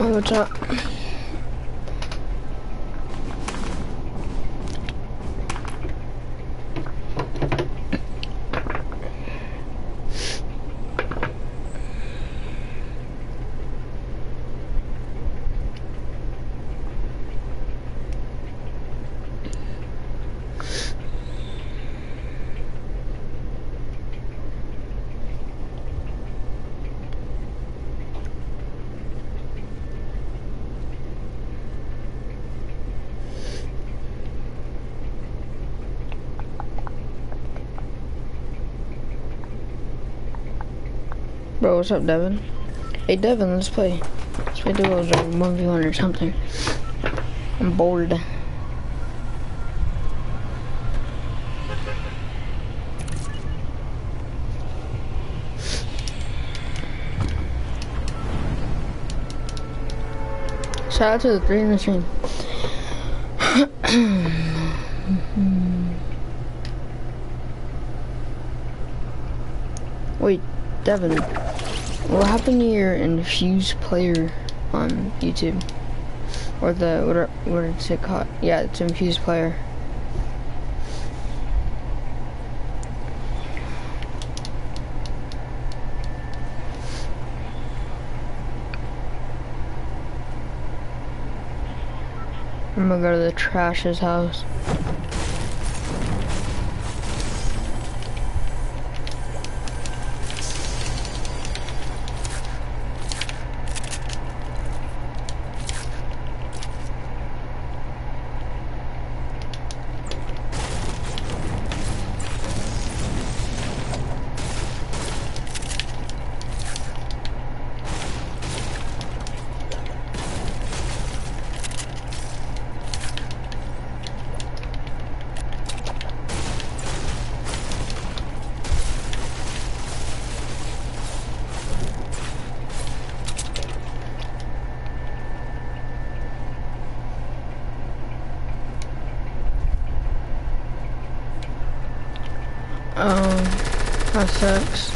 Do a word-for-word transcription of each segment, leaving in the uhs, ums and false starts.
Oh, what's up? Bro, what's up, Devin? Hey, Devin, let's play. Let's play duos or one v one or something. I'm bored. Shout out to the three in the stream. Wait, Devin. What happened to your infused player on YouTube? Or the, what, are, what is it called? Yeah, it's infused player. I'm gonna go to the trash's house. Um, that sucks.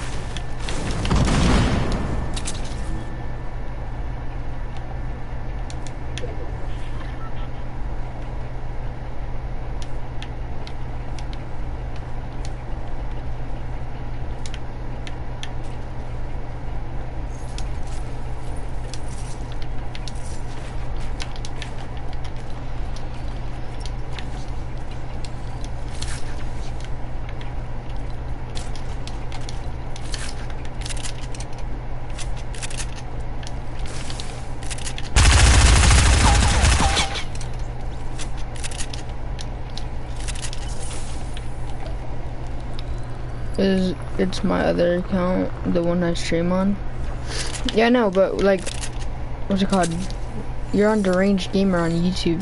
Is it's my other account, the one I stream on. Yeah, no, but like, what's it called? You're on Deranged Gamer on YouTube.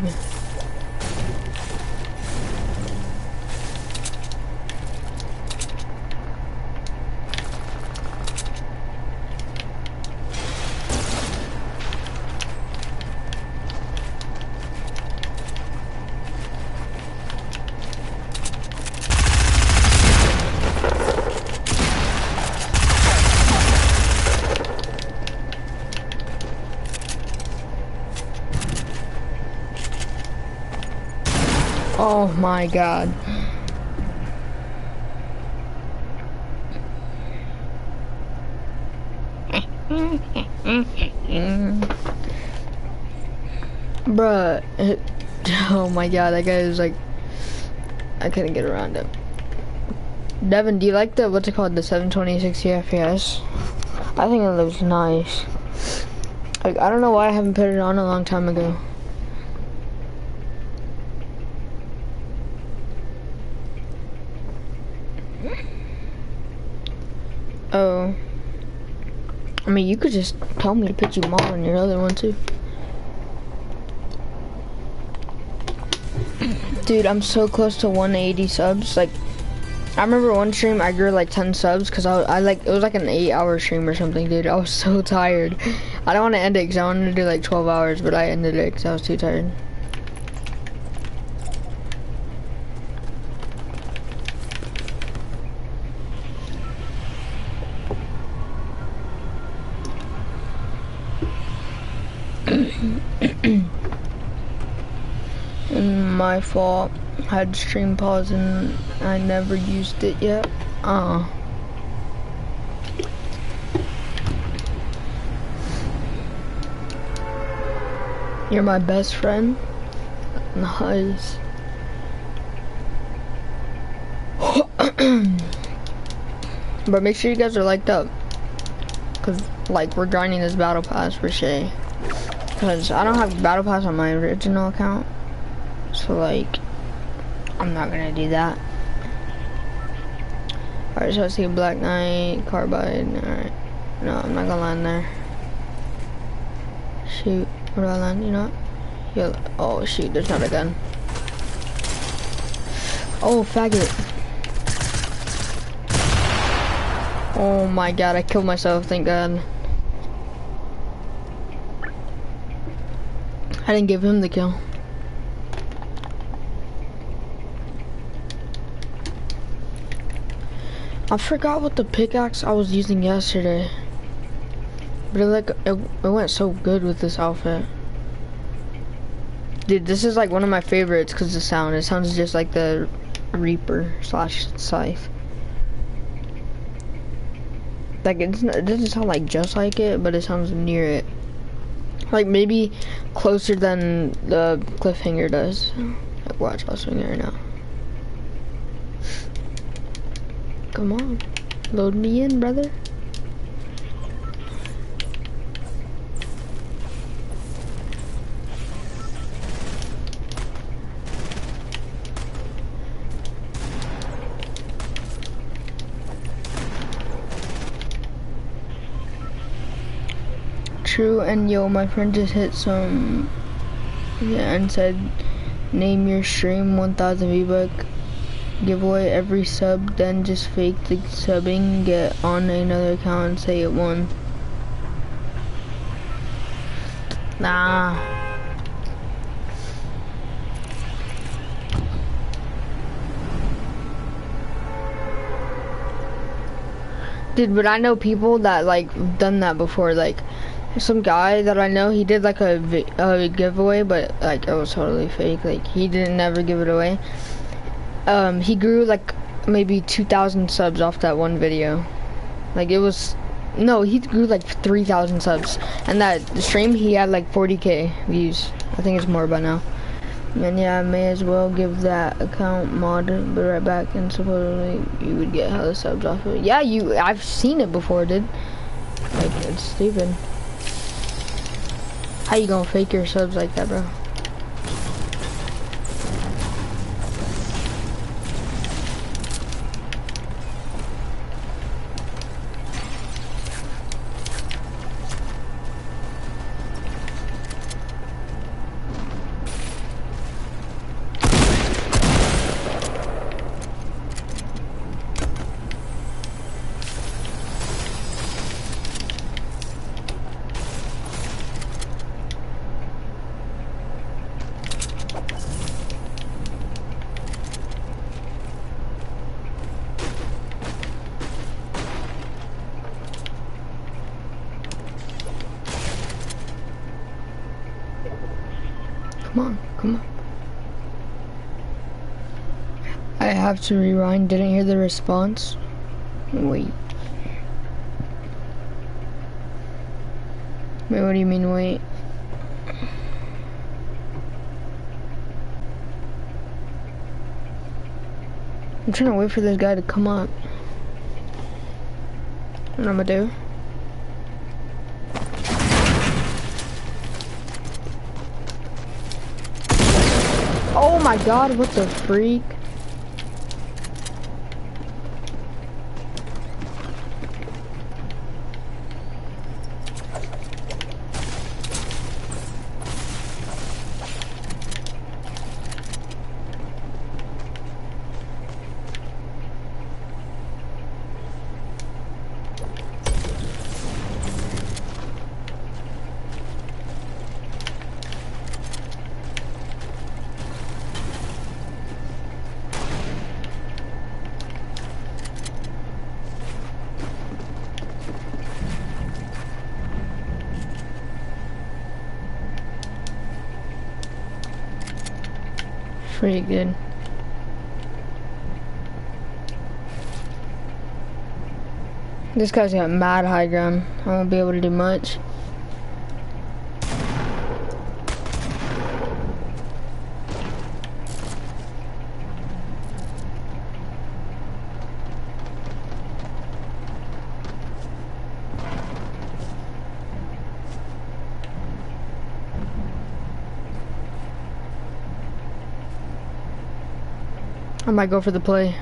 Oh my god. Bruh. It, oh my god, that guy is like, I couldn't get around him. Devin, do you like the, what's it called, the seven twenty sixty F P S? I think it looks nice. Like, I don't know why I haven't put it on a long time ago. Oh. I mean, you could just tell me to put you more on your other one too. Dude, I'm so close to one eighty subs. Like, I remember one stream I grew like ten subs because I, I like, it was like an eight hour stream or something, dude. I was so tired. I don't want to end it because I wanted to do like twelve hours, but I ended it because I was too tired. And my fault. I had stream pause and I never used it yet. Uh. You're my best friend. Nice. But make sure you guys are liked up. Cause like we're grinding this battle pass for Shay. Cause I don't have battle pass on my original account. So like, I'm not gonna do that. Alright, so I see Black Knight, Carbide, alright. No, I'm not gonna land there. Shoot, where do I land, you know? Yo, oh shoot, there's not a gun. Oh, faggot. Oh my god, I killed myself, thank god. I didn't give him the kill. I forgot what the pickaxe I was using yesterday. But it, like, it, it went so good with this outfit. Dude, this is like one of my favorites because the sound. It sounds just like the Reaper slash Scythe. Like, it's not, it doesn't sound like just like it, but it sounds near it. Like, maybe closer than the Cliffhanger does. Like, watch, I'll swing it right now. Come on, load me in, brother. True, and yo, my friend just hit some, yeah, and said, name your stream one thousand V-Buck. Giveaway every sub, then just fake the subbing, get on another account and say it won. Nah. Dude, but I know people that like done that before. Like some guy that I know, he did like a, vi a giveaway, but like it was totally fake. Like he didn't never give it away. Um, he grew like maybe two thousand subs off that one video. Like it was, no, he grew like three thousand subs. And that stream, he had like forty K views. I think it's more by now. And yeah, I may as well give that account mod, but right back, and supposedly you would get hella subs off of it. Yeah, you, I've seen it before, dude. Like, it's stupid. How you gonna fake your subs like that, bro? Come on, come on. I have to rewind, didn't hear the response. Wait. Wait, what do you mean wait? I'm trying to wait for this guy to come up. What I'm gonna do? Oh my god, what the freak? pretty good. This guy's got mad high ground. I won't be able to do much. I might go for the play.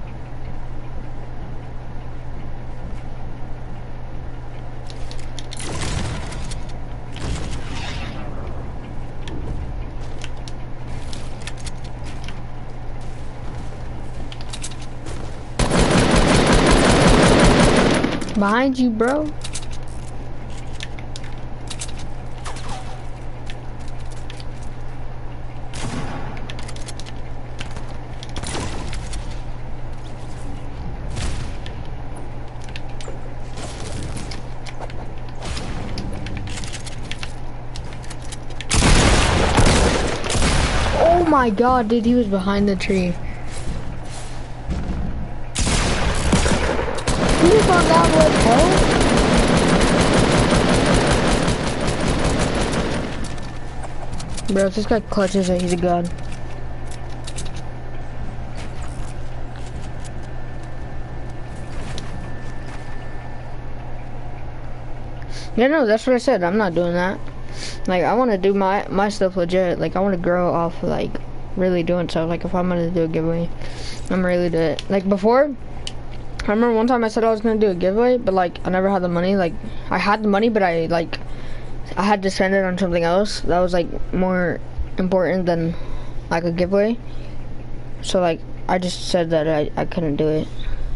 Behind you, bro. Oh my god, dude, he was behind the tree. Who thought that was hell? Bro, if this guy clutches it, he's a god. Yeah, no, that's what I said. I'm not doing that. Like, I want to do my my stuff legit. Like, I want to grow off of, like, really doing stuff. Like, if I'm gonna do a giveaway, I'm really do it. Like before, I remember one time I said I was gonna do a giveaway, but like I never had the money. Like, I had the money, but I like I had to spend it on something else that was like more important than like a giveaway. So like I just said that I I couldn't do it.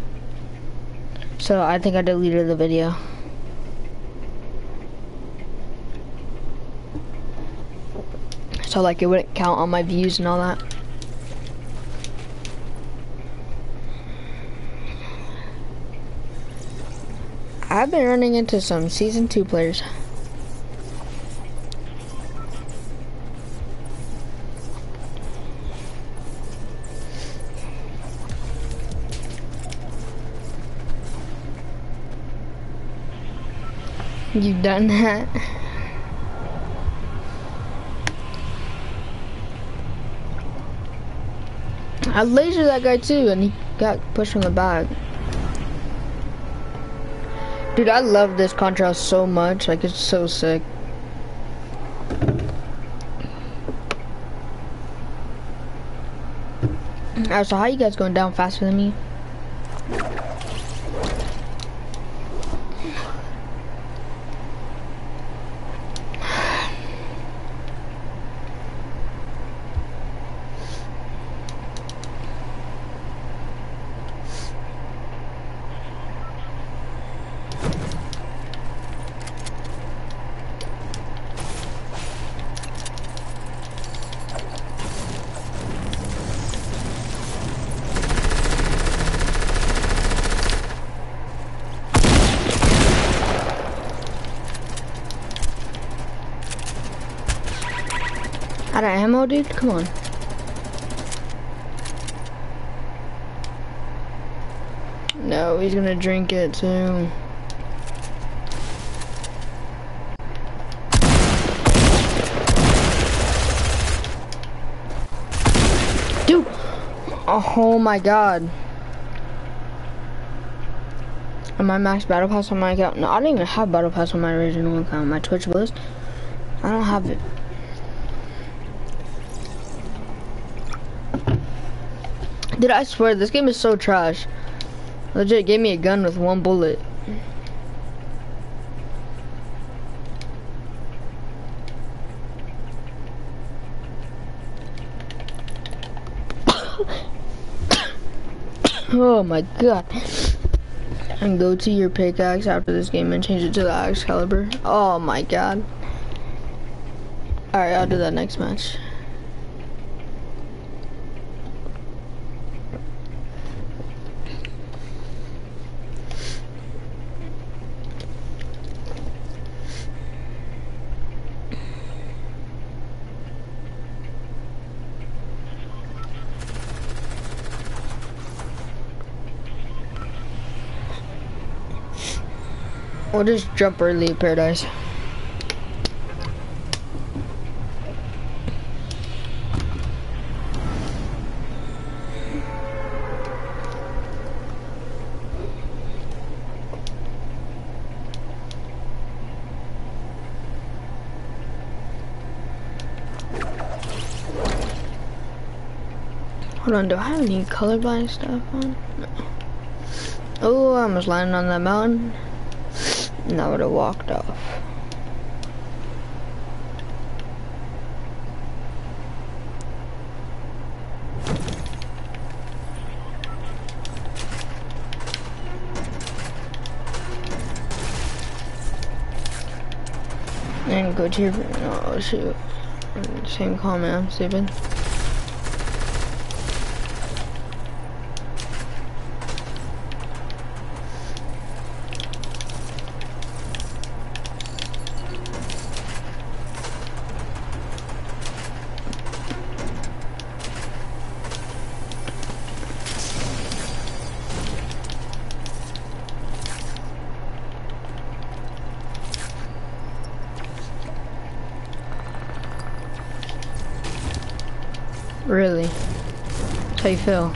So I think I deleted the video. So like it wouldn't count on my views and all that. I've been running into some season two players. You've done that? I lasered that guy too, and he got pushed from the back. Dude, I love this contrast so much. Like, it's so sick. Alright, so how you guys going down faster than me? Out of ammo, dude? Come on. No, he's gonna drink it too. Dude! Oh my god. Am I max battle pass on my account? No, I don't even have battle pass on my original account. My Twitch list. I don't have it. Dude, I swear, this game is so trash. Legit gave me a gun with one bullet. Oh my god. And go to your pickaxe after this game and change it to the Excalibur. Oh my god. Alright, I'll do that next match. We'll just jump early at Paradise. Hold on, do I have any colorblind stuff on? No. Oh, I almost landed on that mountain. And I would have walked off. And go to your, oh shoot. Same comment, I'm stupid. Really? That's how you feel?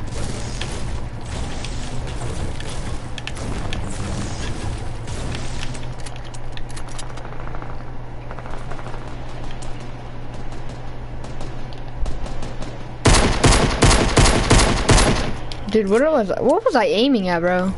Dude, what was I, what was I aiming at, bro?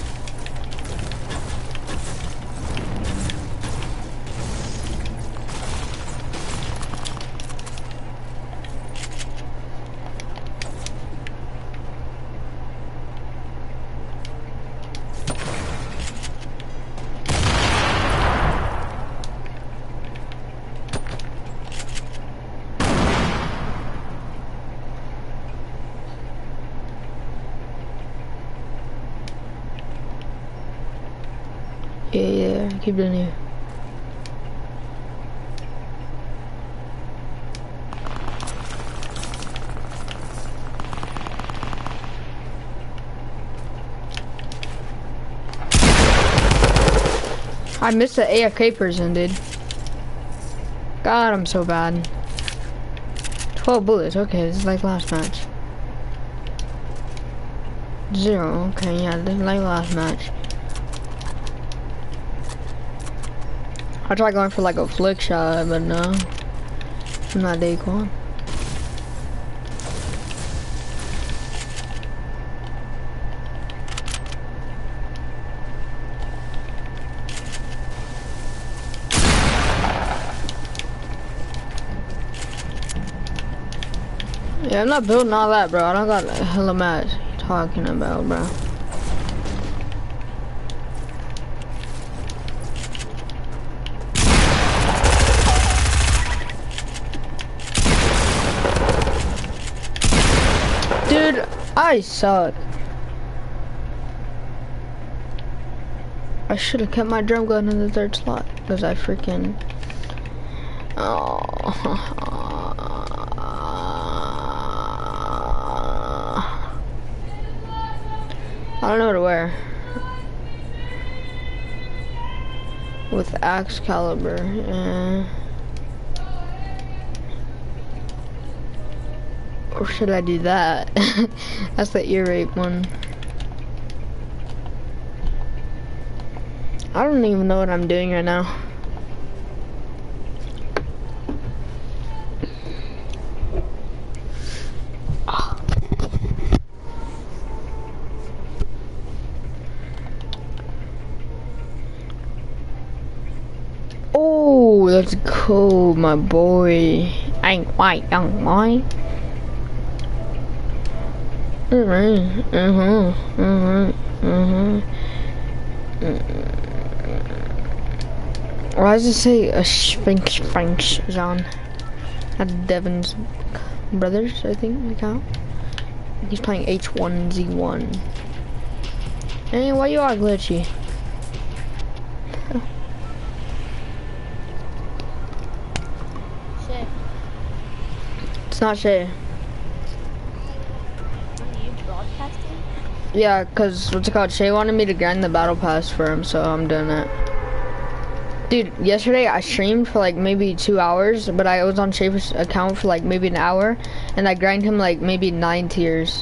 Yeah, yeah, keep doing it. I missed the A F K person, dude. God, I'm so bad. twelve bullets, okay, this is like last match. Zero, okay, yeah, this is like last match. I tried going for like a flick shot, but no. I'm not Daquan. Yeah, I'm not building all that, bro. I don't got a hella match you talking about, bro. Dude, I suck. I should have kept my drum gun in the third slot because I freaking. Oh. I don't know what to wear. With axe caliber. Uh, or should I do that? That's the ear rape one. I don't even know what I'm doing right now. Oh, let's go, my boy. Ain't white, young boy. Mm-hmm, mm-hmm, mm-hmm, mm-hmm. Why does it say a Sphinx Sphinx John? That's Devin's brothers, I think, account. He's playing H one Z one. Hey, why you all glitchy? Shay. It's not Shay. Are you broadcasting? Yeah, cause what's it called? Shay wanted me to grind the battle pass for him, so I'm doing it. Dude, yesterday I streamed for like maybe two hours, but I was on Schaefer's account for like maybe an hour, and I grind him like maybe nine tiers.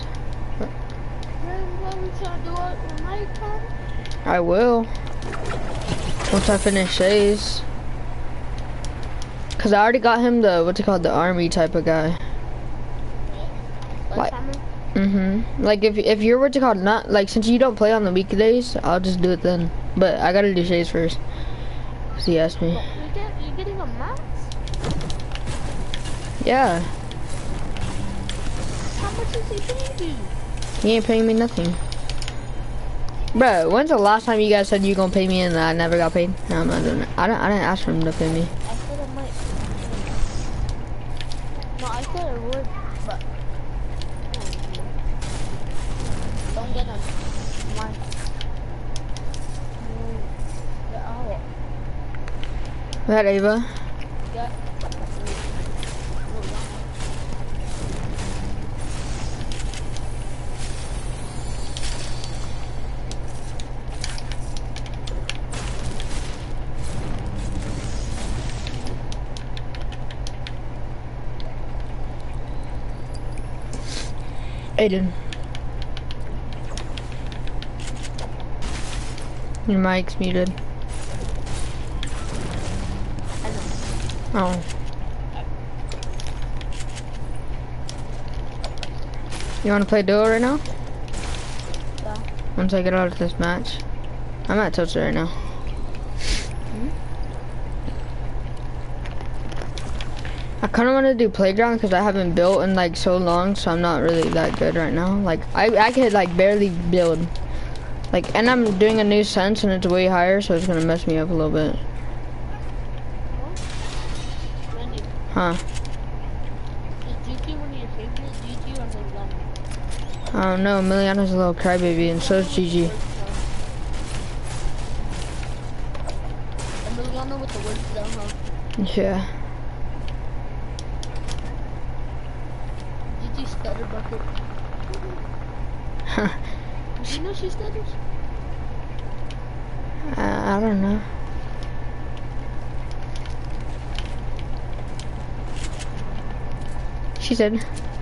I will. Once I finish Shays. Cause I already got him the, what's it called, the army type of guy. Like, mm-hmm. Like if if you're what's it called, not like since you don't play on the weekdays, I'll just do it then. But I gotta do Shays first. Cause he asked me. You get, you getting a max? Yeah. How much is he paying you? He ain't paying me nothing. Bro, when's the last time you guys said you gonna pay me and I never got paid? No, I'm not doing it. I don't. I didn't ask for him to pay me. I said I might. No, I said I would, but don't get him. My. Get out. That Ava. Get. Aiden. Your mic's muted. Oh. You wanna play duo right now? Yeah. Once I get out of this match. I'm at Tulsa right now. I kind of want to do playground because I haven't built in like so long, so I'm not really that good right now. Like I, I could like barely build. Like, and I'm doing a new sense and it's way higher, so it's gonna mess me up a little bit. Huh? Is G T one of your favorites? G T or Miliano? I don't know. Miliano's a little crybaby, and so is Gigi. And Miliano with the words down, huh? Yeah. G T stutter bucket. Huh. Do you know she stutters? I, I don't know. She said.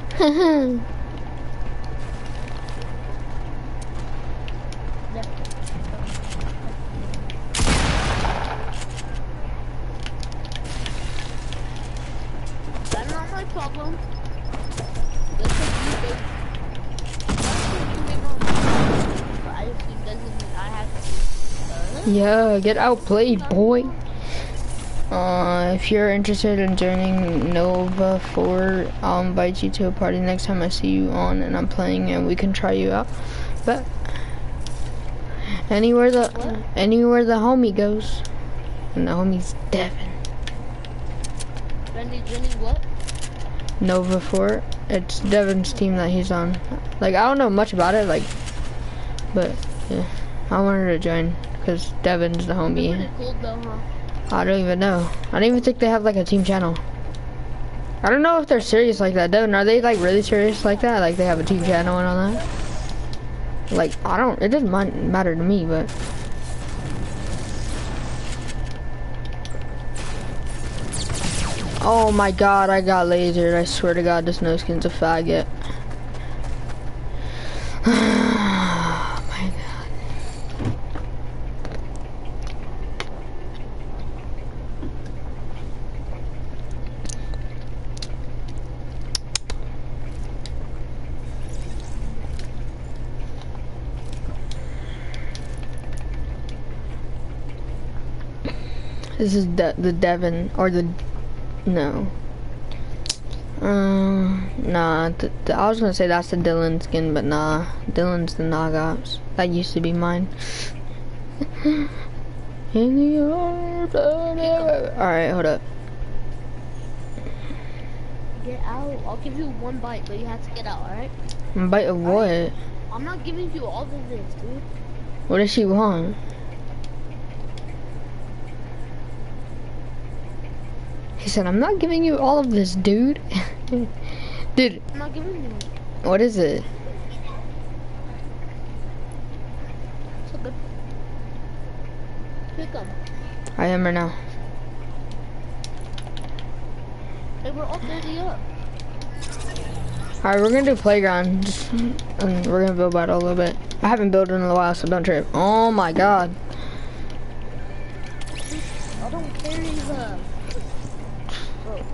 That's not my problem. That's what you think. That's what you think on but I just think doesn't mean I have to. Uh, Yeah, get outplayed, boy. Uh, if you're interested in joining Nova four, I'll invite you to a party next time I see you on and I'm playing and we can try you out. But anywhere the what? anywhere the homie goes, and the homie's Devin. Randy joining what? Nova four, it's Devin's team that he's on. Like I don't know much about it, like, but yeah, I wanted to join because Devin's the homie. Pretty cool though, huh? I don't even know. I don't even think they have like a team channel. I don't know if they're serious like that. Devin, are they like really serious like that? Like they have a team channel and all that? Like, I don't, it doesn't mind, matter to me, but. Oh my god, I got lasered. I swear to god, this no skin's a faggot. Oh my god. This is the the Devin or the no. Um, nah. Th th I was gonna say that's the Dylan skin, but nah. Dylan's the Nogops. That used to be mine. In the arms of the... All right, hold up. Get out. I'll give you one bite, but you have to get out, alright? A bite of what? Right. I'm not giving you all of this, dude. What does she want? He said, I'm not giving you all of this, dude. Dude. I'm not giving you. What is it? So good. Pick 'em. I am right now. Hey, we're all thirty up. Alright, we're gonna do playground, just, and we're gonna build battle a little bit. I haven't built in a while, so don't trip. Oh my god. I don't carry the. Bro.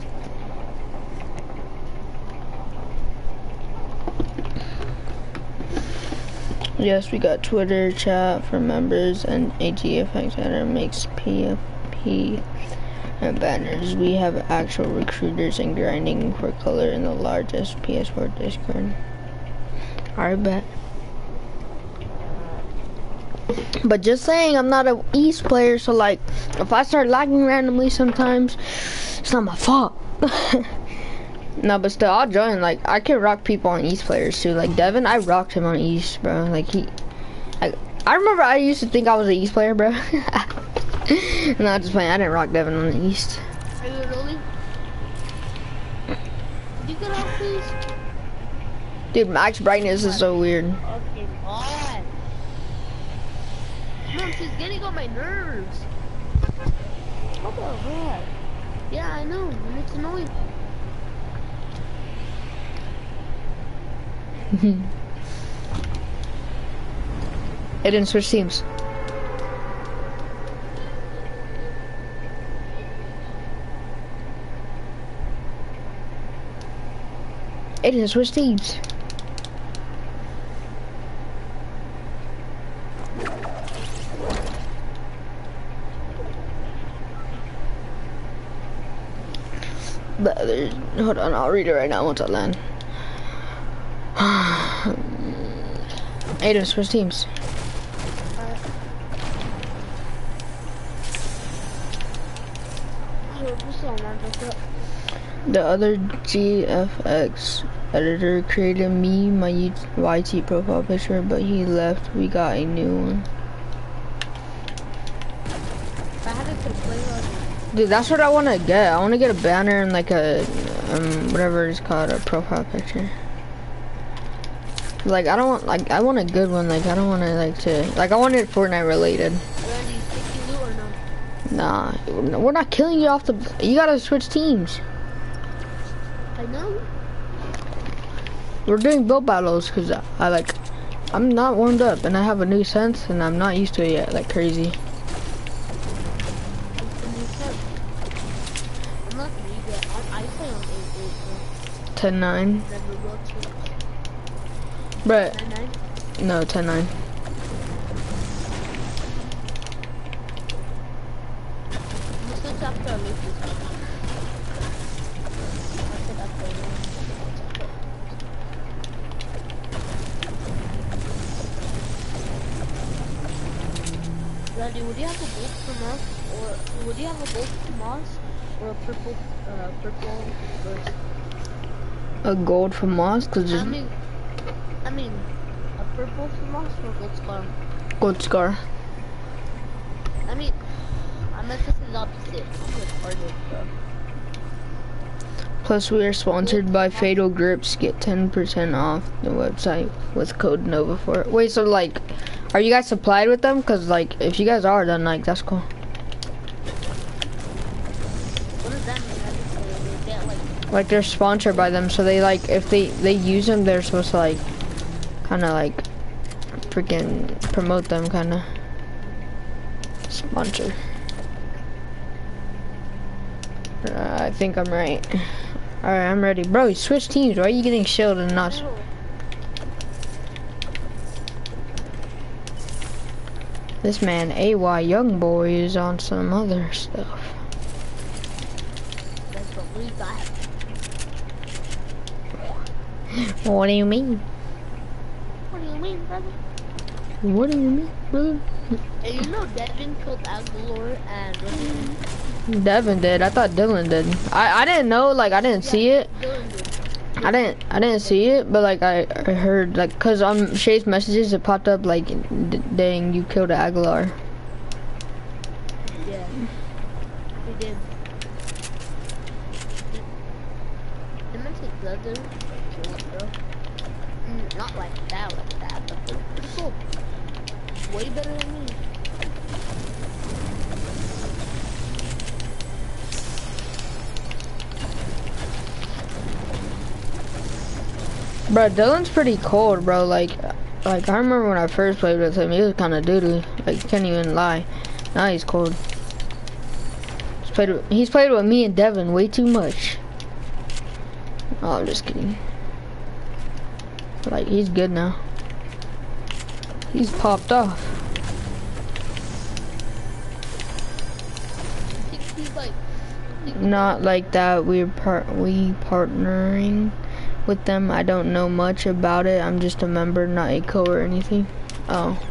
Yes, we got Twitter chat for members and A T F X that makes P F P and banners. We have actual recruiters and grinding for color in the largest P S four Discord. Alright, bet. But just saying, I'm not an East player, so like, if I start lagging randomly sometimes, it's not my fault. No, but still, I'll join. Like, I can rock people on East players too. Like Devin, I rocked him on East, bro. Like he, I, I remember I used to think I was an East player, bro. No, I'm just playing. I didn't rock Devin on the East. Are you really? Did you get off, please? Dude, max brightness is so weird. Okay, on. Mom, she's getting on my nerves. What the heck? Yeah, I know, and it's annoying. It didn't switch teams. It didn't switch teams. The other, hold on, I'll read it right now once I land. Aiden, switch teams. The other G F X editor created me my Y T profile picture, but he left. We got a new one. Dude, that's what I want to get. I want to get a banner and like a, um, whatever it's called, a profile picture. Like, I don't want, like, I want a good one. Like, I don't want to, like, to, like, I want it Fortnite related. Nah, we're not killing you off the, you gotta switch teams. I know. We're doing build battles because I, I, like, I'm not warmed up and I have a new sense and I'm not used to it yet, like crazy. ten nine. But no, ten nine. Randy, would you have a gold from us, or would you have a gold from us, or a purple, uh, purple burst? A gold from Moss, cause I mean, I mean, a purple from Moss or a gold scar? Gold scar. I mean, I meant to say the opposite. Plus, we are sponsored by Fatal Grips. Get ten percent off the website with code Nova for it. Wait, so like, are you guys supplied with them? Cause like, if you guys are, then like, that's cool. What does that mean? They get, like, like they're sponsored by them, so they like, if they they use them, they're supposed to like, kind of like, freaking promote them, kind of sponsor. Uh, I think I'm right. All right, I'm ready, bro. You switch teams. Why are you getting shielded and not? This man, A Y Young Boy, is on some other stuff. That's what we got. What do you mean? What do you mean, brother? What do you mean, brother? Hey, you know Devin killed Aguilar and Rosie? Devin did. I thought Dylan did. I I didn't know. Like I didn't yeah, see it. Dylan did. I didn't. I didn't see it, but like I, I heard like cause on Shay's messages it popped up like, dang, you killed Aguilar. Yeah, he did. It makes it good though. Mm, not like that, like that, but they're pretty cool. Way better than me. Bro, Dylan's pretty cold, bro. Like, like I remember when I first played with him, he was kind of doo-doo. Like, can't even lie. Now he's cold. He's played, with, he's played with me and Devin way too much. Oh, I'm just kidding. Like, he's good now. He's popped off. He's like, Not like that. We're part we partnering with them. I don't know much about it. I'm just a member, not a co or anything. Oh.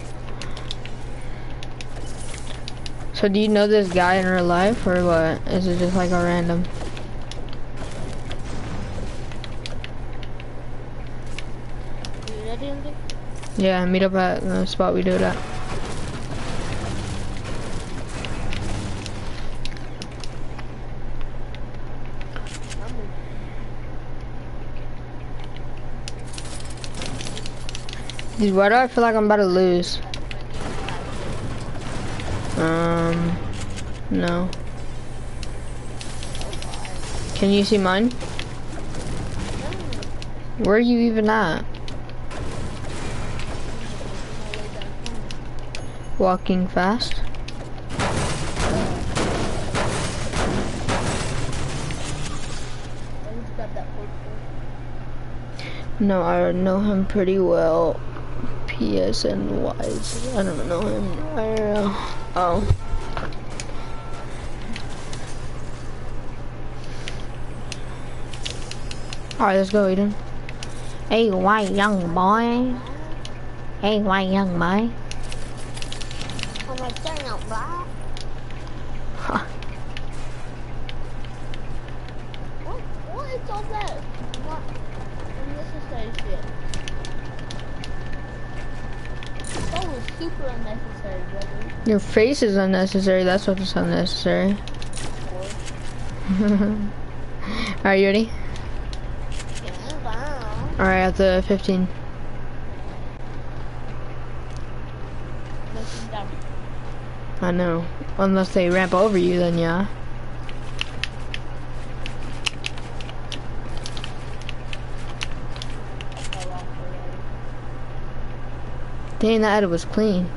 So do you know this guy in real life or what? Is it just like a random? you ready, Andy? Yeah, meet up at the spot we do it at. Dude, why do I feel like I'm about to lose? Um, no. Can you see mine? Where are you even at? Walking fast? No, I know him pretty well. P S N wise. I don't know him. I don't know. Oh. Alright, let's go, Eden. Hey, white young boy. Hey, white young boy. I'm like, turn out black. Huh. What? What is all that? What? Unnecessary shit. That was super unnecessary, brother. Your face is unnecessary. That's what's unnecessary. Alright, you ready? Yeah, wow. Alright, at the fifteen. Listen down. I know. Unless they ramp over you, then yeah. Dang, that edit was clean.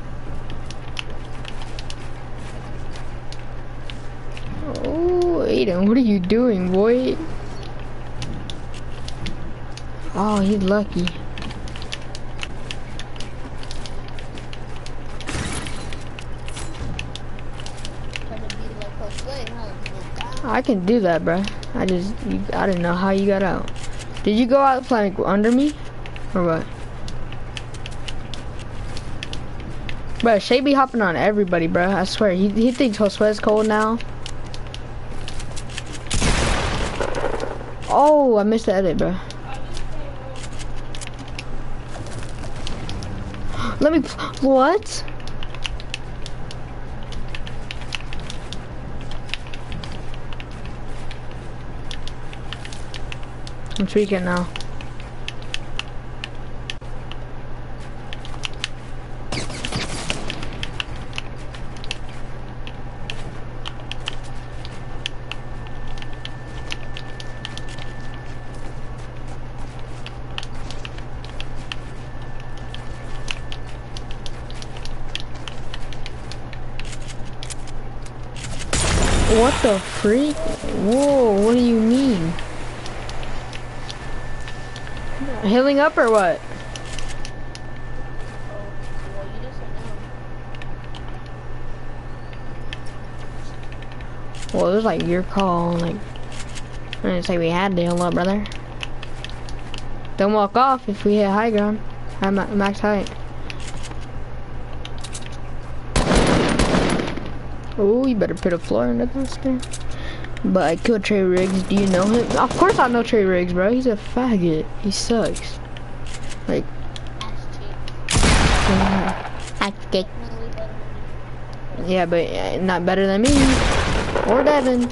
Oh, Aiden, what are you doing, boy? Oh, he's lucky. I can do that, bro. I just, you, I didn't know how you got out. Did you go out like under me, or what? Bro, Shay be hopping on everybody, bro. I swear, he he thinks Josue's cold now. Oh, I missed the edit, bro. Let me. What? I'm tweaking now. What the freak? Whoa, what do you mean? Healing up or what? Well, it was like your call, like, I didn't say we had to heal up, brother. Don't walk off if we hit high ground. High ma max height. Oh, you better put a floor under this thing. But I killed Trey Riggs. Do you know him? Of course I know Trey Riggs, bro. He's a faggot. He sucks. Like. Yeah, yeah, but uh, not better than me or Devin.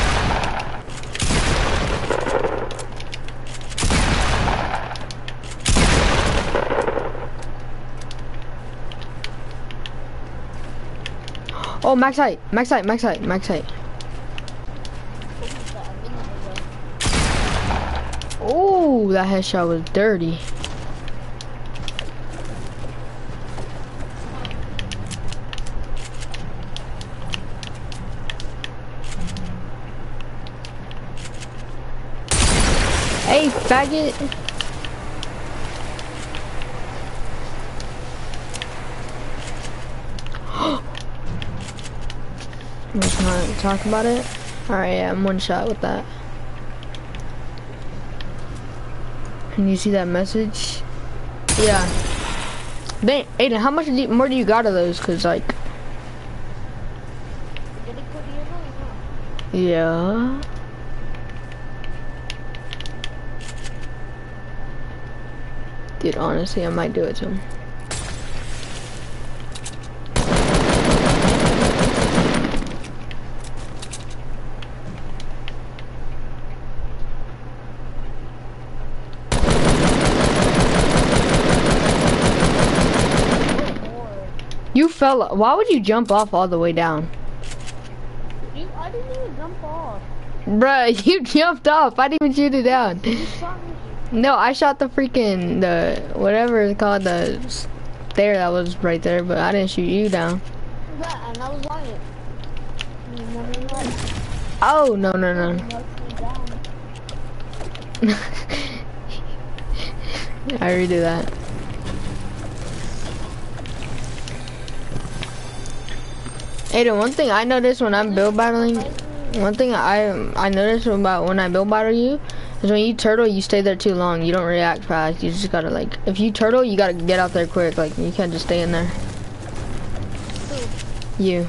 Oh, max height, max height, max height, max height. Oh, Ooh, that headshot was dirty. Hey, faggot. I'm just gonna talk about it. Alright, yeah, I'm one shot with that. Can you see that message? Yeah. Dang, Aiden, how much do you, more do you got of those? Cause like, yeah. Dude, honestly, I might do it to him. You fell. Why would you jump off all the way down? You, I didn't even jump off. Bruh, you jumped off. I didn't even shoot it down. You shot me. No, I shot the freaking, the, whatever it's called, the stair that was right there, but I didn't shoot you down. Yeah, and I was lying. You never know. Oh, no, no, no. I redo that. Hey, the one thing I noticed when I'm build battling, one thing I I noticed about when I build battle you, is when you turtle, you stay there too long. You don't react fast. You just gotta like, if you turtle, you gotta get out there quick. Like, you can't just stay in there. Who? You.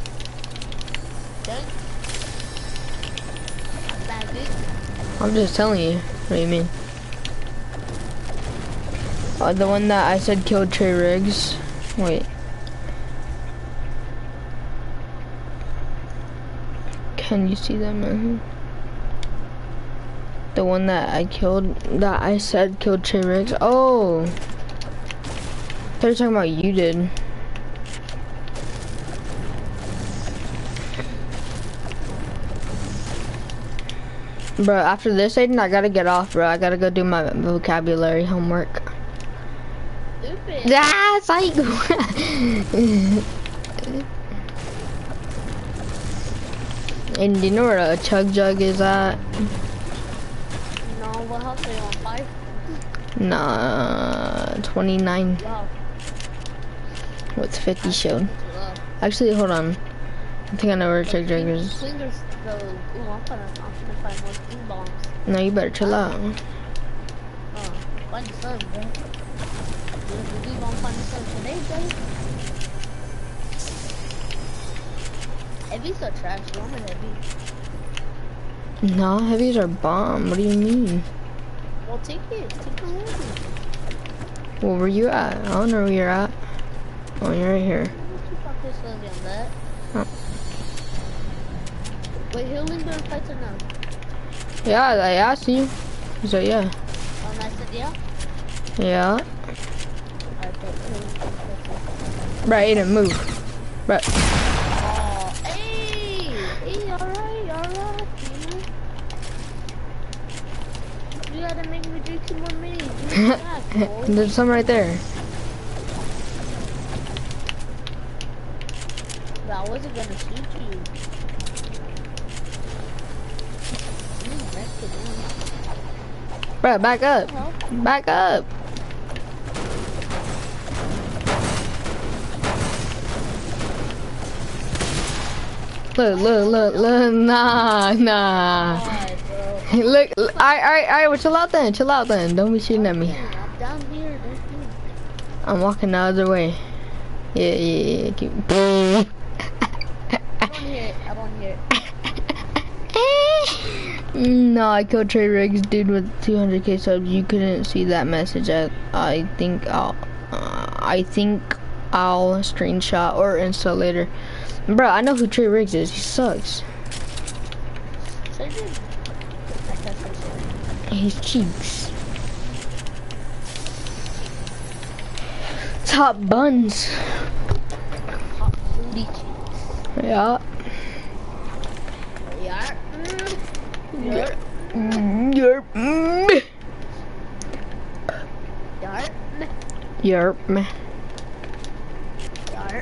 I'm just telling you. What do you mean? Uh, the one that I said killed Trey Riggs. Wait. Can you see that man? The one that I killed, that I said killed Trey Riggs. Oh. I thought you were talking about you did. Bro, after this, Aiden, I gotta get off, bro. I gotta go do my vocabulary homework. Stupid. Ah, psych. And do you know where a chug jug is at? No, what house are you on? Five? Nah, twenty-nine. Wow. What's fifty showed? Actually, hold on. I think I know where a chug jug is. Slingers go. Ooh, I'm gonna, I'm gonna find more steam bombs. No, you better chill out. Oh, find the sun, bro. We gonna find the sun today, buddy. Heavies are trash. You want a heavy? No, heavies are bomb. What do you mean? Well, take it. Take the heavy. Well, where you at? I don't know where you're at. Oh, you're right here. On that. Oh. Wait, he'll link the fights or no? Yeah, I asked you. So yeah. Oh, and I said yeah? Yeah. Alright, Right, Aiden, move. Right. oh, hey! Hey, alright, alright, you You gotta make me drink two more minis. There's some right there. But I wasn't gonna shoot you. Bro, back up. Back up. Look, look, look, look. Nah, nah. God, Look, alright, alright, alright, well, chill out then. Chill out then. Don't be shooting at me. I'm down here, don't you? I'm walking the other way. Yeah, yeah, yeah. Keep. I don't hear it. I don't hear it. No, I killed Trey Riggs, dude, with two hundred K subs. You couldn't see that message. I, I think I'll, uh, I think I'll screenshot or Insta later. Bro, I know who Trey Riggs is. He sucks. So good. I guess I should. His cheeks. Top buns. Hot booty cheeks. Yeah. Yeah. Mm. Yeah. Mm, yeah. Mm. Yerp. Yarp.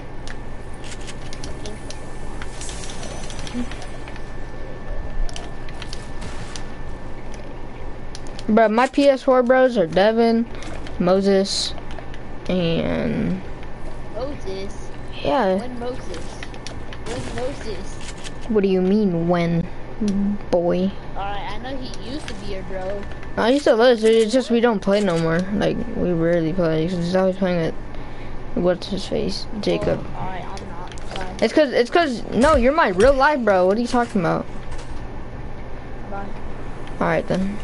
Bro, my P S four bros are Devin, Moses, and Moses. yeah. When Moses? When Moses? What do you mean when, boy? Alright, I know he used to be your bro. I used to lose. It's just we don't play no more. Like we rarely play. Cause he's always playing with what's his face, Jacob. Oh, alright, I'm not. Bye. It's cause it's cause no, you're my real life bro. What are you talking about? Bye. All right then.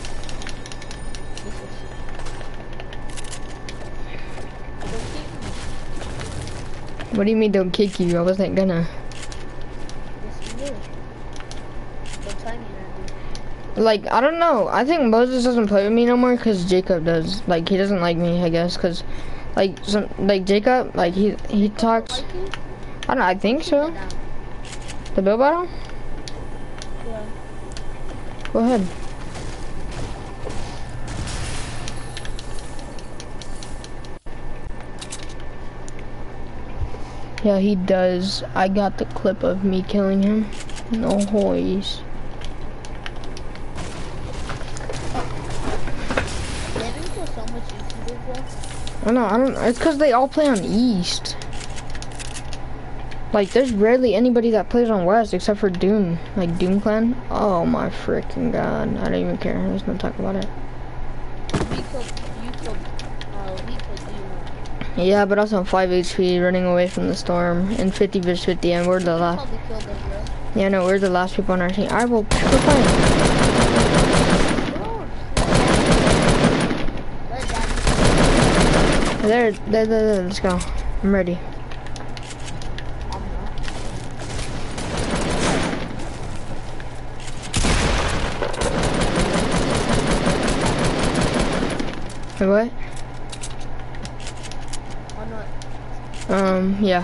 What do you mean don't kick you? I wasn't gonna. Yes, you did. Don't tell me you're gonna Like, I don't know. I think Moses doesn't play with me no more because Jacob does. Like, he doesn't like me, I guess, because, like, some, like Jacob, like, he he talks. like you? I don't know, I think so. The Bill battle? Yeah. Go ahead. Yeah, he does. I got the clip of me killing him. No hoys. Devin kills so much YouTubers, bro. I know, I don't, it's because they all play on East. Like, there's rarely anybody that plays on West except for Doom. Like, Doom Clan. Oh my freaking god. I don't even care. There's no talk about it. We killed, you killed, uh, we killed you. Yeah, but also on five H P, running away from the storm, and fifty versus fifty, and we're the You last. probably killed them, bro. Yeah, no, we're the last people on our team. Alright, well, we're playing. Let that There, there, there, there, let's go. I'm ready. I'm not. Wait, what? I'm not. Um, yeah.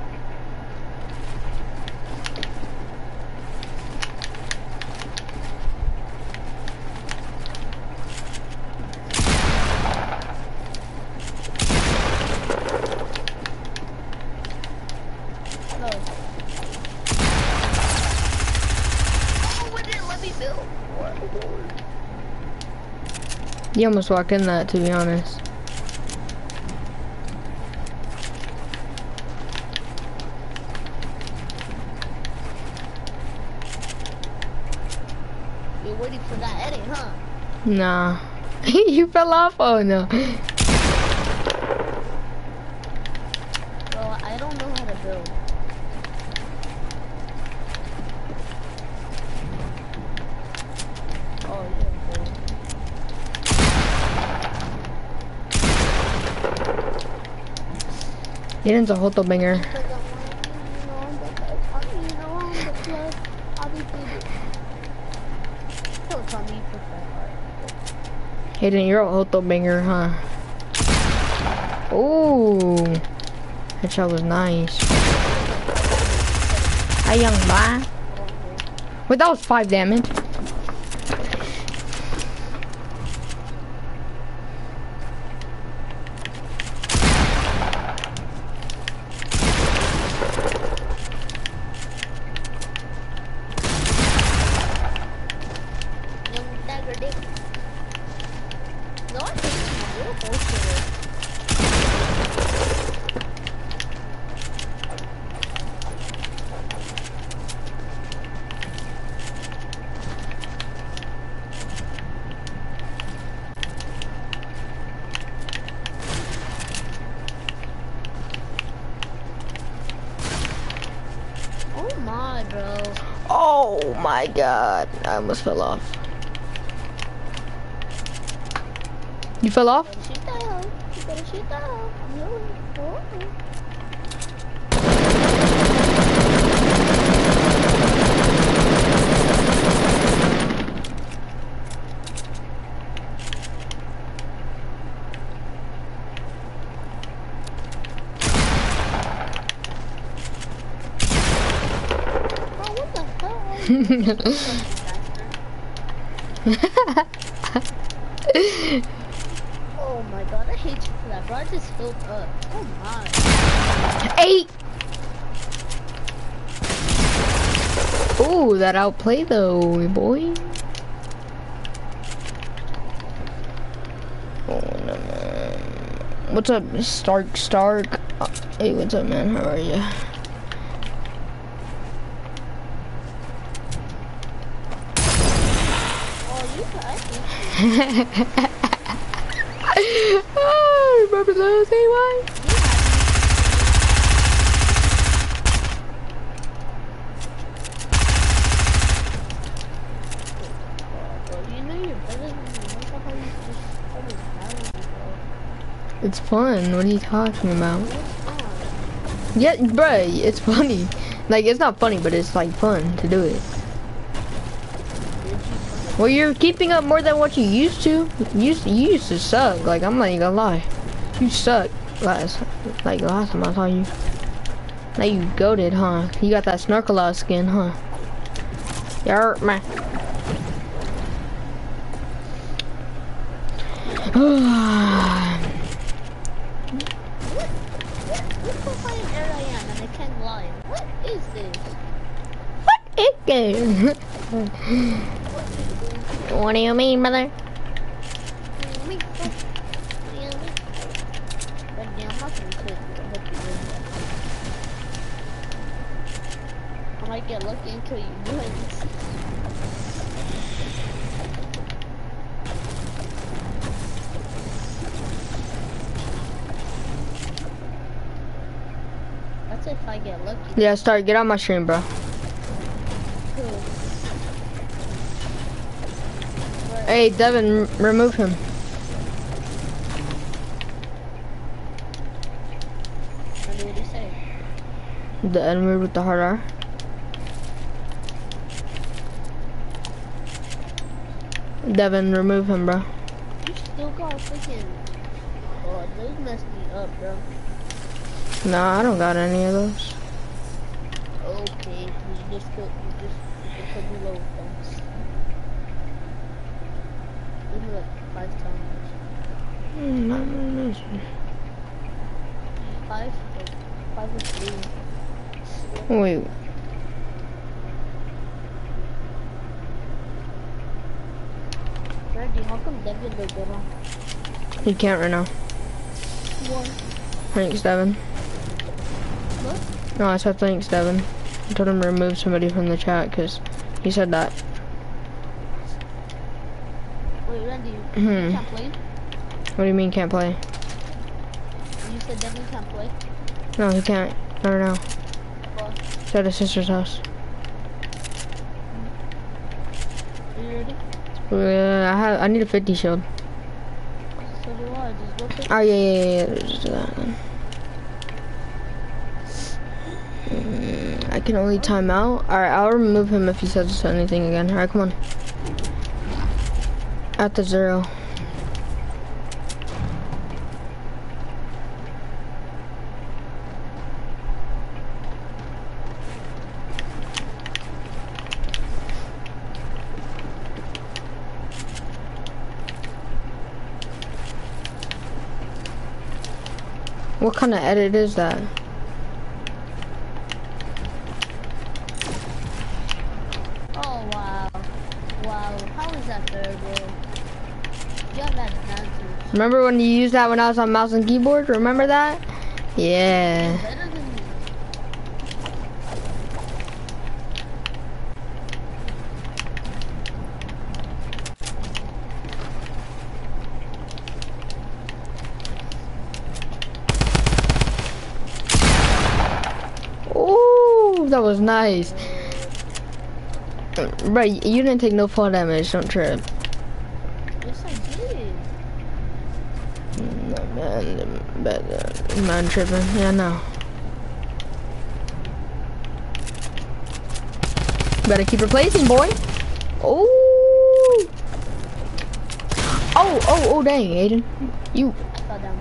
No. Oh, it didn't let me build. You almost walked in that, to be honest. You're waiting for that edit, huh? Nah. You fell off? Oh, no. Bro, I don't know how to build. Oh, yeah, bro. Aiden's a hoto banger. Because I'm like, you know, I'm the best. I mean, you know, I'm the plus. Obviously, don't tell me you prefer art. Aiden, you're a hoto banger, huh? Ooh. That shot was nice. Hi, young ba. Wait, that was five damage. Young dagger dick. No, I think it's a real bullshit. Oh my, bro. Oh my god. I almost fell off. You fell off? Better shoot that hoe. You better shoot that hoe. I'm going. Oh. Bro, what the hell? Oh Oh my god, I hate you for that, bro. I just filled up. Oh my. Eight. Ooh, that outplay though, boy. Oh no, man. What's up, Stark? Stark. Uh, hey, what's up, man? How are you? Oh, you I hate Oh, remember those, A Y? It's fun. What are you talking about? Yeah, bruh, it's funny. Like, it's not funny, but it's like fun to do it. Well, you're keeping up more than what you used to. You used, you used to suck. Like, I'm not even gonna lie. You suck last, like last time I saw you. Now you goated, huh? You got that Snarkalout skin, huh? Yarp, man. What is this? What is this? What do you mean, mother? I might get lucky until you win. That's if I get lucky. Yeah, start. Get on my stream, bro. Cool. Hey, Devin, remove him. What did he say? The enemy with the hard R. Devin, remove him, bro. You still got freaking. Oh, those messed me up, bro. Nah, I don't got any of those. Okay, you just put, you just, you put me low thumbs. Give me like five times. Mm, not much. Five? Like, five or three. Wait. Randy, how come Devin did good on? You can't right now. One. Thanks, Devin. What? No, I said thanks, Devin. I told him to remove somebody from the chat because he said that. Wait, Randy, you Hmm. can't play? What do you mean can't play? You said Devin can't play? No, he can't. I don't know. Well, He's at his sister's house. are you ready? Uh, I have. I need a fifty shield. So do I. Just go pick. Oh yeah, yeah, yeah. yeah. Just do that then. Mm, I can only time out. All right, I'll remove him if he says anything again. All right, come on. At the zero. What kind of edit is that? Oh, wow. Wow. How is that fair, bro? You have advantage. Remember when you used that when I was on mouse and keyboard? Remember that? Yeah. Better than me. Ooh, that was nice. Bro, you didn't take no fall damage, don't trip. Yes, I did. No, man, but, uh, man tripping. Yeah, no. Better keep replacing, boy. Oh. Oh, oh, oh, dang, Aiden. You. I fell down.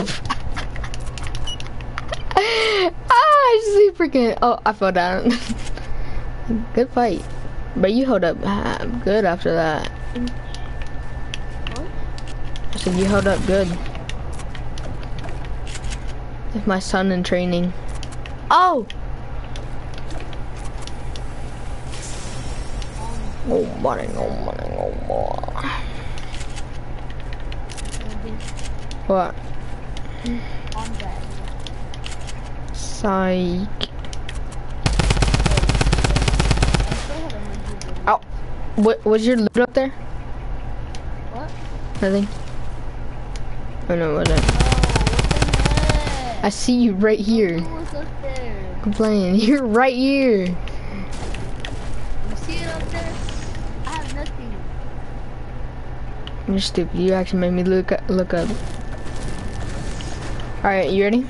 Ah, I see freaking. Oh, I fell down. Good fight. But you held up uh, good after that. What? So you held up good. With my son in training. Oh! Oh my, oh my, oh my. What? Psych. Oh, what was your loot up there? What? Nothing. Oh no, what? I see you right here. What's up there? Complaining. You're right here. You see it up there? I have nothing. You're stupid. You actually made me look up, look up. All right, you ready?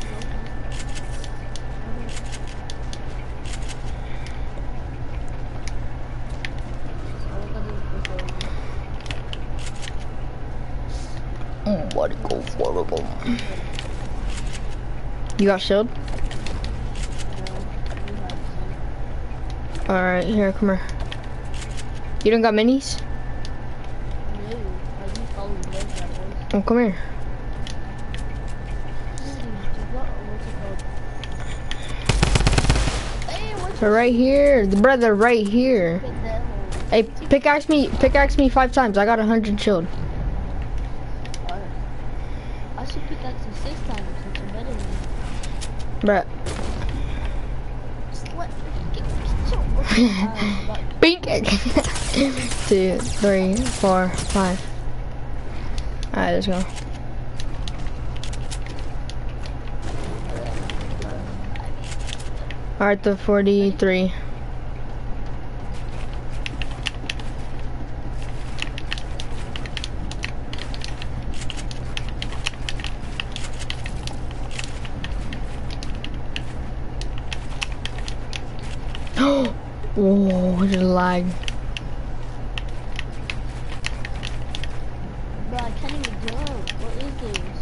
Oh, body go for them. You got shield? All right, here, come here. You don't got minis? Oh, come here. They're right here. The brother right here. Hey, pickaxe me, pickaxe me five times. I got a hundred shield. I should pickaxe you six times since you're better than me. Bruh. Just let me get Bink. Two, three, four, five. Alright, let's go. Alright, the forty-three. Whoa, just lag. Bro, I can't even jump. What is this?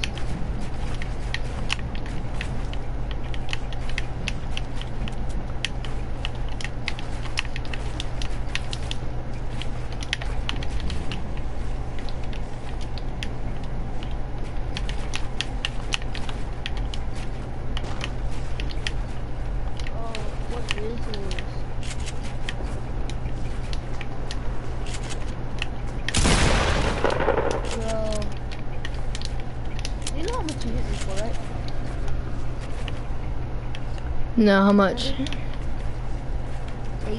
Oh, what is this? Bro, you know how much you hit me for, right? No, how much? Eight.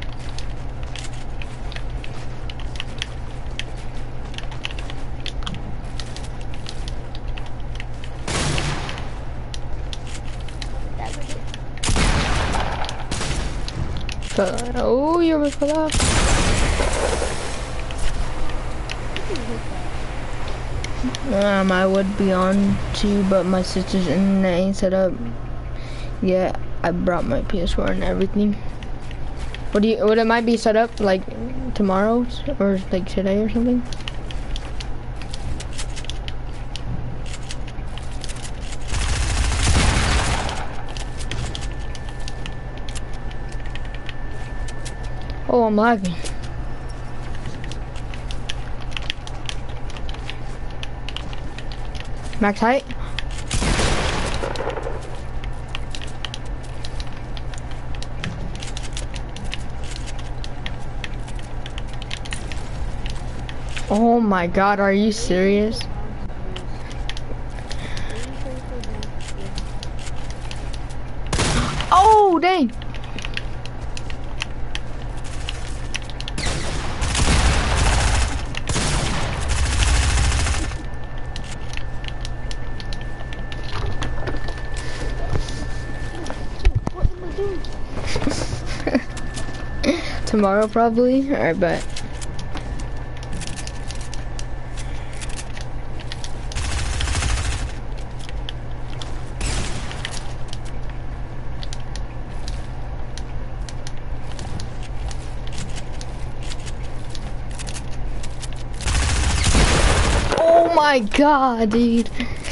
That was it. Uh, oh, you're with that. You can hit that. Um, I would be on too, but my sister's internet ain't set up. Yeah, I brought my P S four and everything. What do you? Would it might be set up like tomorrow or like today or something? Oh, I'm lagging. Max height? Oh my god, are you serious? Oh, dang! What am I doing? Tomorrow probably? Alright, bet. Oh my god, dude.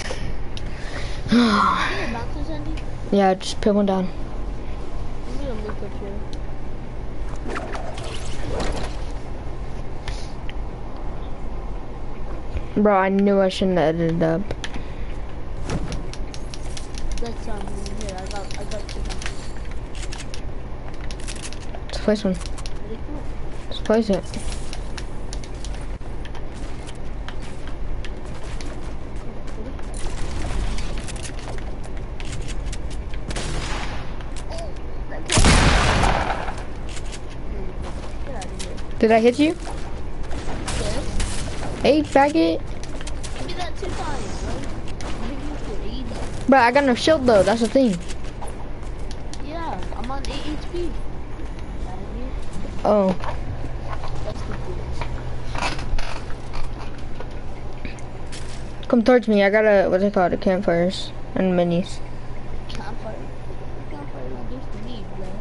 Yeah, just put one down. I'm gonna look up here. Bro, I knew I shouldn't have edited up. That's um here, I got I got two guns. Let's place one. Really cool. Let's place it. Did I hit you? Yes. Hey, faggot. Give me that two times, bro. I think you for eighty. Bro, I got no shield though, that's the thing. Yeah, I'm on eight H P. Oh. That's the coolest. Come towards me, I got a, what's it called, a campfires and minis. Campfire. Campfire don't do for me, bro.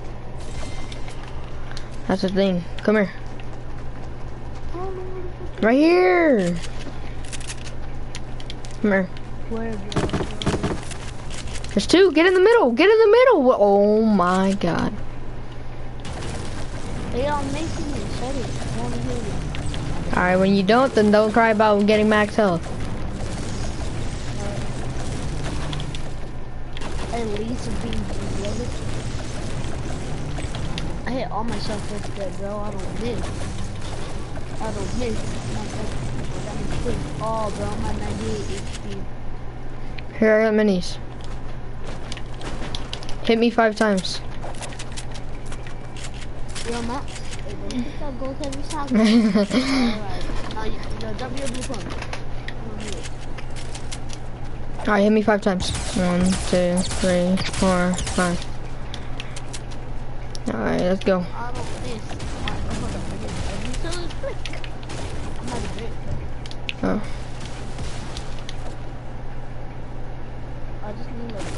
That's the thing. Come here. Right here. Come here. Where, bro? There's two. Get in the middle. Get in the middle. Oh my god. They all making me shut it. I wanna hear it. Alright, when you don't, then don't cry about getting max health. At least I'm being delivered. I hit all my shots with that, bro. I don't miss. I don't miss. Oh, bro, I'm at ninety-eight H P. Here, I got minis. Hit me five times. Yo, Matt. Hey, bro, you think I'll go heavy shot? Alright. Now, you, yo, drop me your blue phone. Alright, hit me five times. One, two, three, four, five. Alright, let's go. I don't miss. Alright, hold up. I get I just tell this quick. I'm not a great player. Oh. I just need like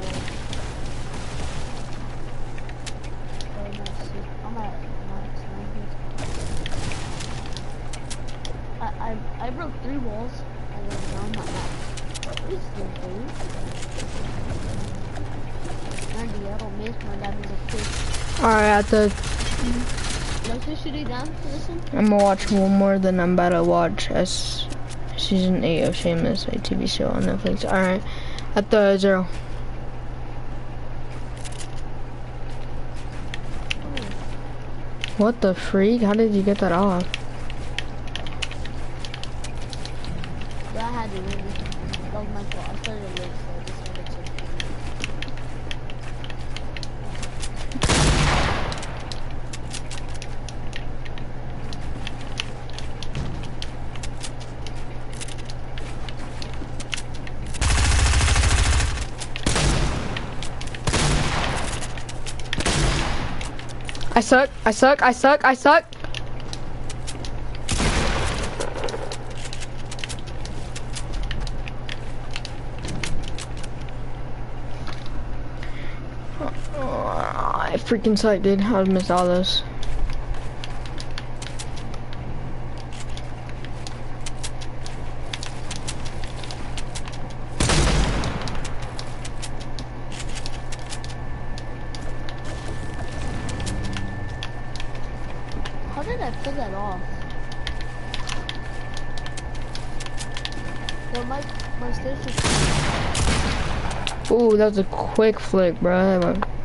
oh, nice. I'm at max ninety. I I I broke three walls and then now I'm at max. What is this, dude? Andy, I don't miss my dad is a kid. Alright, at the Let's just shoot it down for this one. I'm gonna watch one more than I'm about to watch as season eight of Shameless, a T V show on Netflix. Alright, at the zero. What the freak? How did you get that off? Yeah, I had to really. That was my fault. I started late, so I just wanted to. I suck, I suck, I suck, I suck. Oh, I freaking suck, dude. I missed all those. How did I pull that off? Well, my my station. Ooh, that was a quick flick, bro. That was-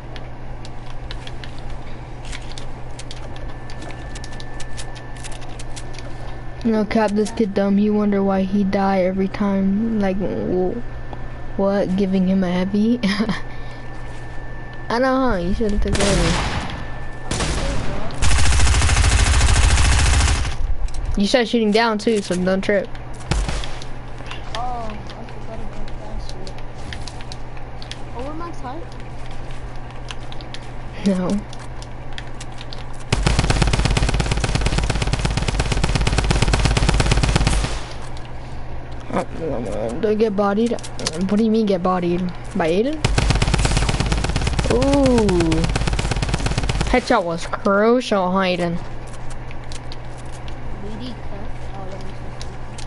No cap, this kid dumb. He wonder why he die every time. Like, wh- what? Giving him a heavy? I know, huh? You should have took it over. You started shooting down too, so don't trip. Oh, I forgot about that shit. Oh, we're max height? No. Oh, don't get bodied. What do you mean get bodied? By Aiden? Ooh. Headshot was crucial, Hayden. B D cut. Oh, that makes sense.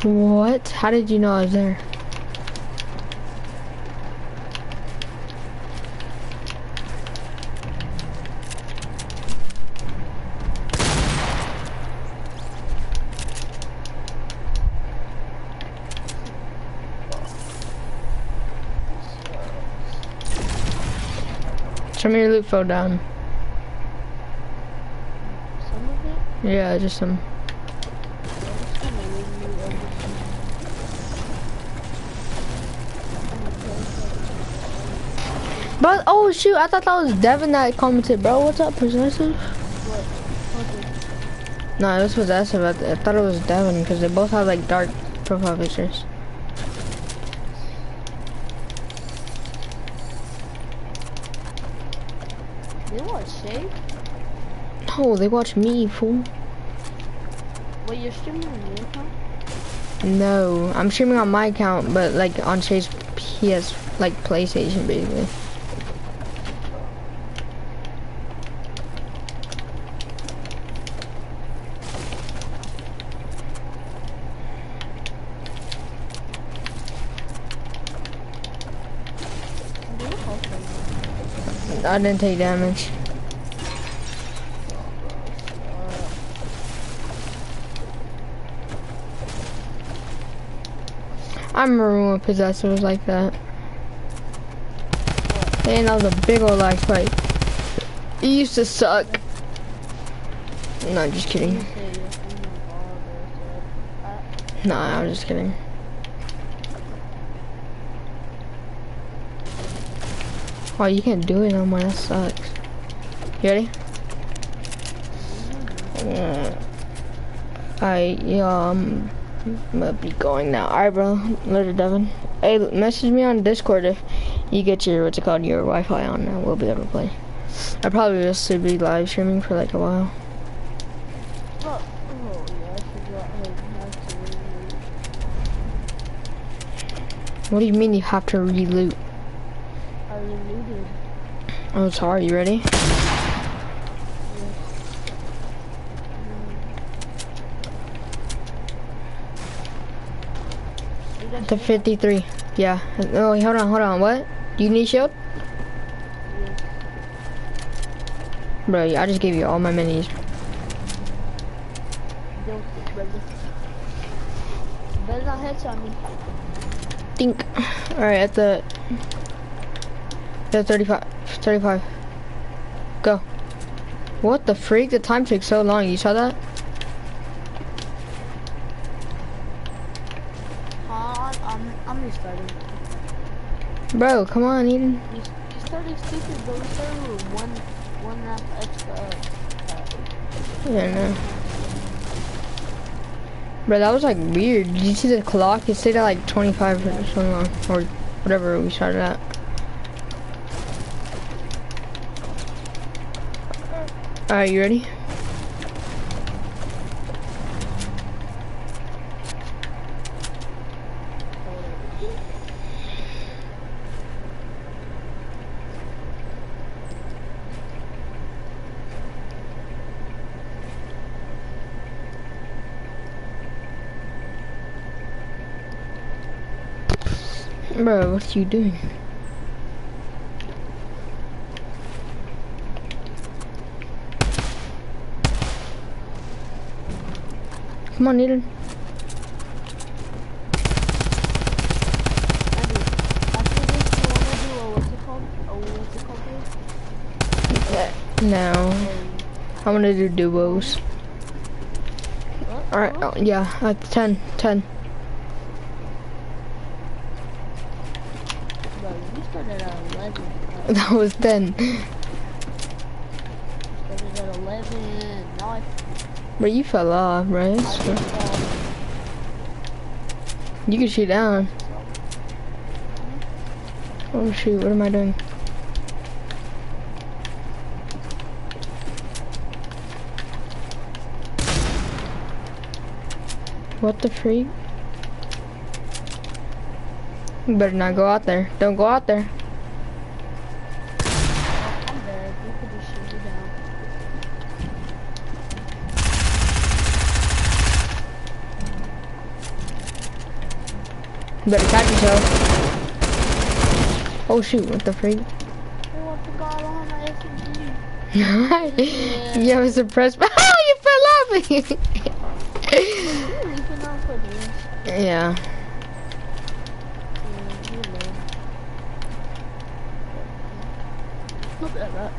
What? How did you know I was there? Some of your loot fell down. Some of it? Yeah, just some. But oh shoot, I thought that was Devin that commented, bro. What's up, Possessive? What? No, it was Possessive. I, th I thought it was Devin because they both have like dark profile pictures. They watch Shay? No, they watch me, fool. Wait, you're streaming on your account? No, I'm streaming on my account, but like on Shay's P S, like PlayStation, basically. I didn't take damage. I remember when Possessive was like that. And that was a big old lag spike. It used to suck. No, just kidding. Nah, I was just kidding. Oh, you can't do it no more, that sucks. You ready? Alright, yeah, um, I'm gonna be going now. Alright, bro, later, Devin. Hey, message me on Discord if you get your, what's it called, your Wi-Fi on, and we'll be able to play. I probably just should be live streaming for like a while. Oh, oh yeah, I forgot I have to reload. What do you mean you have to reloot? I reloaded. Oh, sorry, you ready? The fifty-three. Yeah. Oh, wait, hold on, hold on. What? Do you need shield? Yes. Bro, I just gave you all my minis. Don't, brother. Better not headshot me. Think. Alright, at the... The thirty-five. thirty-five. Go. What the freak? The time took so long. You saw that? Uh, I'm, I'm restarting. Bro, come on, Eden. You, you started stupid, but we started with one, one and a half extra. Uh, Yeah, no. Bro, that was like weird. Did you see the clock? It stayed at like twenty-five for so long. Or whatever we started at. Alright, you ready? Bro, what are you doing? Come on, Eden. after this, you wanna do a, what's it called? A, what's it called, dude? No. I'm gonna do duos. What? Alright, oh, yeah, uh, ten, ten. Bro, you started at eleven. Uh, That was ten. started at eleven. Now I, Bro, you fell off, bro. I just fall. You can shoot down. Oh shoot, what am I doing? What the freak? You better not go out there. Don't go out there. I'm dead. You could just shoot me down. better catch yourself. Oh shoot, what the freak? Oh, I forgot on my S M G. Yeah. You have a suppressed. Oh, you fell off. Yeah. Look at that.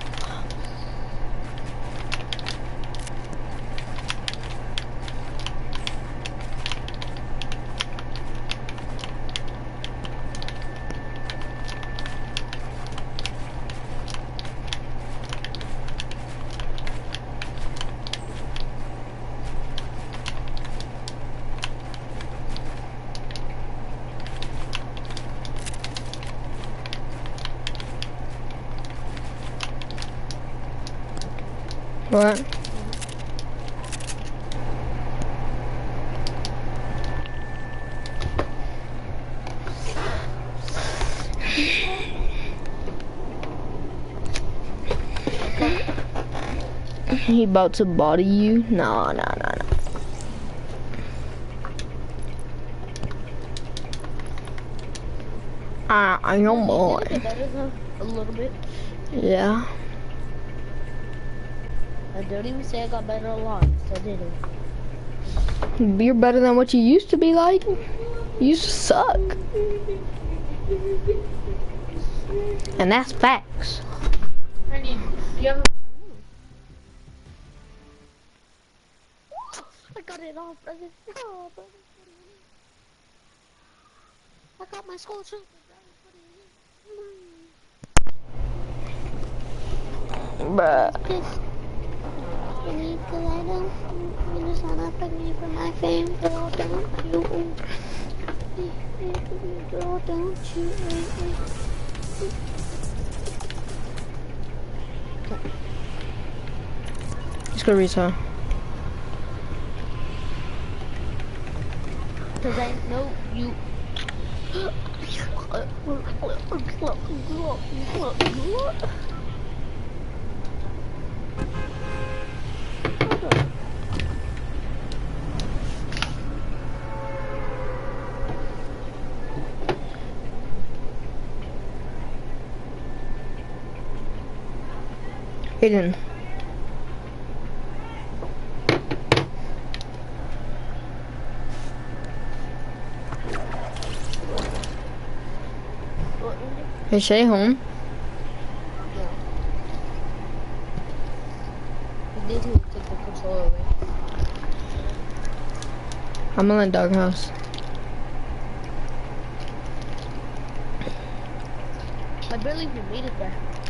What? He about to body you? No, no, no, no. Ah, I know more. A little bit. Yeah. I don't even say I got better a lot. So I did it. You're better than what you used to be like. You used to suck. And that's facts. I need. You have a. I got it off, brother. Oh, brother. I got my school trooper, Bruh. brother. Me, cause I don't. You just wanna fuck me for my fame, girl. Don't you? Girl, don't you? Let's go resell. Cause I know you. Aiden. Hey, Shay home. Yeah. We need to take the controller away. I'm in the doghouse. I barely even made it there.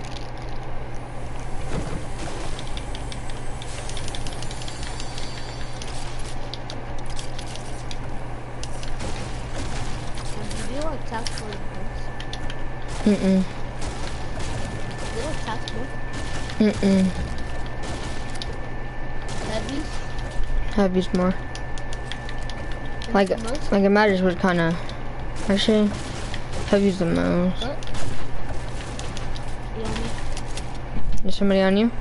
Do you like tactical defense? Mm-mm. Do you like tactical? Mm-mm. Heavies? Heavy's more. Like, The most? like it matters what kind of. Actually, heavy's the most. What? You know me? Is somebody on you?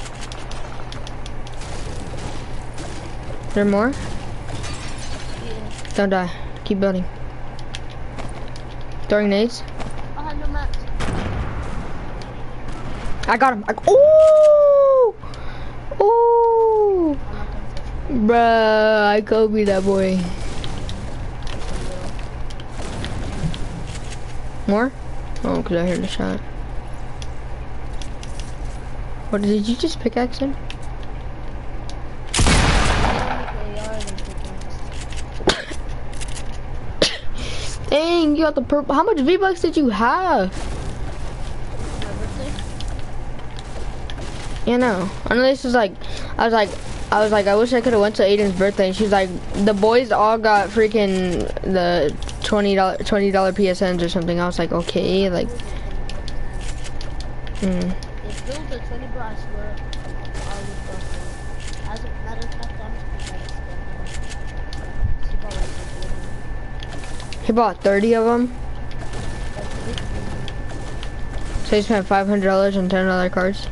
There more? Yeah. Don't die. Keep building. Throwing nades. I have no mats. I got him. I, ooh! Ooh! I'm not gonna touch it. Bruh, I Kobe that boy. More? Oh, because I heard a shot. What, did you just pickaxe him? Dang, you got the purple. How much V-Bucks did you have? Yeah, no. I know this is like, I was like, I was like, I wish I could have went to Aiden's birthday. And she's like, the boys all got freaking the twenty dollar twenty dollar P S Ns or something. I was like, okay, like, hmm. He bought thirty of them. So he spent five hundred dollars on ten dollar cards.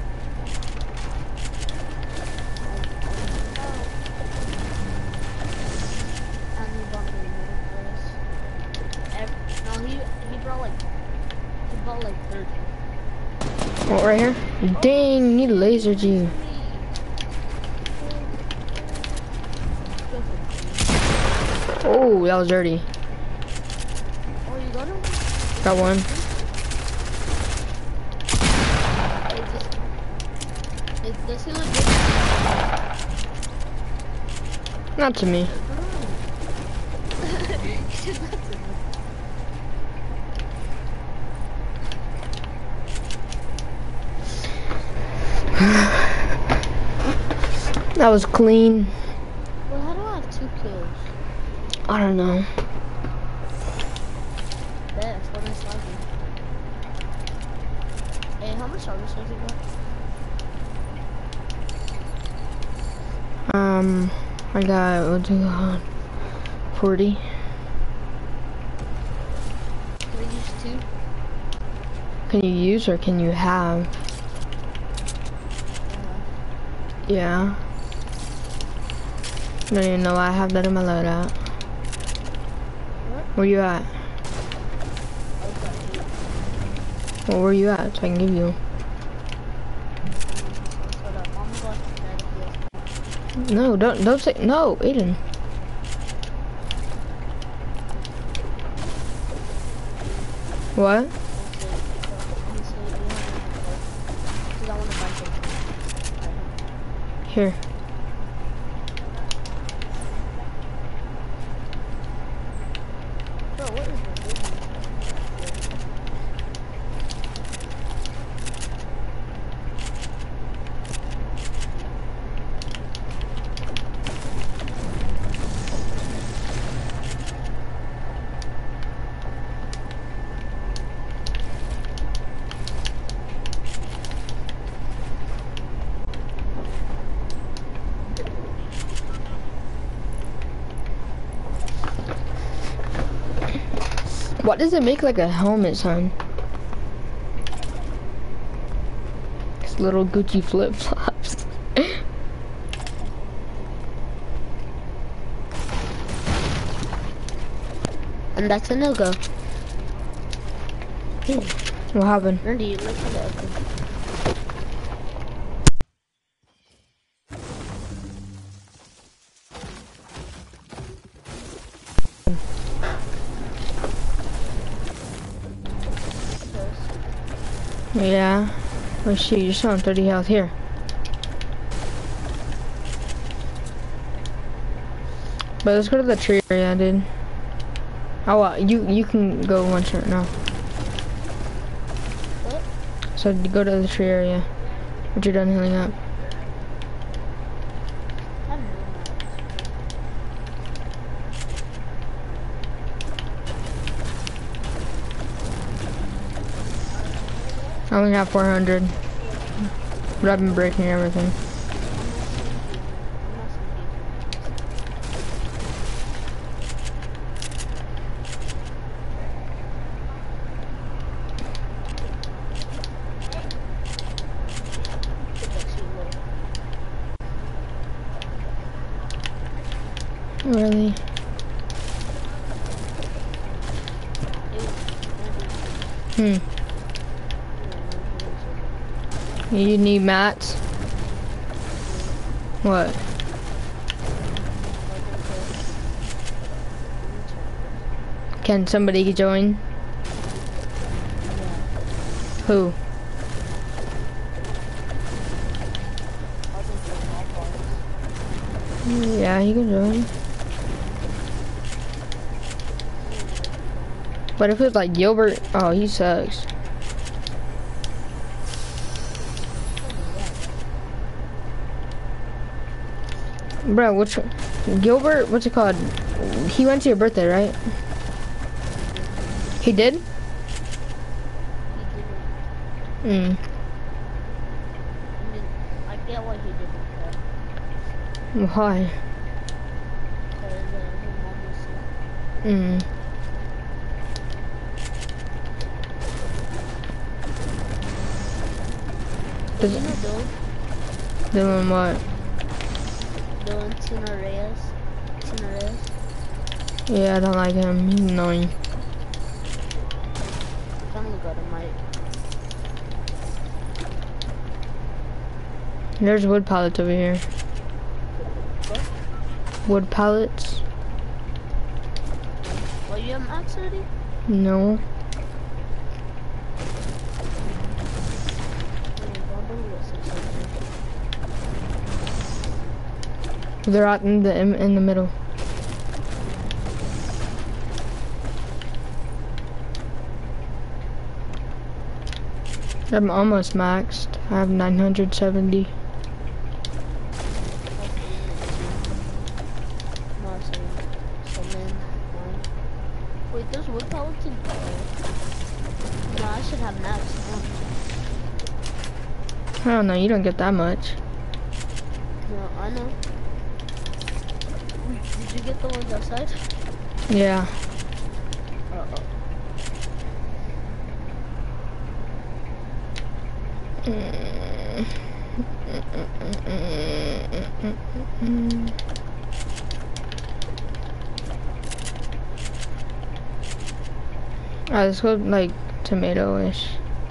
brought like, he bought like thirty. Oh, right here? Dang, he lasered you. Oh, that was dirty. Oh, you got him? Got one. Is this, is, does he look good? Not to me. He said not to me. That was clean. Well, how do I have two kills? I don't know. That's what I'm sliding. Hey, how much armor does he got? Um, I got, what's it called? forty. Can I use two? Can you use or can you have? Uh, Yeah. I don't even know why I have that in my loadout. what? Where you at? Okay. Well, where you at so I can give you? Hold up, I'm going to bed. No, don't, don't say, no, Aiden. What? Here. Bro, what is this? What does it make like a helmet, son? It's little Gucci flip flops. And that's a no-go. What happened? Randy, look at that. Yeah. Oh shoot, you're still on thirty health here. But let's go to the tree area, dude. Oh, uh, you you can go one shot now. What? So go to the tree area. Once you're done healing up. I don't know. I only got four hundred. But I've been breaking everything. Really? Hmm. You need mats? What? Can somebody join? Who? Yeah, he can join. But if it's like Gilbert, oh, he sucks. Bro, which Gilbert? What's it called? He went to your birthday, right? He did? He didn't. Hmm. I mean, I get why he didn't. Why? Because uh, his mom was sick. Hmm. Does you know Dylan? Dylan what? Dylan Tinareas. Tinareas. Yeah, I don't like him. He's annoying. Kind of look at a mic. There's wood pallets over here. What? Wood pallets? Well, you have max already? No. They're out in the in, in the middle. I'm almost maxed. I have nine hundred seventy. Wait, there's wood pellets in No, I should have max. I don't know, you don't get that much. No, I know. Did you get the ones outside? Yeah. Uh-oh. Alright, let's go like tomato-ish.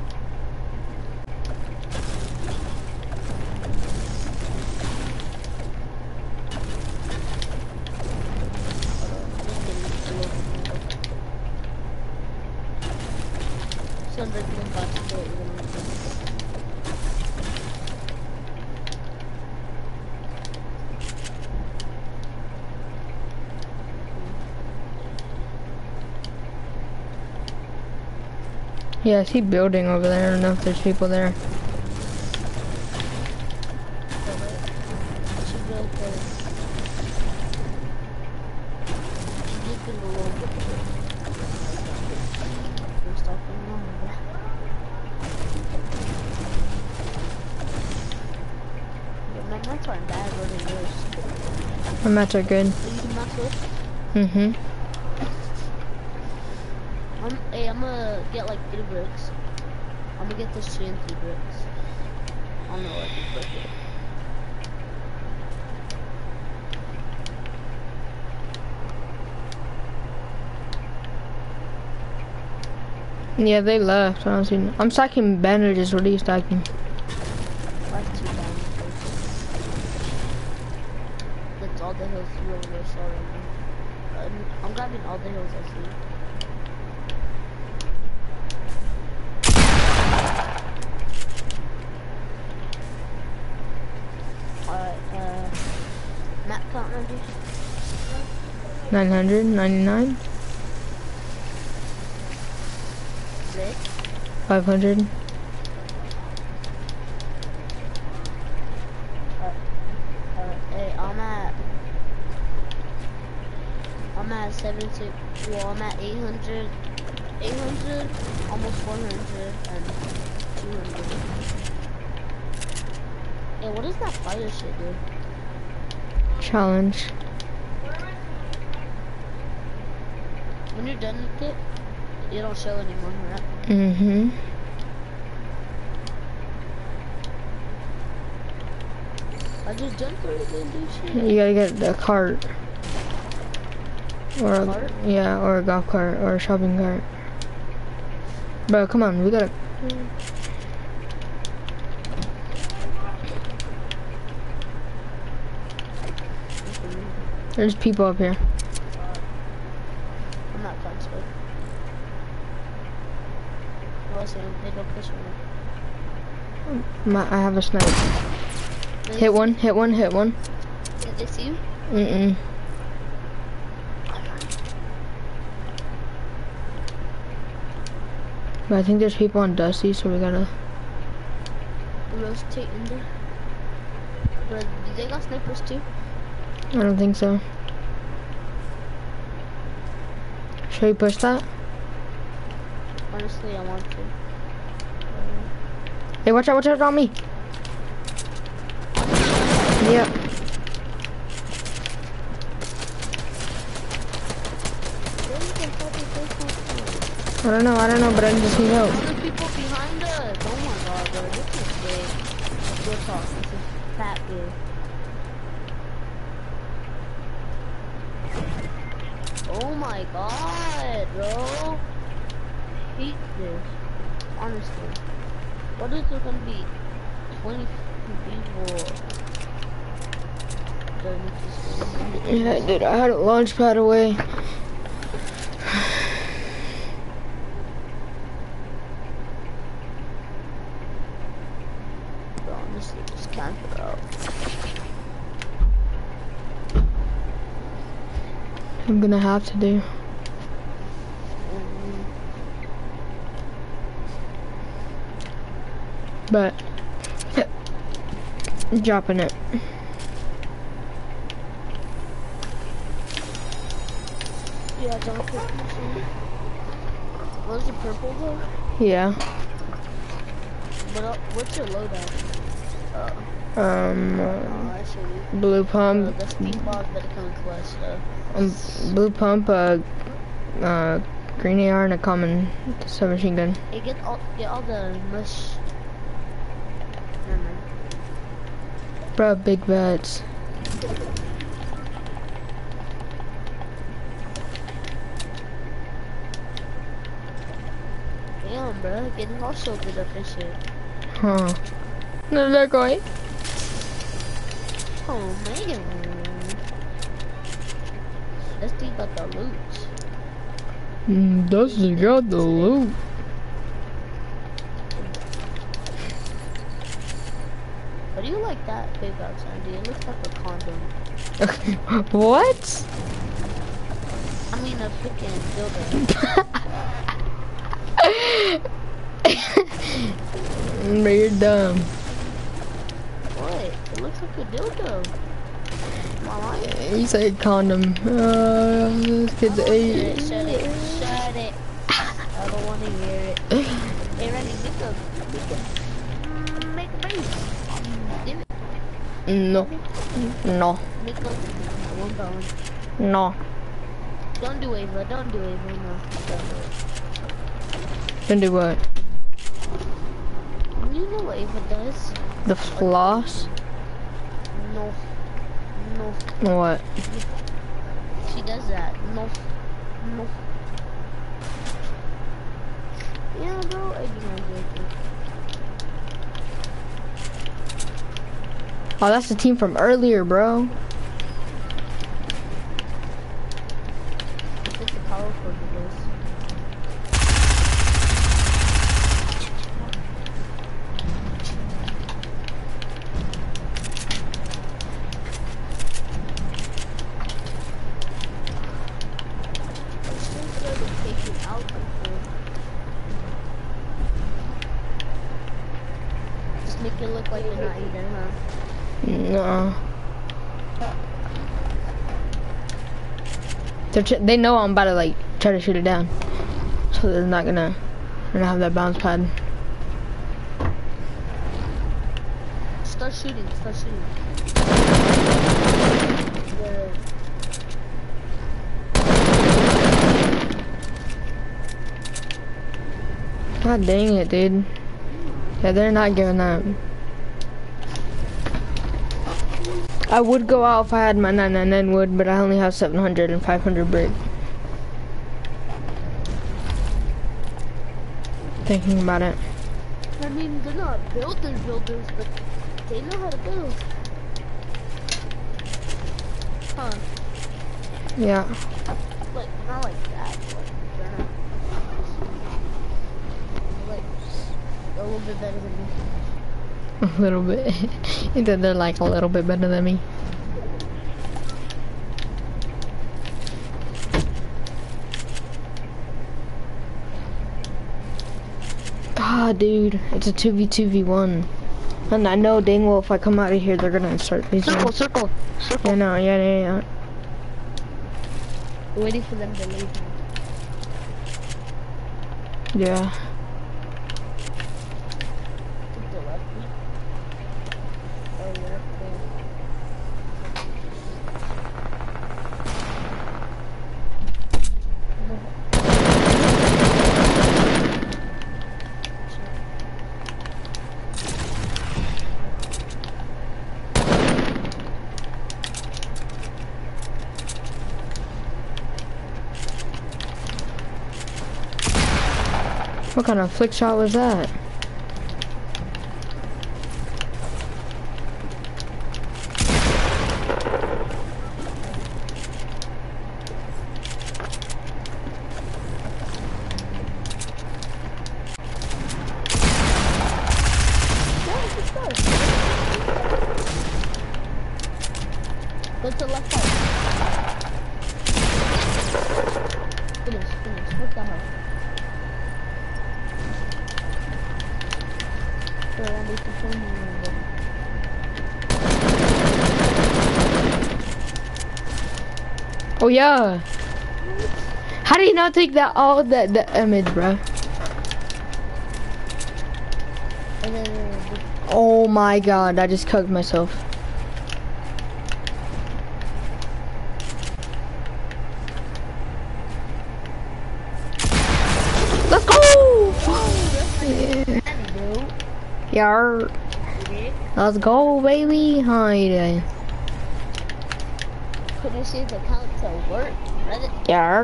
Yeah, I see building over there. I don't know if there's people there. My mats are good. Mm-hmm. I'm, hey, I'm gonna get like three bricks. I'm gonna get this T N T bricks. I don't know what I can break it. Yeah, they left. I don't see. I'm stacking bandages. What are you stacking? I have two bandages. That's all the hills you over there saw right now. I'm, I'm grabbing all the hills I see. nine hundred ninety-nine. five hundred. Uh, uh, hey, I'm at, I'm at seventy, well, I'm at eight hundred, eight hundred, almost four hundred, and two hundred. Hey, what does that fire shit do? Challenge. When you're done with it, you don't show anymore, right? Mm-hmm. I just jumped through it and do shit. You gotta get a cart. Or a, Cart? yeah, or a golf cart, or a shopping cart. Bro, come on, we gotta... There's people up here. I'm not comfortable. Listen, they don't push me. My, I have a snipe. Really? Hit one, hit one, hit one. Did they see you? Mm-mm. But I think there's people on Dusty, so we gotta... Rotate in there. But do they got snipers too? I don't think so. Should we push that? Honestly, I want to. Hey, watch out, watch out on me! Yeah. I don't know, I don't know, but I just need help. Other people behind us! Oh my god, bro, this is big. Good talk, this is fat big. Oh my god, bro. hate this. Honestly. What is there gonna be? twenty people. Yeah, dude, I had a launch pad away. Honestly, just camp it out. I'm gonna have to do. Mm-hmm. But dropping it. Yeah, don't put Was it purple though? Yeah. What uh, what's your loadout? Uh, Um, oh, uh, I see. blue Uh, pump. the speed bog that it comes quest stuff. Um, blue pump. Uh, uh, green A R and a common submachine gun. Hey, get all get all the mush. Never mind. Bro, big bets. Damn, bro, getting all so good at this shit. Huh. No, they're going. Oh man. Let's think about the loot. Mm, that's the got the loot. What do you like that big outside, dude? It looks like a condom. What? I mean a freaking dildo. But you're dumb. What? It looks like a dildo. Am I lying? You say condom. Uh, this kid's Shut eight. it, shut it, shut it. I don't want to hear it. Hey, Randy, make a, make a, mm, make a base. Um, give it, No. No. make a, one by one. No. Don't do Ava, don't do Ava, no. Don't do it. Then do what? You know what Ava does? The floss? No. No. What? She does that. No. No. Yeah, bro, I do not like it. Oh, that's the team from earlier, bro. It's a powerful device. Just make it look like you're not either, huh? No. They're ch they know I'm about to like try to shoot it down, so they're not gonna, they're gonna have that bounce pad. Start shooting, start shooting. Yeah. God dang it, dude. Yeah, they're not giving up. I would go out if I had my nine nine nine wood, but I only have seven hundred and five hundred brick. Thinking about it. I mean, they're not builders builders, but they know how to build. Huh. Yeah. Like, not like that, but they're not. Like, a little bit better than me. A little bit. Either they're like a little bit better than me. Ah, dude, it's a two v two v one. And I know dang well if I come out of here, they're gonna start these. Circle, circle, circle. Yeah, no, yeah, yeah, yeah. Waiting for them to leave. Yeah. Think they left me. Oh, yeah, What kind of flick shot was that? Go to the left side. Finish, finish. What the hell? Bro, I need to phone you. Oh yeah. How do you not take that all that that image, bro? And then, uh, Oh my god, I just cooked myself. Let's go! Yeah. Yeah. Let's go, baby. How you doing? could you see the count to work? Reddit? Yeah.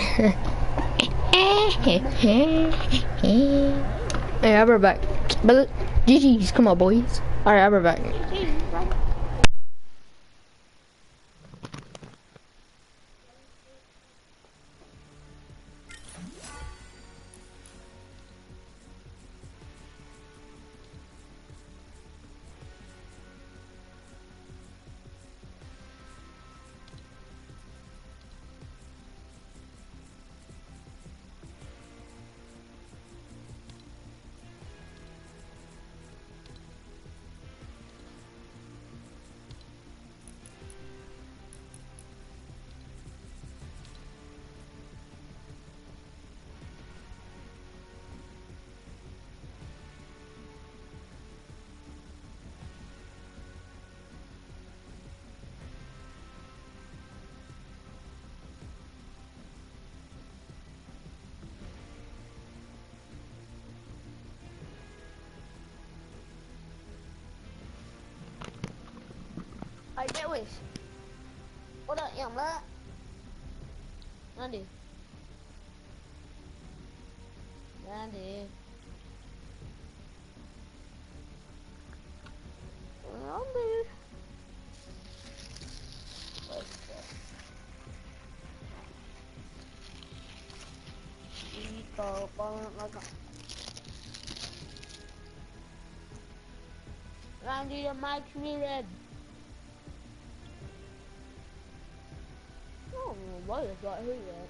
Hey, I'll be back. But G G's, come on, boys. All right, I'll be back. Ai đéo ơi. Có đợi em đó. Ra đi. Ra đi. Ra đi. Đi tàu con nó cả. Ra đi là Mike Red. Oh, what is that? Who is that?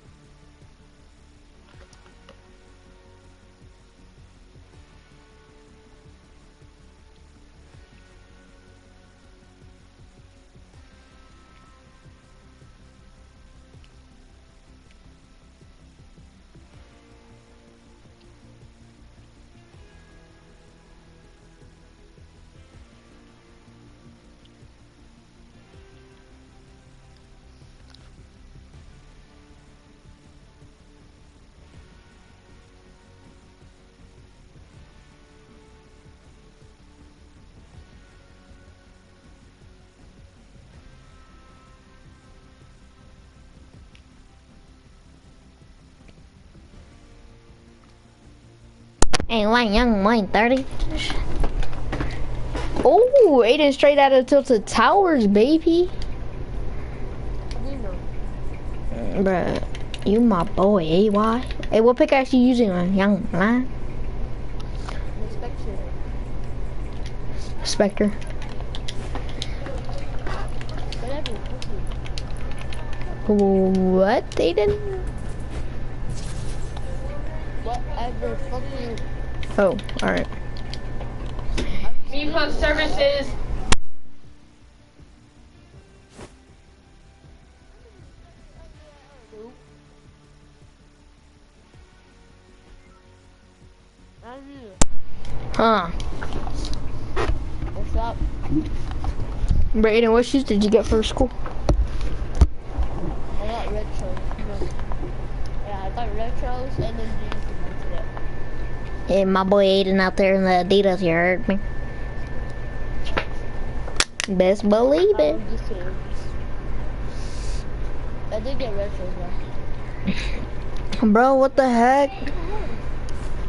Ain't like young mine thirty. Oh, Aiden straight out of Tilted Towers, baby. You know. Bruh, you my boy, A Y. Hey, what pickaxe you using on young man? Spectre. Spectre. Whatever. What, Aiden? Whatever. Fuck you. Oh, alright. Me Plus Services. Huh. What's up? Aiden, what shoes did you get for school? I got retros. Yeah, I got retros and then these today. Hey, my boy Aiden out there in the Adidas, you heard me? Best believe it. Um, just kidding. I did get retros though. Bro, what the heck?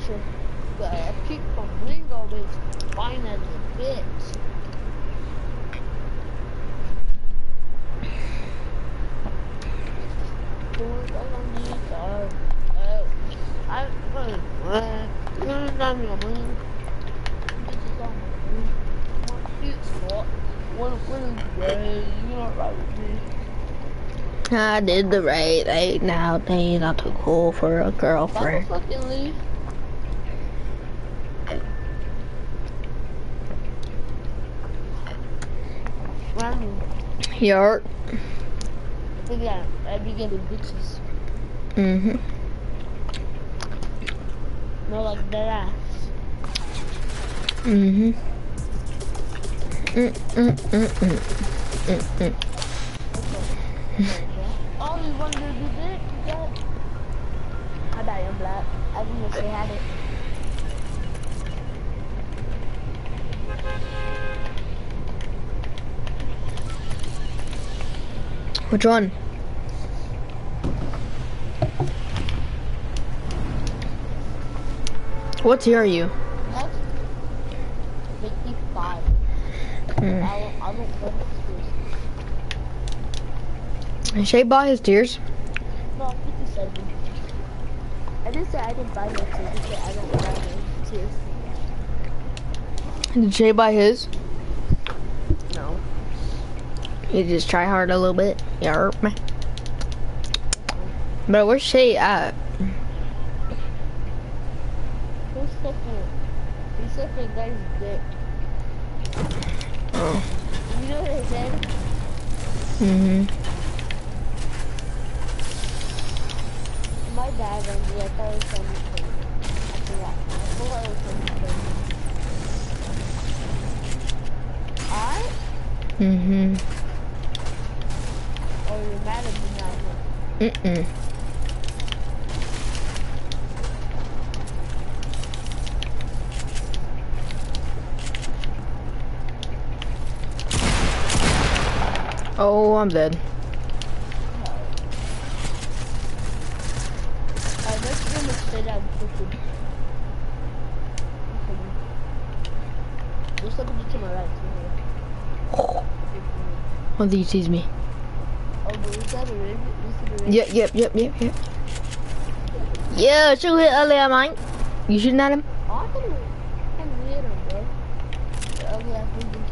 picture. But a chick from Lingo is fine as a bitch. I I did the right thing. Nowadays, not too cool for a girlfriend. fucking leave. Yarp. Yeah, I be getting bitches. Mm-hmm. No, like that ass. Mm-hmm. Mm-mm-mm-mm. Mm-mm. Oh, you want to do this? Yeah. I bet I'm black. I didn't know they had it. Which one? What tier are you? That's fifty-five. Mm. I don't, I don't know what's Shay bought his tiers. No, fifty-seven. I didn't say I didn't buy no tiers. I just said I don't buy no tiers. Did Shay buy his? No. You just try hard a little bit. Yarp. But where's Shay at? Who's sucking? He's sucking a guy's dick. Oh. You know what I said? Mm-hmm. My dad and me, I thought it was something. I forgot. I forgot it was something. I? Mm-hmm. Or you're mad at me now? Mm-mm. Oh, I'm dead. Alright, let's go and stay down quickly. There's somebody to my right. Oh, he sees me. Oh, but is that a raven? Is it a raven? Yep, yep, yep, yep, yep. Yeah, shoot hit earlier, mate. You shooting at him? Oh, I can, I can hit him, bro. The ugly ass moving to me.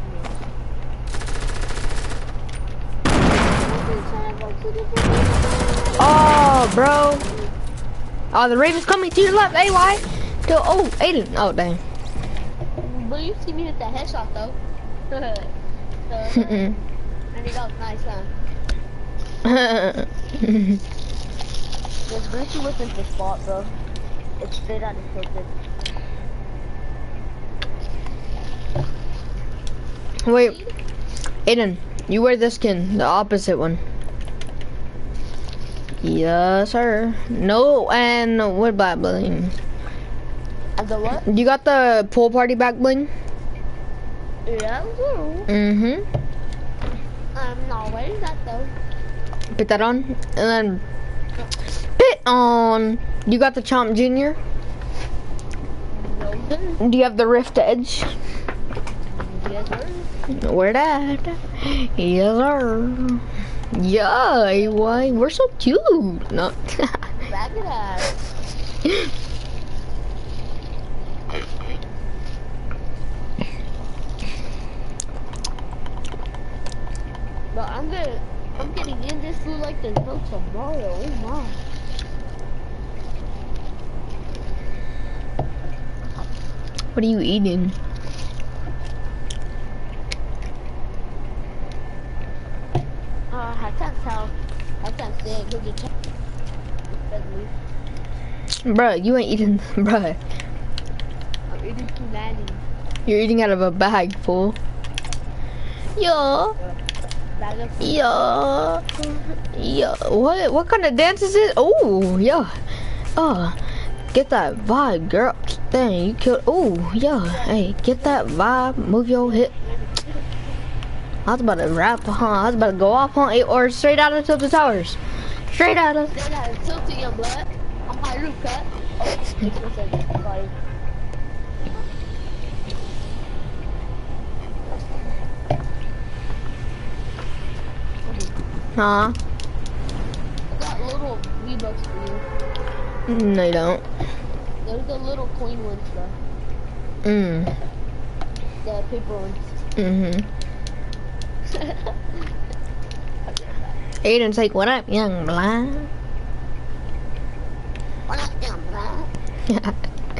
Oh, bro. Oh, the Raven's coming to your left. A Y. Still, oh, Aiden. Oh, dang. But you see me hit that headshot, though. so, and it was nice, huh? This glitchy wasn't the spot, bro. It's straight out of tilted. Wait, Aiden, you wear this skin, the opposite one. Yes, sir. No, and what back bling? And the what? You got the pool party back bling? Yeah, I do. Mm-hmm. I'm not wearing that, though. Put that on, and then put on. You got the Chomp Junior? No, sir. Do you have the Rift Edge? Yes, sir. Where that? Yes, sir. Yeah, why? We're so cute. No. Back it up. But I'm gonna, I'm getting in this food like there's no tomorrow. Oh my. What are you eating? Uh, I can't tell. I can't say it because it's deadly. Bruh, you ain't eating, bruh. I'm eating too many. You're eating out of a bag, fool. Yeah. Bag of Yeah. Yeah. What, what kind of dance is it? Oh, yeah. Oh, get that vibe, girl. Dang, you killed. Oh, yeah. Hey, get that vibe. Move your hip. I was about to rap, huh? I was about to go off, huh? Or straight out of Tilted Towers. Straight out of. Straight out of tilting your blood. On my roof cut. Oh, six percent. Sorry. Huh? I got little V-Bucks for you. No, you don't. There's the little coin ones, though. Mm. The paper ones. Mm-hmm. Aiden's like, what up, young blood? What up, young blood?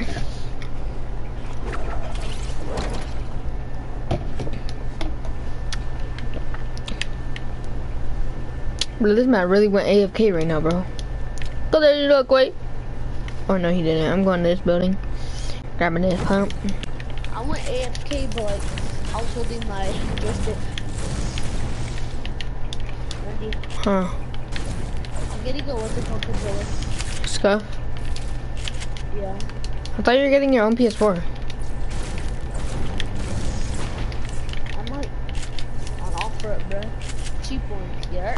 Bro, this man really went A F K right now, bro. Go there, you look, wait. Oh, no, he didn't. I'm going to this building. Grabbing this pump. I went A F K, but I was holding my joystick. Ready? Huh. I'm getting a what's it called controller. Scuff? Yeah. I thought you were getting your own P S four. I might on offer it, bro. Cheap ones, yeah.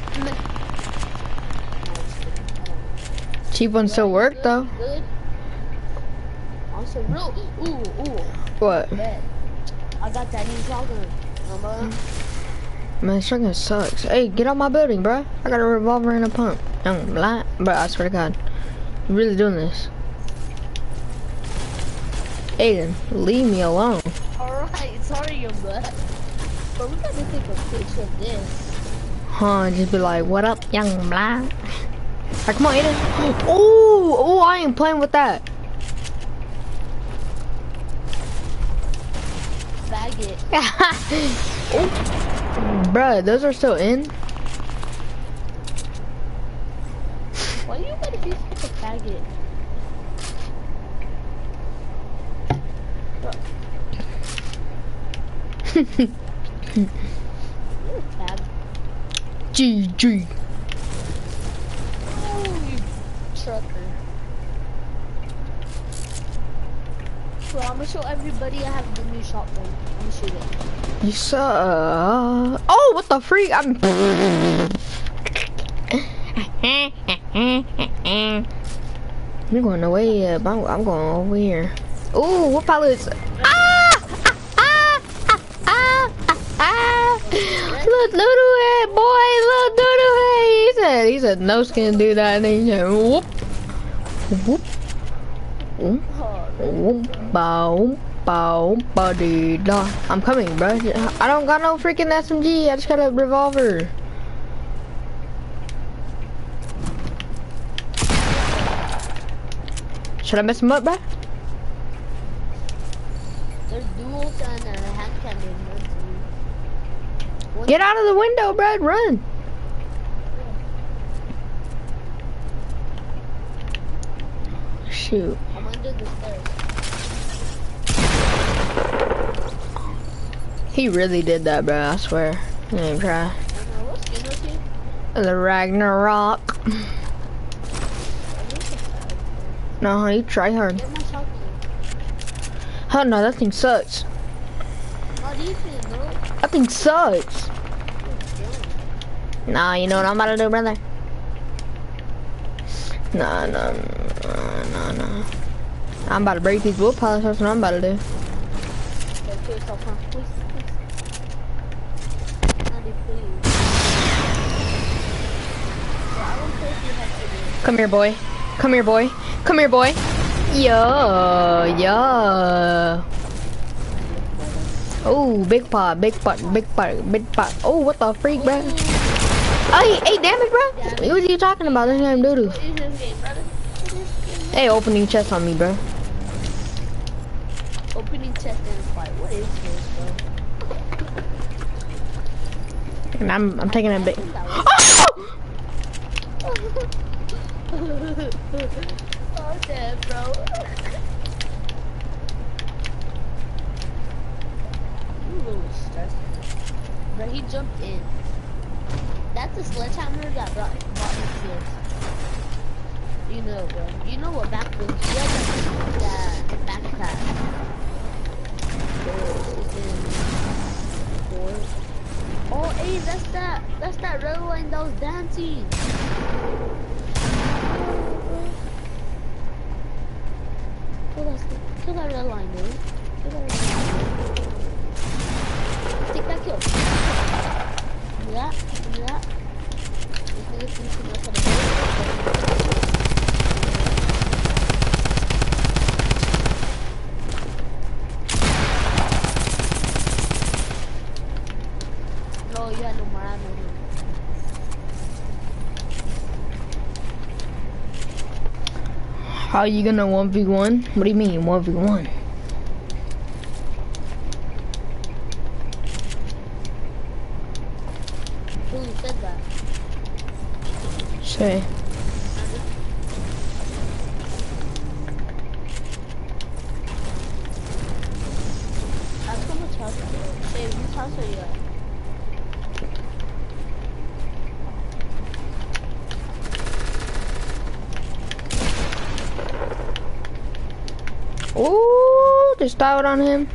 Cheap ones still work, good, though. Good. Also, real. Ooh, ooh. What? Bet. I got that new shotgun. Remember? Man, shotgun sucks. Hey, get out my building, bro. I got a revolver and a pump. Young black. Bro, I swear to God. You really doing this? Aiden, leave me alone. Alright, sorry, young blood. But we gotta take a picture of this. Huh, just be like, what up, young black? Alright, come on, Aiden. Oh, oh, I ain't playing with that. Faggot. Oh. Bruh, those are still in? Why you gotta be such a faggot? You're a fag. G G. Oh, you trucker. So I'm gonna show everybody I have the new shotgun. I'm gonna shoot it. You suck. Oh, what the freak? I'm. You're going away, yeah, but I'm, I'm going over here. Ooh, what pallets? Ah! Ah! Ah! Ah! Ah! Ah! Little doodle head, boy, little doodle head. He said, he said, no skin do that, and then he said, whoop, whoop, whoop, whoop, bow, bow, buddy, da. I'm coming, bro. I don't got no freaking S M G. I just got a revolver. Should I mess him up, bro? There's duels and a hand cannon. Get out of the window, bro. Run. Shoot. I'm under the stairs. He really did that, bro. I swear. He didn't try. I don't know what skin was he? The Ragnarok. No, you try hard. Get my shotgun. Oh no, that thing sucks. Not even, no. That thing sucks. Nah, you know what I'm about to do, brother? Nah, nah, nah, nah, nah. I'm about to break these wood pallets. That's what I'm about to do. Okay, kill yourself, huh? Please, please. Not even, please. Yeah, I don't care if you have to do. Come here, boy. Come here, boy. Come here, boy. Yeah, yeah. Oh, big pot, big pot, big pot, big pot. Oh, what the freak, bro? Hey, hey, damn it, bro. What are you talking about? This name doodoo. What is this game, brother? What is this game? Hey, opening chest on me, bro. Opening chest and fight. What is this, bro? And I'm, I'm taking a bit. Oh, damn, bro. I'm a little stressed. Bro, he jumped in. That's the sledgehammer that brought, brought me to this. You know, bro. You know what backwards? You have that, that backpack. Oh, hey, that's that. That's that red line that was dancing. Kill that red line, dude. Kill that red line. Take that kill. Do that. Do that. This nigga's finishing us at the No, you had no more ammo. How are you gonna one v one? What do you mean one v one? Who said that? Say. Ask him which house. Say, whose house are you at? Ooh, just dialed on him.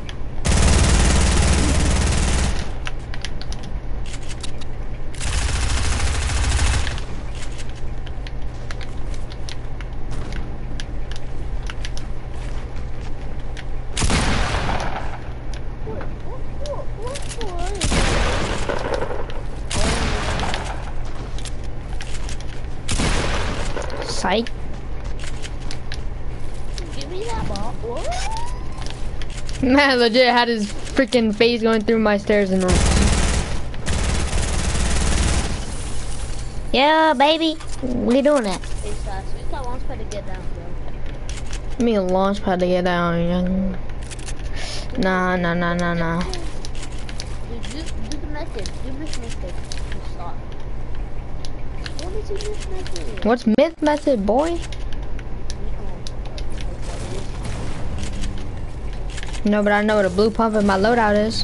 Psych. Give me that ball. What? Man, legit had his freaking face going through my stairs and. Yeah, baby. What are you doing that? Hey, Sass, use that launch pad to get down, bro. Give me a launch pad to get down, young. Nah, nah, nah, nah, nah. Dude, do, do the method. Do this method. Just stop. What is this method? What's myth method, boy? No, but I know what a blue pump in my loadout is.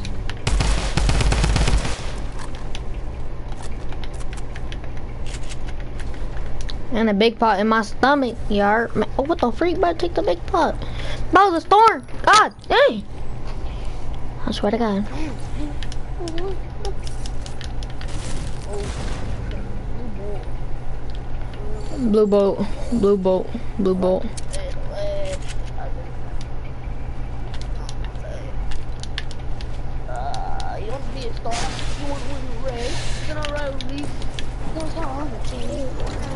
And a big pot in my stomach, yar. Man, oh, what the freak, bro? Take the big pot. Bro, the storm. God, dang. I swear to God. Blue bolt, blue bolt, blue bolt. Uh, you want to be a star? You want to win the race? You're gonna ride with me. That's all I'm saying.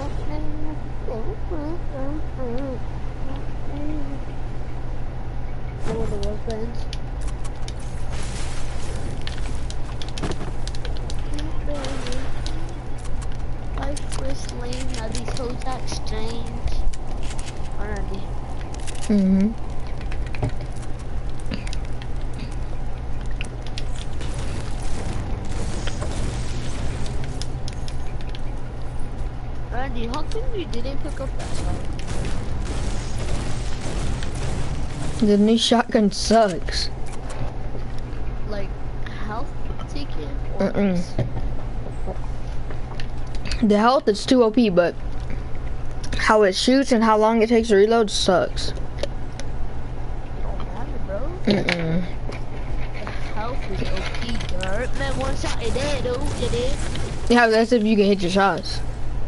What were the worst bands? Life whistling, now these hoes that exchange. Alrighty. Mm-hmm. Randy, how come you didn't pick up that song? The new shotgun sucks. Like, health taken? Or Mm-mm. The health is too O P, but how it shoots and how long it takes to reload sucks. It don't matter, bro. Mm-mm. Health is O P, dirt. Man, one shot, it did, dude, it did. Yeah, that's if you can hit your shots.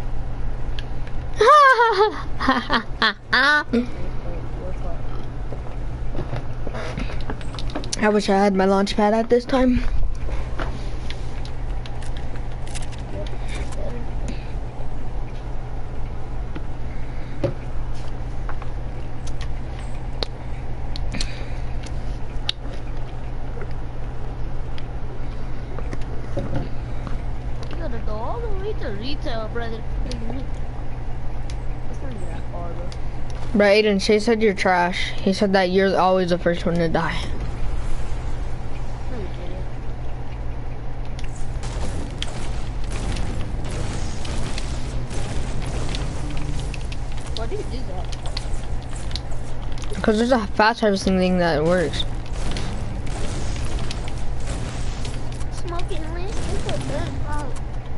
I wish I had my launch pad at this time. You gotta go all the way to retail, brother. It's not even that far, bro. Bro, Aiden, Shay said you're trash. He said that you're always the first one to die. No, you didn't. Why do you do that? Because there's a fast harvesting thing that works. Smoking lit? It's a good bro.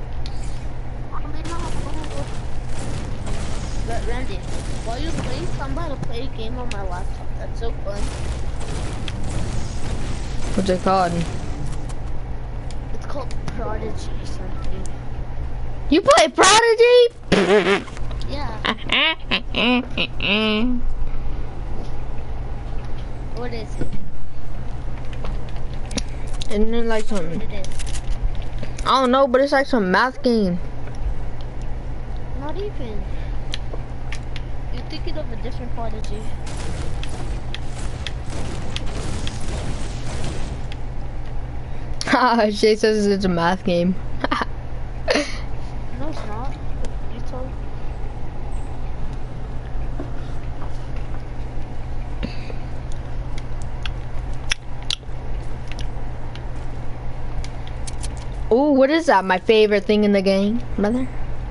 But Randy, while you're playing, I'm about to play a game on my laptop. That's so fun. What's it called? It's called Prodigy or something. You play Prodigy? Yeah. What is it? Isn't it like some, What it is? I don't know, but it's like some math game. Not even. You're thinking of a different prodigy. Haha, Shay says it's a math game. No, it's not. You told. Ooh, what is that? My favorite thing in the game, brother?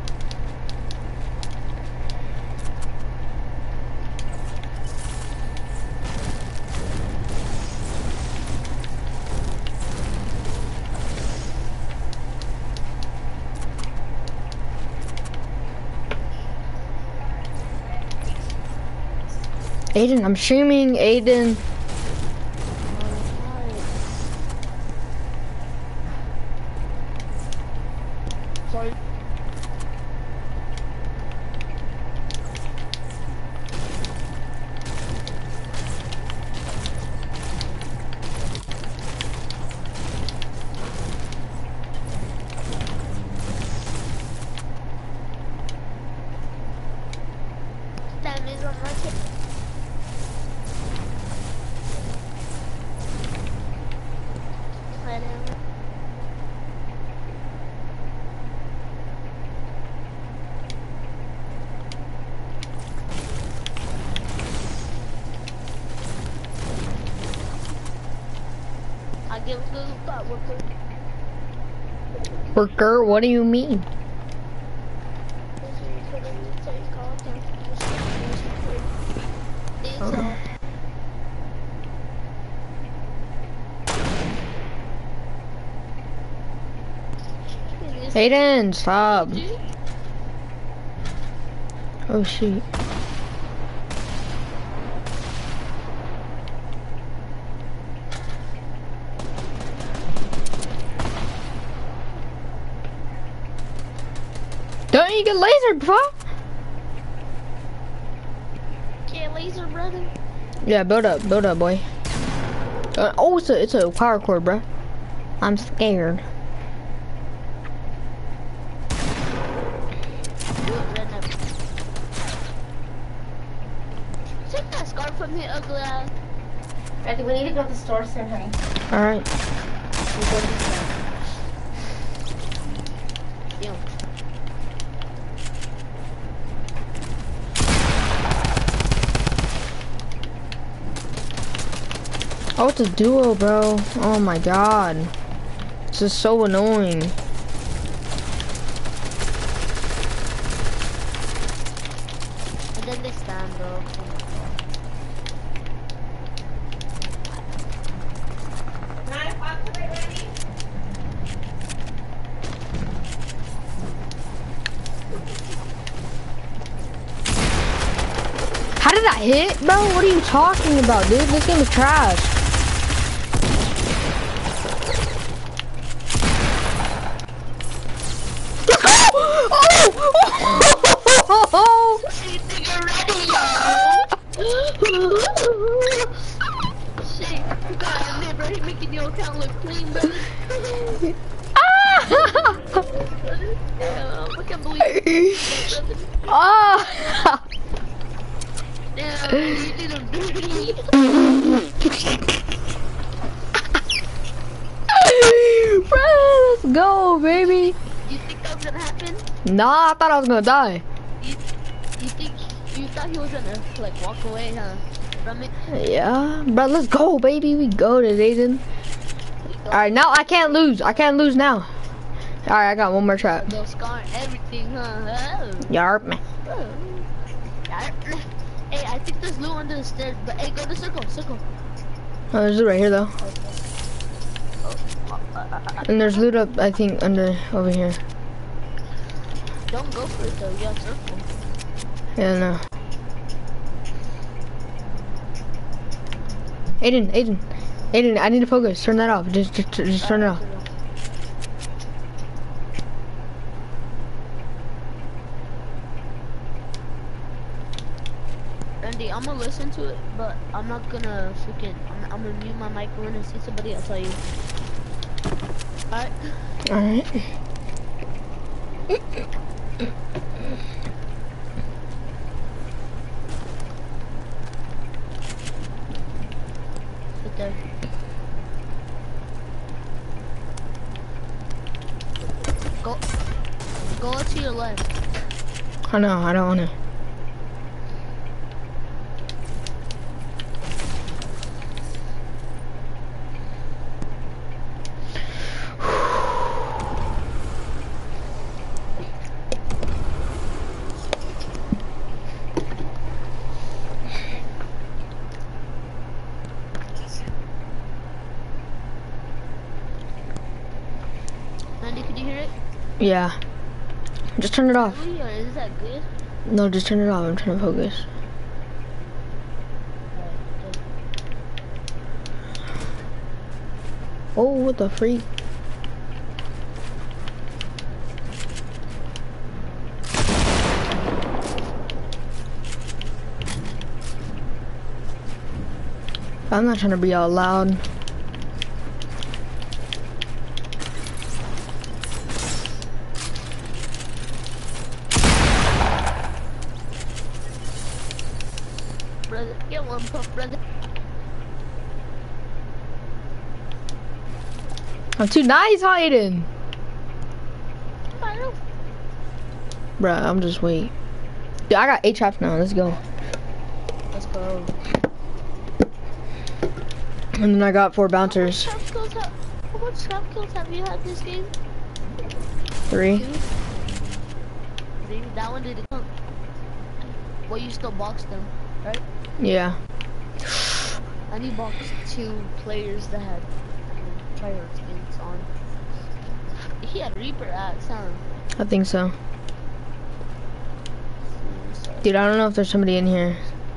Aiden, I'm streaming, Aiden. Sorry. That means I'm not kidding. Whatever. I give a little thought worker. Worker, what do you mean? Oh. Aiden, stop. Oh shoot. Don't you get lasered, bro? Can't laser, brother. Yeah, build up, build up, boy. Uh, oh, it's a, it's a power cord, bro. I'm scared. Take that scarf from me, ugly ass. Ready, we need to go to the store soon, honey. All right. We'll go to the store. Damn. Oh, it's a duo, bro. Oh my god. This is so annoying. And then they stand, bro. Nine o'clock today, ready? How did that hit, bro? What are you talking about, dude? This game is trash. Oh! Shit, nigga, ready, yo! Shit, you gotta admit, bro, he making your account look clean, bro. Damn, I can't believe it. Ah! Damn, you did him dirty. Bro, let's go, baby. You think that was gonna happen? Nah, I thought I was gonna die. You, you think, you thought he was gonna, like, walk away, huh? From it? Yeah, bro, let's go, baby. We go to Aiden. All right, now I can't lose. I can't lose now. All right, I got one more trap. They'll scar everything, huh? Oh. Yarp, man. Oh. Yarp. Hey, I think there's loot under the stairs, but hey, go to circle, circle. Oh, there's loot right here though, and there's loot up. I think under over here. Don't go for it though, yeah, circle. Yeah, no. Aiden, Aiden, Aiden, I need to focus. Turn that off. Just, just, just turn it off. Randy, Wait, I'm gonna listen to it, but I'm not gonna freaking. I'm, I'm gonna mute my microphone and see somebody. I'll tell you. Alright. Alright. Sit there. Go. Go to your left. I know, I don't wanna. Mandy, could you hear it? Yeah. Just turn it off. Really, or is that good? No, just turn it off. I'm trying to focus. Alright, good. Oh, what the freak? I'm not trying to be all loud. Brother, get one puff, brother. I'm too nice hiding. I don't. Bruh, I'm just wait. Dude, I got eight traps now. Let's go. Let's go. And then I got four bouncers. How much trap kills have, how much trap kills have you had this game? Three. Two? Three? That one didn't count. Well, you still boxed them, right? Yeah. And you boxed two players that had tryhard skins on. He had Reaper axe, huh? I think so. Dude, I don't know if there's somebody in here.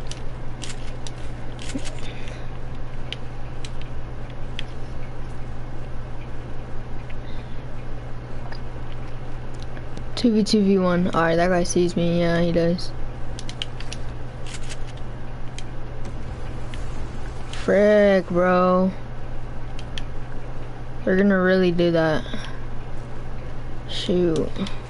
two v two v one. Alright, that guy sees me. Yeah, he does. Frick, bro. They're gonna really do that. Shoot.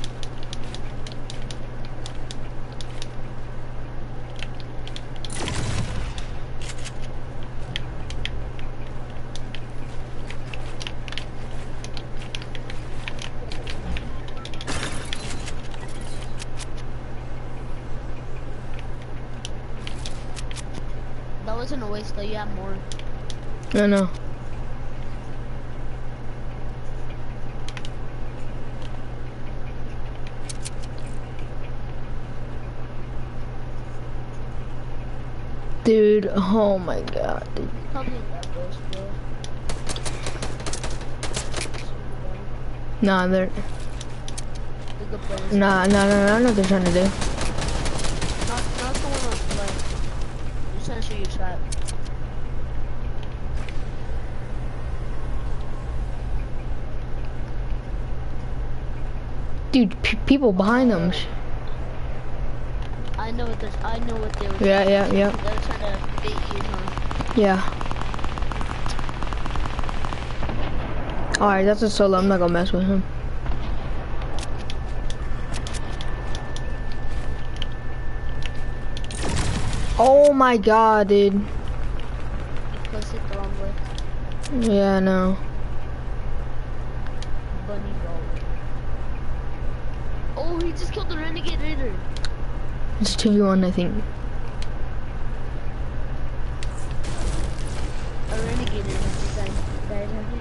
That wasn't a waste though, you have more. No, no. Dude, oh my god, dude. Probably that ghost, bro. Nah, they're... The good players. Nah, nah, nah, nah, I know what they're trying to do. Not, not the one on the left. I'm just trying to show you a trap. Dude, p people behind them. I know what they're, I know what they were Yeah, yeah, yeah. They're trying to bait you, huh? Yeah. Alright, that's a solo. I'm not gonna mess with him. Oh my god, dude. You placed it the wrong way. Yeah, no. Bunny roll. Oh, he just killed the Renegade Raider. It's two v one, I think. A Renegade Raider just died. Died, huh?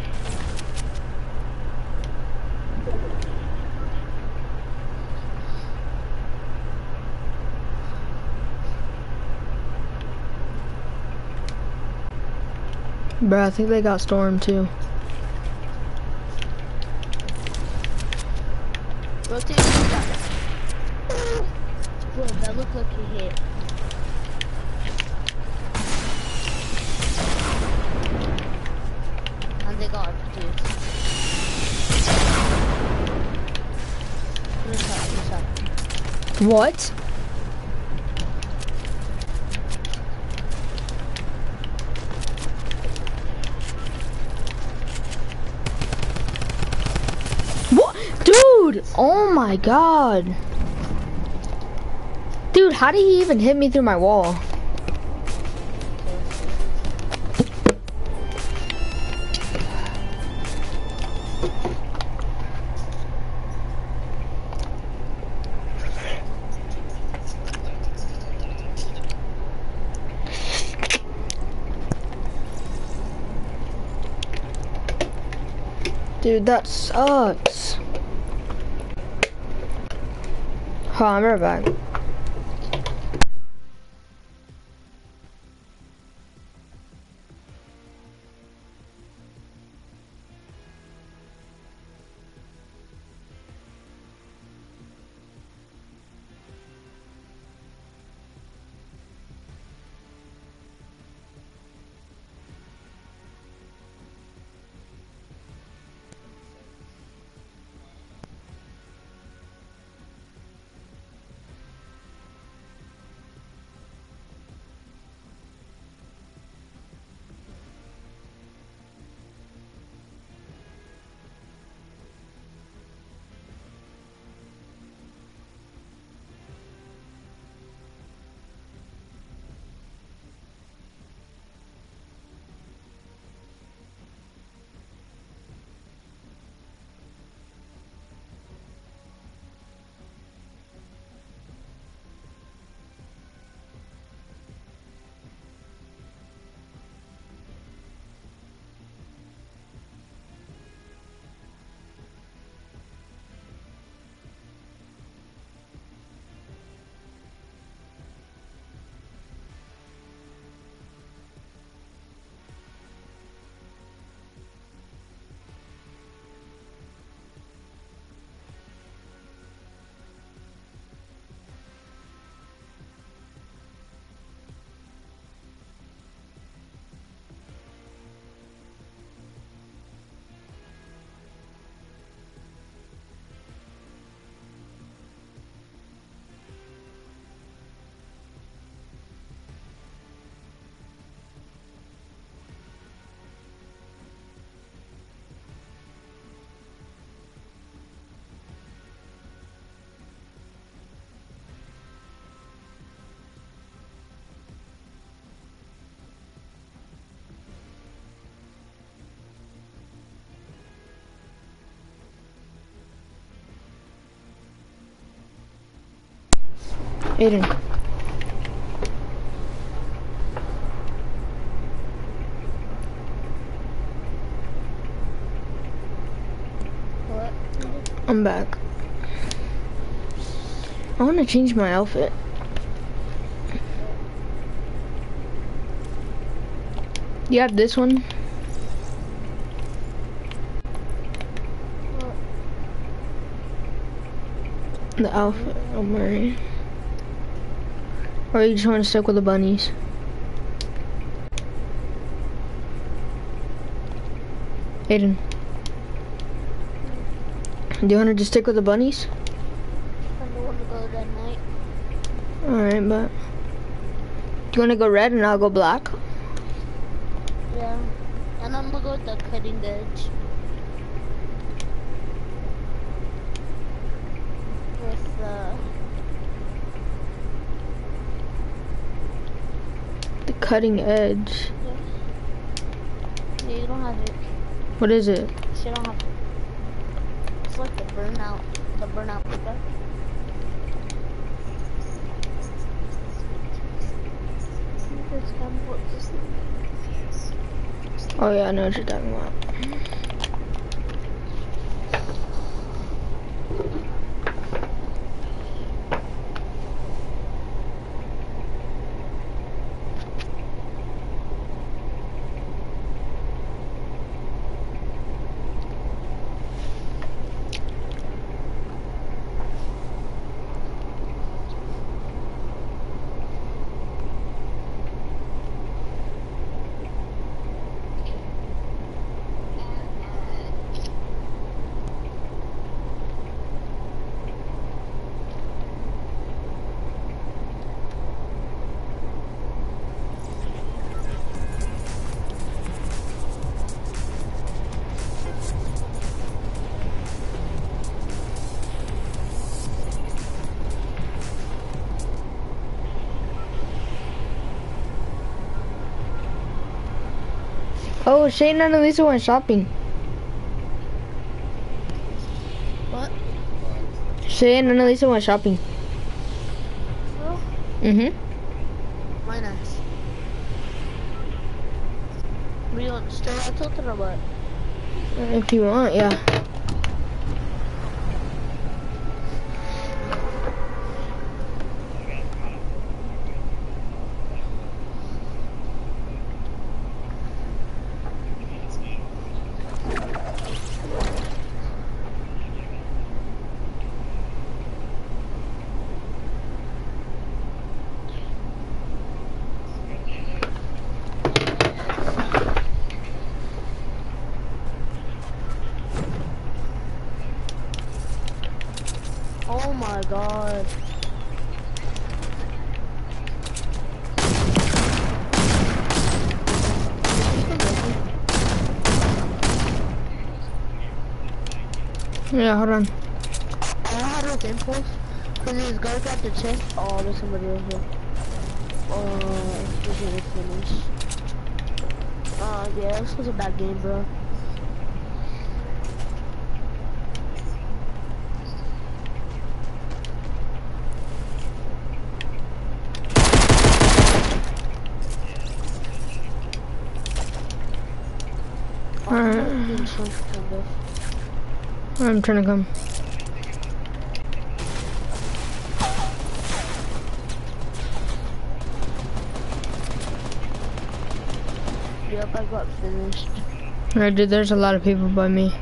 Bruh, I think they got stormed too. Rotate your shot. Bro, that looked like a hit. And they got dude. Good shot, good shot. What? Dude, oh my god. Dude, how did he even hit me through my wall? Dude, that sucks. Hold on, I'm right back. Aiden. What? I'm back. I want to change my outfit. You have this one? What? The outfit I'm wearing. Or you just want to stick with the bunnies? Aiden. Do you want to just stick with the bunnies? I don't want to go that night. Alright, but... Do you want to go red and I'll go black? Yeah. And I'm gonna go with the cutting edge. With uh The cutting edge. yeah. Yeah, you don't have it. What is it? You don't have it. It's like the burnout. The burnout pickup. It's kind of what this thing is. Oh yeah, I know what you're talking about. Oh, Shane and Elisa went shopping. What? Shane and Elisa went shopping. Oh, Mm-hmm. why not? We want to stay at Tilton or what? If you want, yeah. Oh my god. Yeah, hold on. I had this impulse because his guard got the chest. Oh, there's somebody over here. Oh, he's gonna finish. Oh, yeah, this was a bad game, bro. Alright. I'm trying to come. Yep, I got finished. Alright, dude, there's a lot of people by me.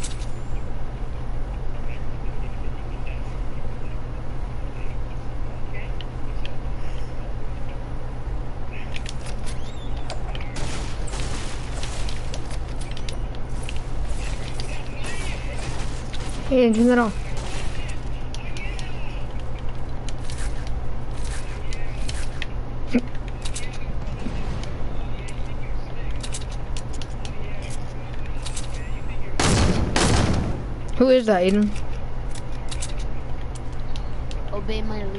Hey, turn that off. Who is that, Aiden? Obey my lead.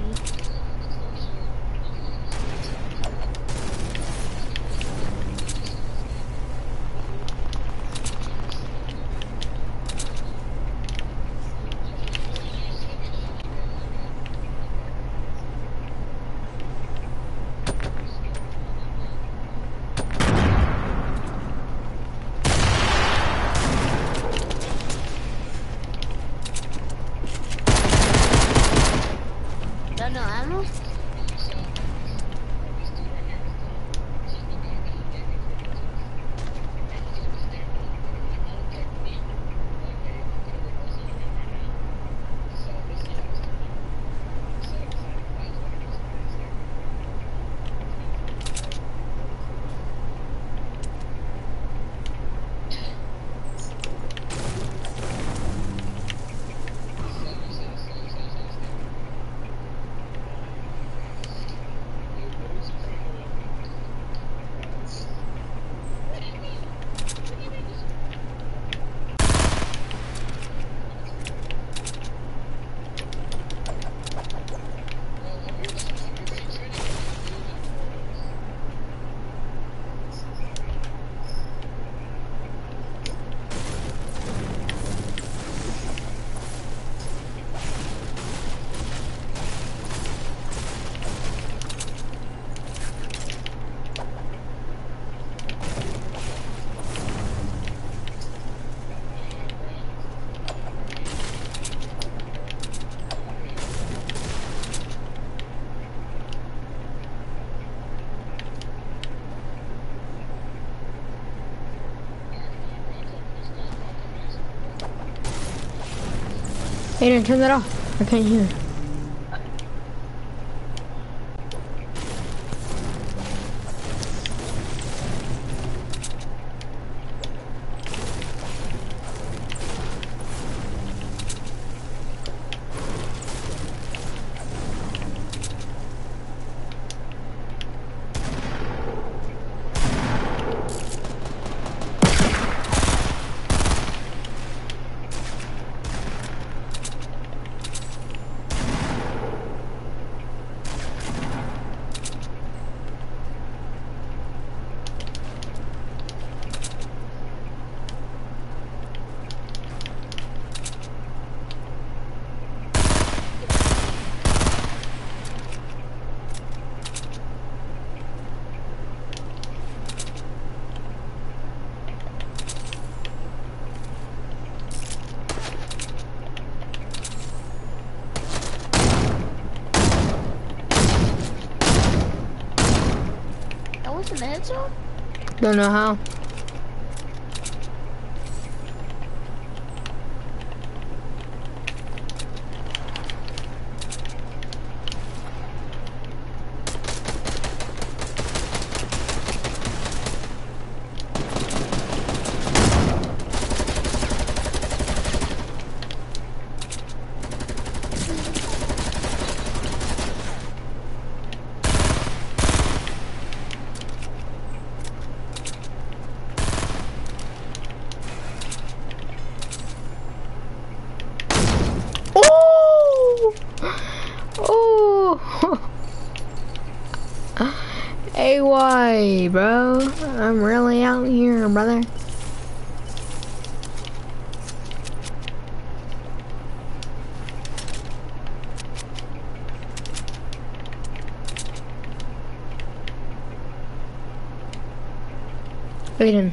Got no ammo? Aiden, turn that off. I can't hear. missing a headshot? Don't know how. A Y, bro. I'm really out here, brother. Aiden.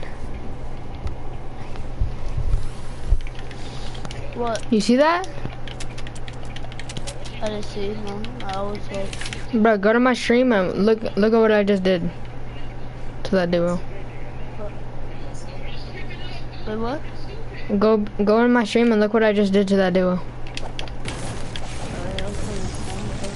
What? You see that? I didn't see, no. I always said. Bro, go to my stream and look look at what I just did to that duo. Wait, what? Go go in my stream and look what I just did to that duo. Alright, I'll put it down.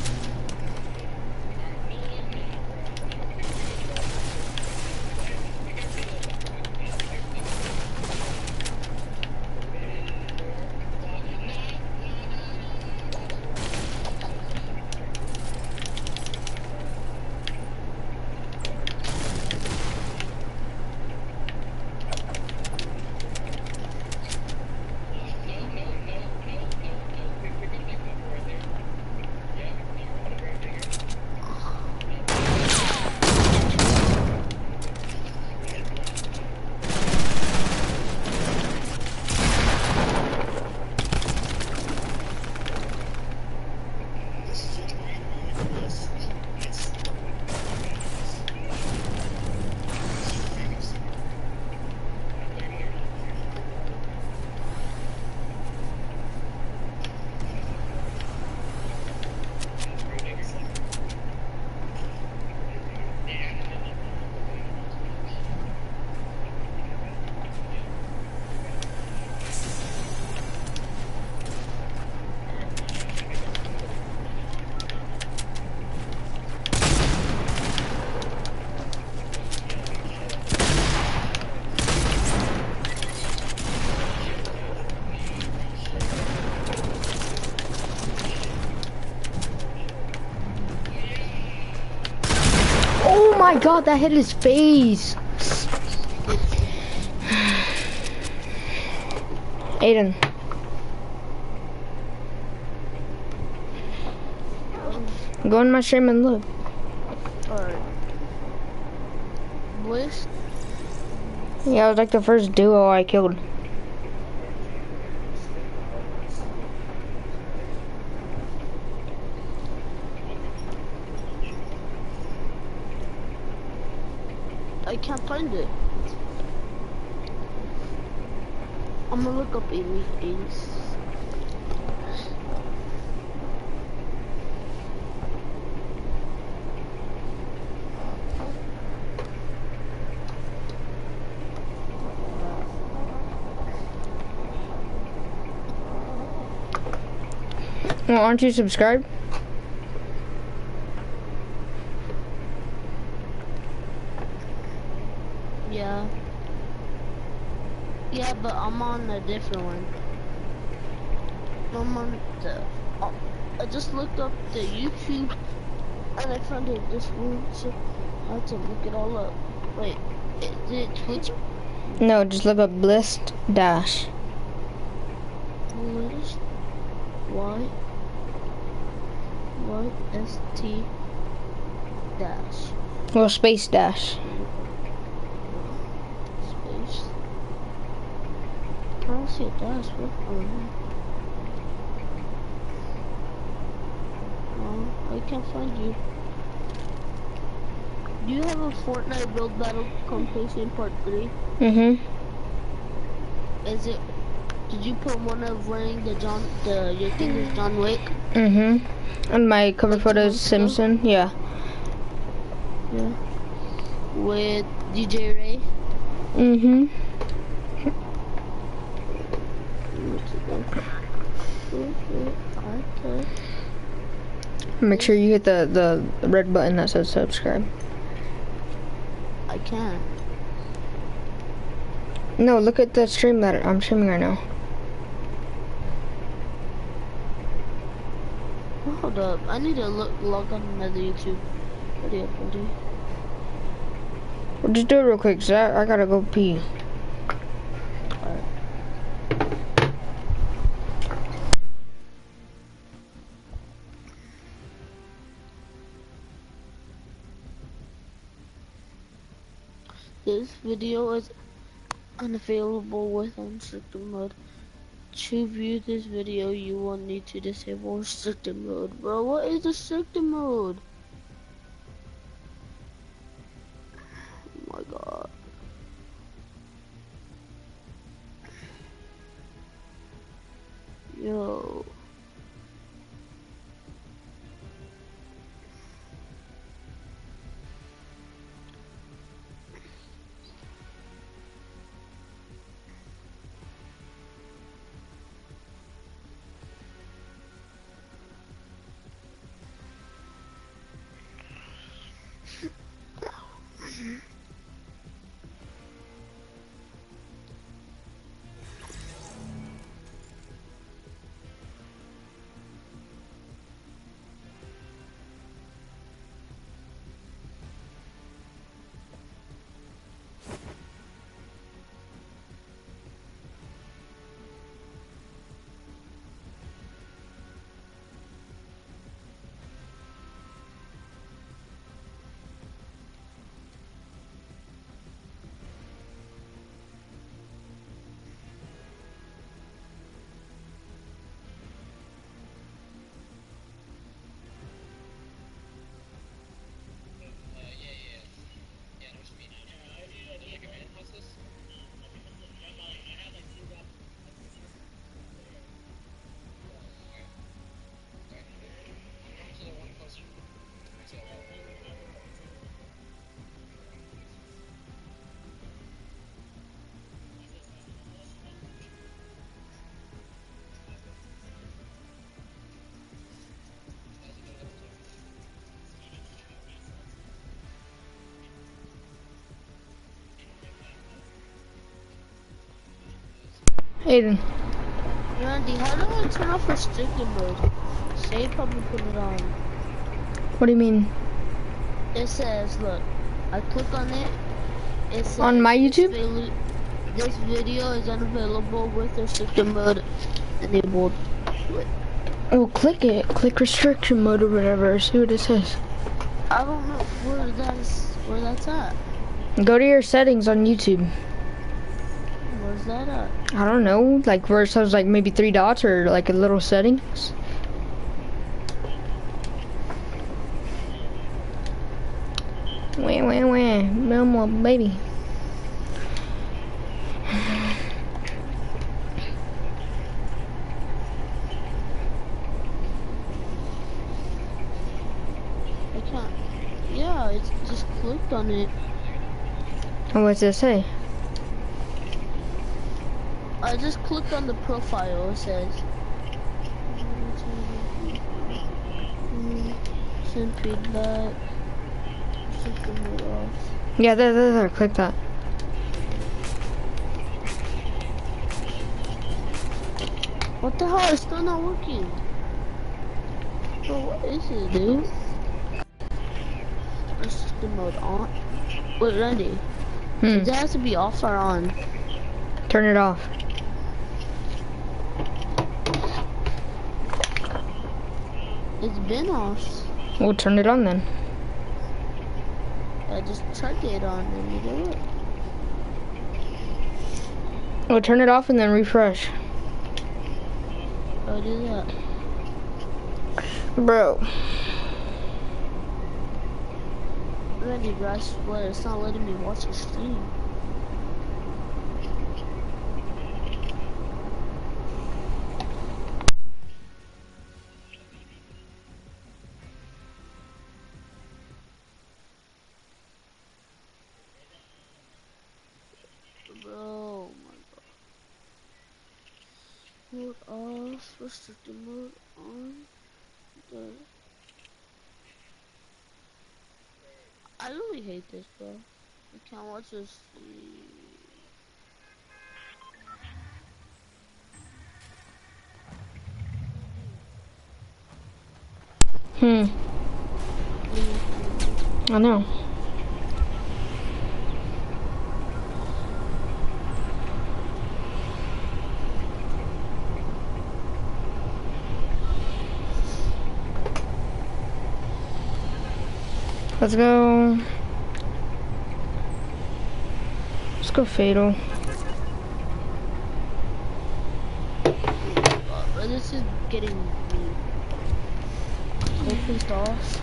Oh my god, that hit his face. Aiden. Go in my stream and look. Alright. Bliss? Yeah, it was like the first duo I killed. I can't find it. I'm gonna look up Elite Ace. Well, aren't you subscribed? Yeah. Yeah, but I'm on a different one. I'm on the. Oh, I just looked up the YouTube and I found it this one, so I had to look it all up. Wait, is it Twitch? No, just look up Bliss Dash. Bliss. Y. Y S T dash. Well, space dash. Space. I don't see a dash. What? Oh, no, I can't find you. Do you have a Fortnite Build Battle Completion Part three? Mm-hmm. Is it? Did you put one of wearing the John, the your thing is John Wick? Mm-hmm. And my cover Like photo is two months ago? Simpson. Yeah. Yeah. with D J Ray. Mm-hmm. Make sure you hit the, the red button that says subscribe. I can't. No, look at the stream that I'm streaming right now. Hold up, I need to look log on another YouTube video, buddy. Well, just do it real quick, cause I, I gotta go pee. Alright. This video is unavailable with unrestricted mode. To view this video, you will need to disable restricted mode. Bro, what is restricted mode? Oh my god. Yo. Aiden. Randy, how do I turn off restricted mode? Say probably put it on. What do you mean? It says, look, I click on it. It says, On my YouTube? This, this video is unavailable with restricted mode enabled. Wait. Oh, click it. Click restriction mode or whatever. See what it says. I don't know where that's where that's at. Go to your settings on YouTube. Where's that at? I don't know, like where it says like maybe three dots or like a little settings. Wah wah wah, no more baby. I can't. Yeah, it's just clicked on it. And what's it say? I just clicked on the profile. It says send feedback. System off. Yeah, there, there, there. Click that. What the hell? It's still not working. Bro, what is it, dude? System mode on. Wait, Randy. Hmm. Does it have to be off or on? Turn it off. It's been off. We'll turn it on then. I just tried it on and you do it. We'll turn it off and then refresh. I'll do that. Bro. Randy, bro, I swear, it's not letting me watch the stream. restricted mode on. The... I really hate this, bro. I can't watch this. Hmm. I know. Let's go. Let's go Fatal. Uh, this is getting me. So pissed off.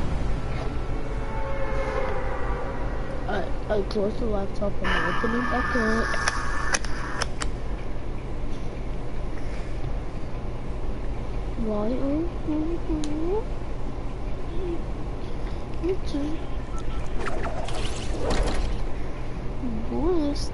I I closed the laptop and I opened it back up. Why? Oh, oh, oh. Okay. Boys.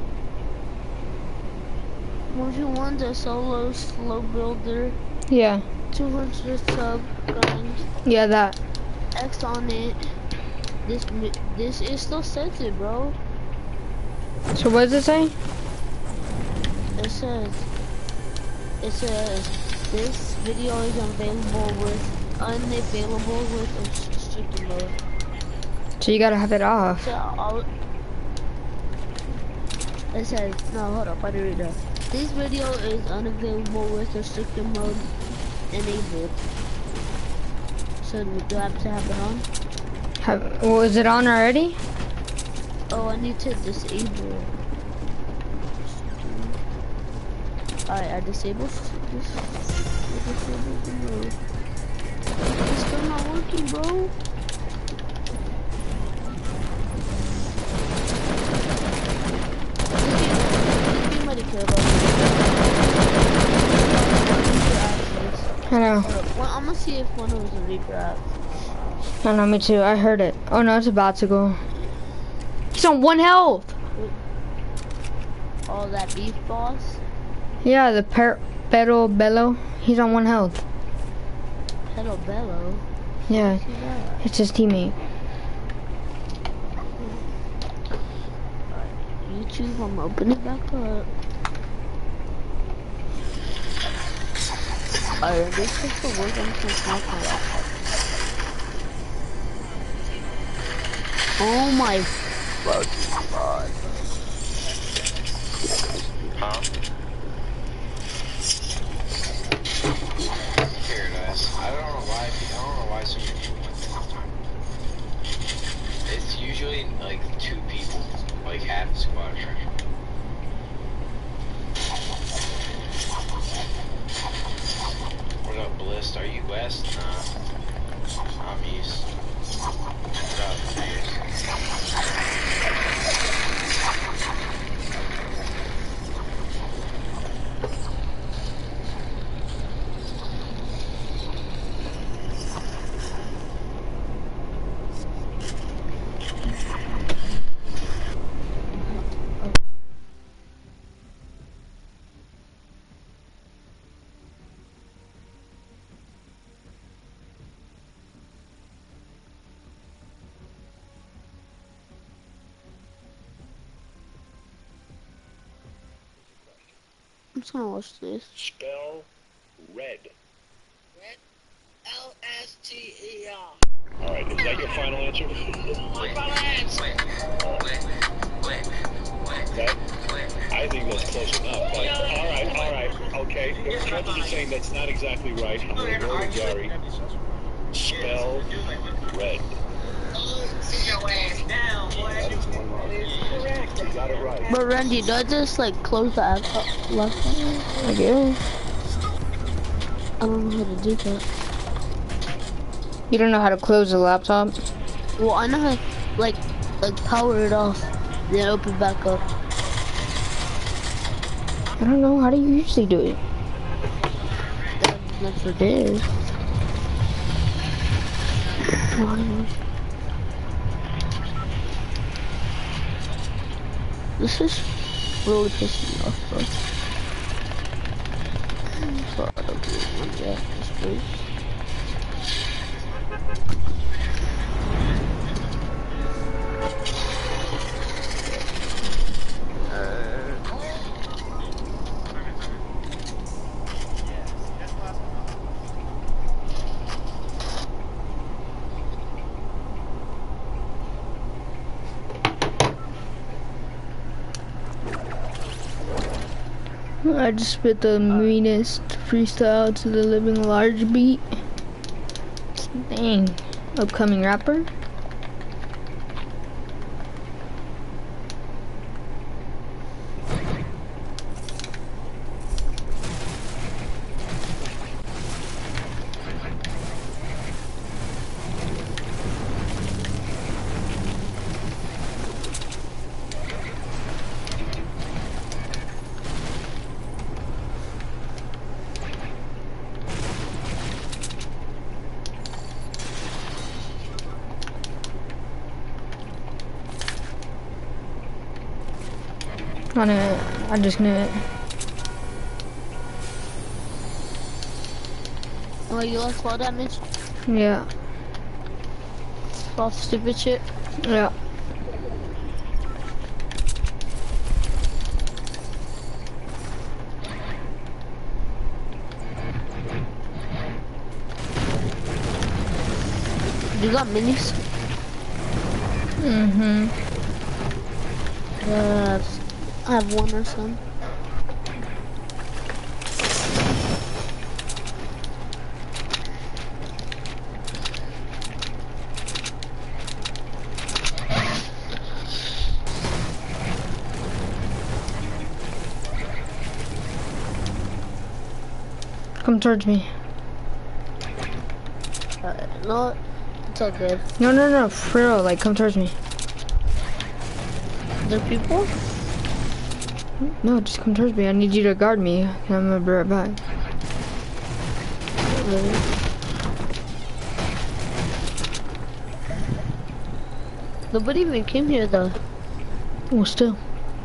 Don't you want the solo slow builder? Yeah. two hundred sub grind. Yeah, that. X on it. This this is still censored, bro. So what does it say? It says it says this video is available with unavailable with restricted mode. So you gotta have it off. So I'll, it says no, hold up, I didn't read that. This video is unavailable with restricted mode enabled. So do I have to have it on? Have, well, is it on already? Oh, I need to disable. Alright, I disabled this. I disabled the mode. It's still not working, bro. This game might care about me. I know. Well, I'm gonna see if one of those Reaper apps. I know, me too. I heard it. Oh no, it's about to go. He's on one health. Oh, that beef boss? Yeah, the per Pero Bello. He's on one health. Hello, Bello. Yeah, See that? it's his teammate. YouTube, I'm opening it back up. Alright, this is the work I'm supposed to talk about. Oh my fucking god. Huh? Here, guys. I don't know why. I don't know why so many people went there this time. It's usually like two people, like half the squad. What up, Bliss? Are you west? Nah. I'm east. What up, Bliss? I'm just gonna watch this. Spell red. Red? L S T E R. Alright, is that your final answer? My final answer. That, I think that's close enough, but alright, alright, okay. Trevor is saying that's not exactly right. I'm gonna go with Gary. Spell red. Sit your ass down, boy. That is one mark. Correct. You got it right. But Randy, do I just like close the app left? I guess. I don't know how to do that. You don't know how to close the laptop? Well, I know how to like like power it off, then open it back up. I don't know. How do you usually do it? That never did. This is really pissing me off, bro. But, okay. Yeah, it's free. I just spit the meanest freestyle to the living large beat. Dang. Upcoming rapper. I knew it. I just knew it. Oh, you lost fall damage? Yeah. Off stupid shit? Yeah. You got minis? Mm-hmm. Uh, I have one or some. Come towards me. Uh, no, it's all good. No, no, no, for real, like, come towards me. There are people? No, just come towards me. I need you to guard me. I'm gonna be right back. Really? Nobody even came here though. Well, still.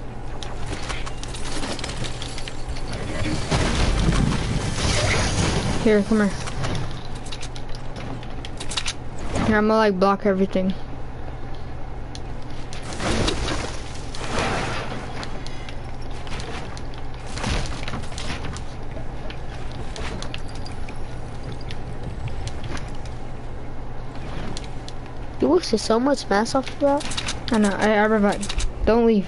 Here, come here. Here, I'm gonna like block everything. You wasted so much mass off of that. I know, I, I revived. Don't leave.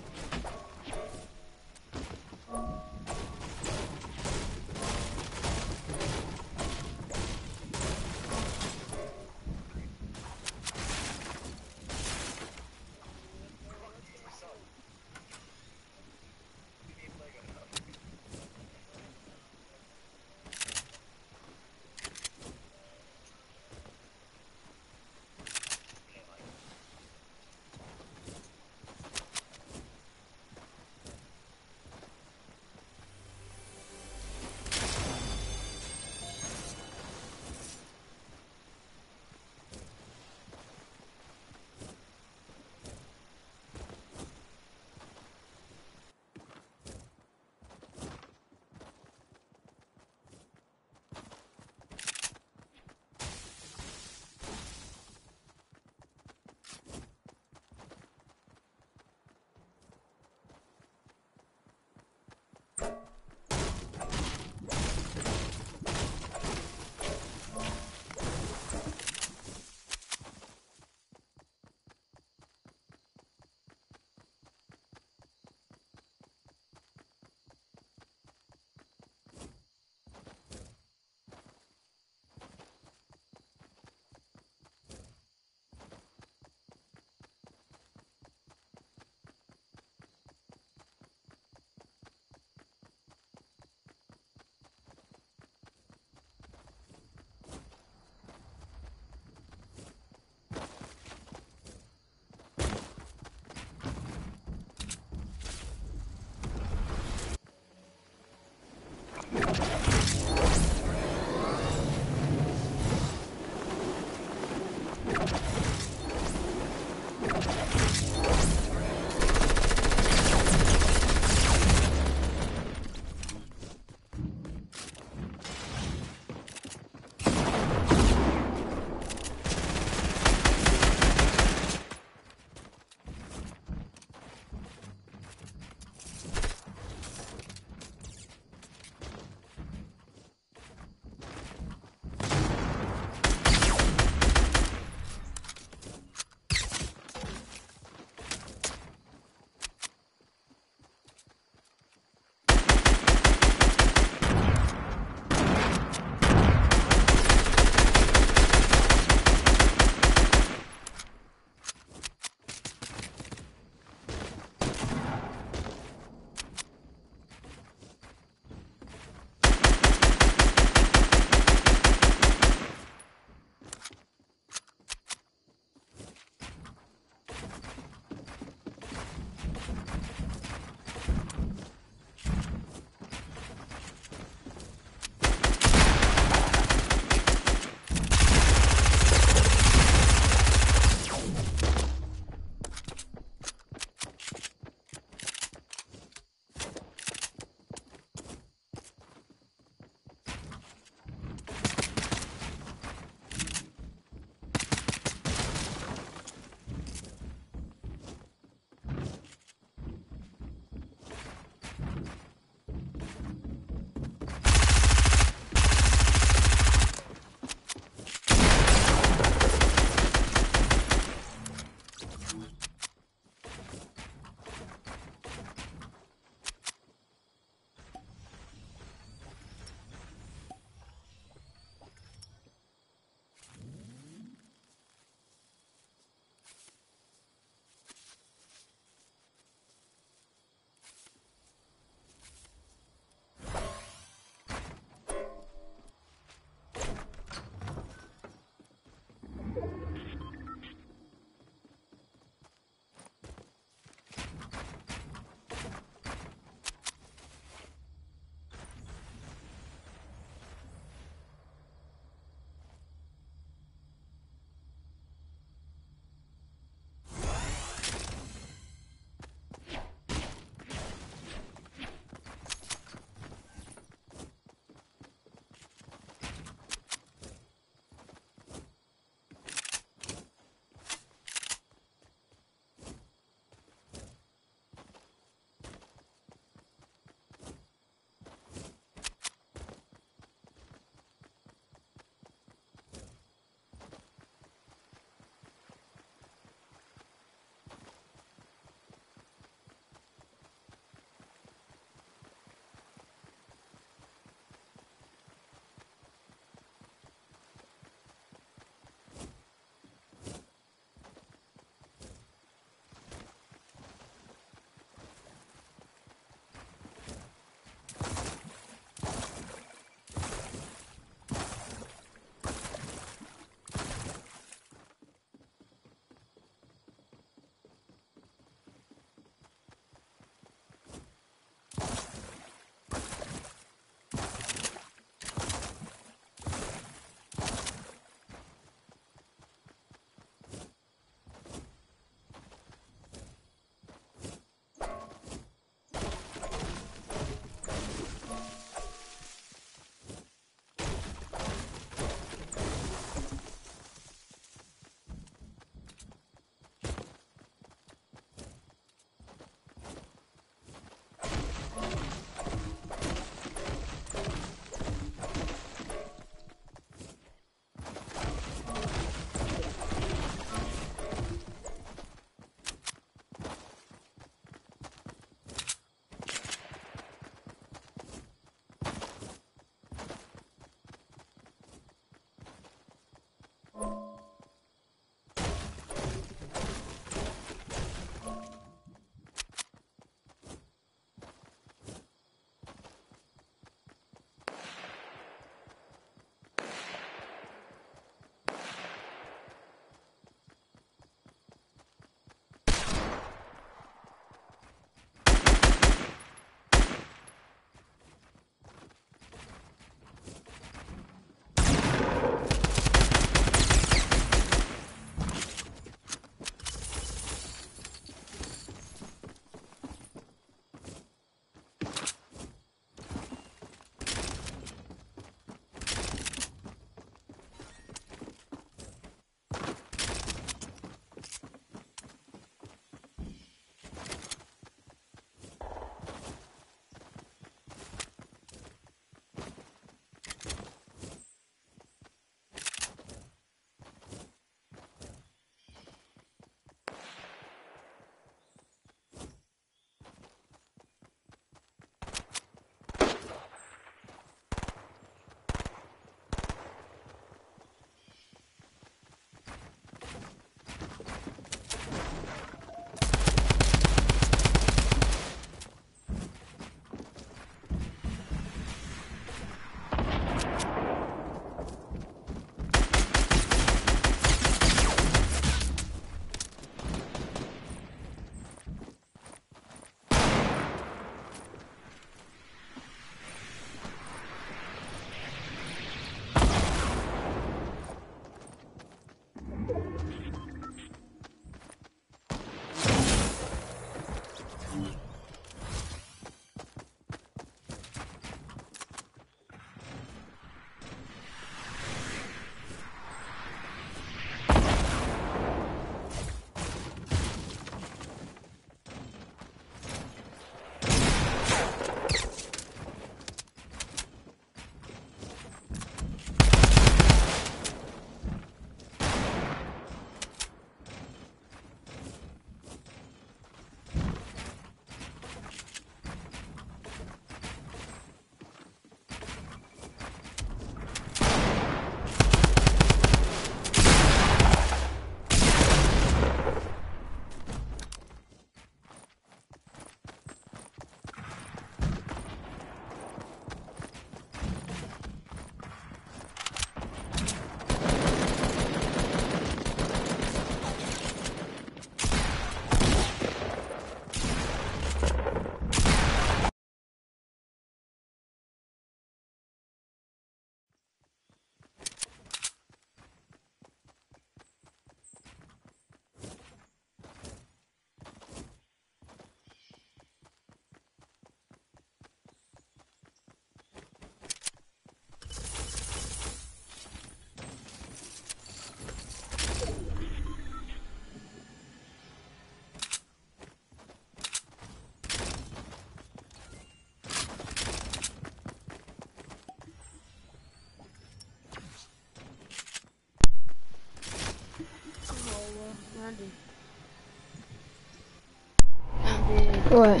What?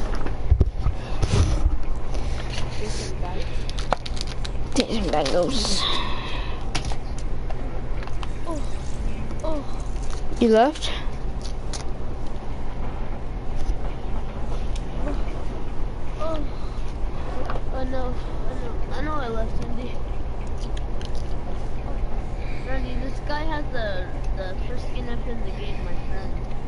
Listen, guys. Damn, that goes. Oh, oh. You left? Oh, I know, I know, I know I left Indy. Oh, Randy, this guy has the the first skin up in the game, my friend.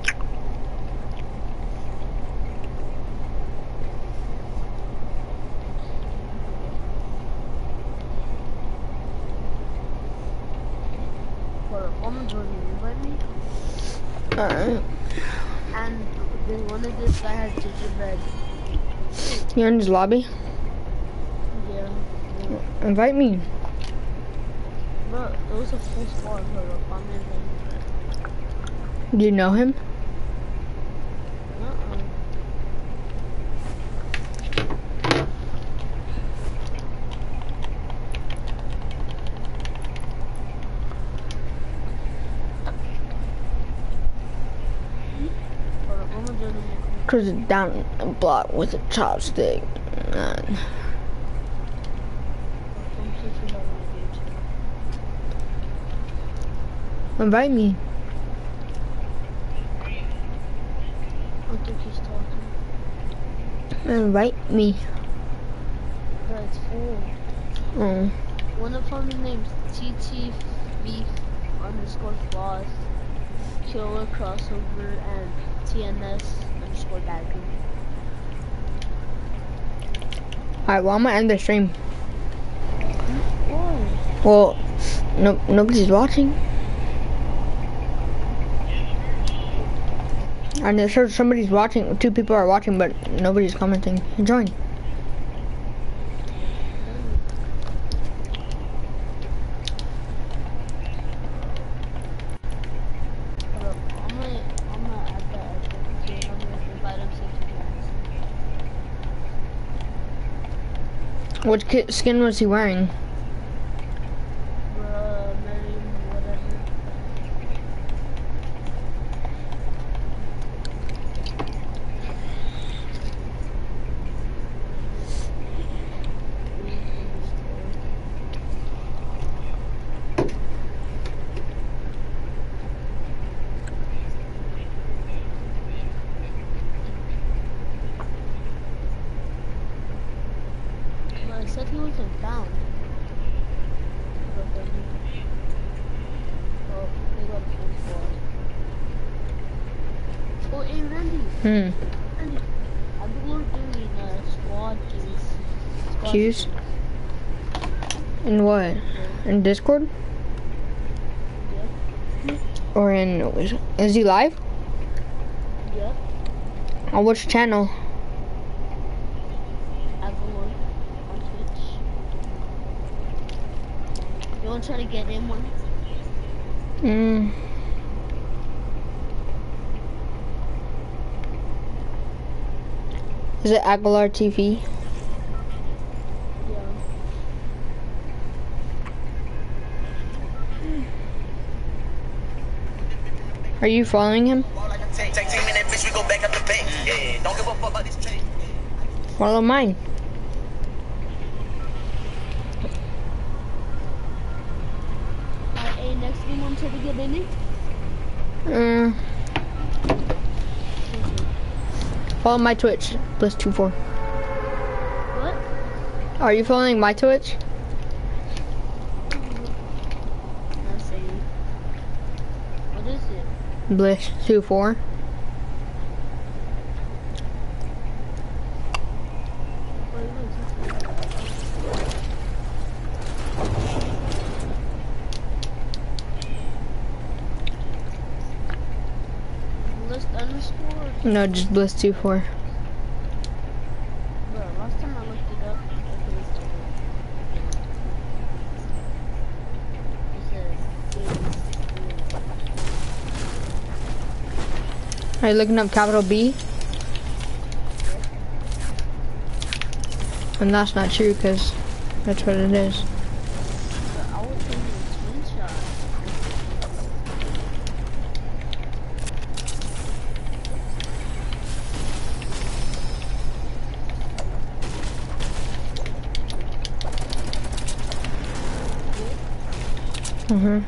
Well, I'm joining you, invite me. Alright. And then one of this guy has gingerbread. You're in his lobby? Yeah. yeah. Invite me. Bro, it was a full squad for the comment. Do you know him? Uh-uh. Cause it's down a block with a chopstick. Man. Invite me. I think he's talking. Invite me. But it's full. Oh. One of them named T T Beef underscore Floss, Killer Crossover, and T N S underscore Dagger. Alright, well I'm gonna end the stream. Why? Well, no, nobody's watching. And it shows somebody's watching, two people are watching, but nobody's commenting. Join. What ki- skin was he wearing? Uh, Mary, whatever. Well, I said he wasn't found. Oh, they got a full squad. Oh, hey, Randy. Hmm. Randy. I think we're doing uh, squad keys. Squad Queues? In what? In Discord? Yep. Or in, is he live? Yep. On which channel? Avalon on Twitch. You want to try to get in one? Mm. Is it Aguilar T V? Yeah. Are you following him? Follow mine. Alright, hey, next game want to try to get in it? Uh, follow my Twitch, Bliss two four. What? Are you following my Twitch? Let's see. What is it? Bliss two four. What is it? List underscore? No, just Bliss two four. Bro, last time I looked it up, it was it said, Are you looking up capital B? And that's not true because that's what it is. but I was thinking screenshot. Mm-hmm.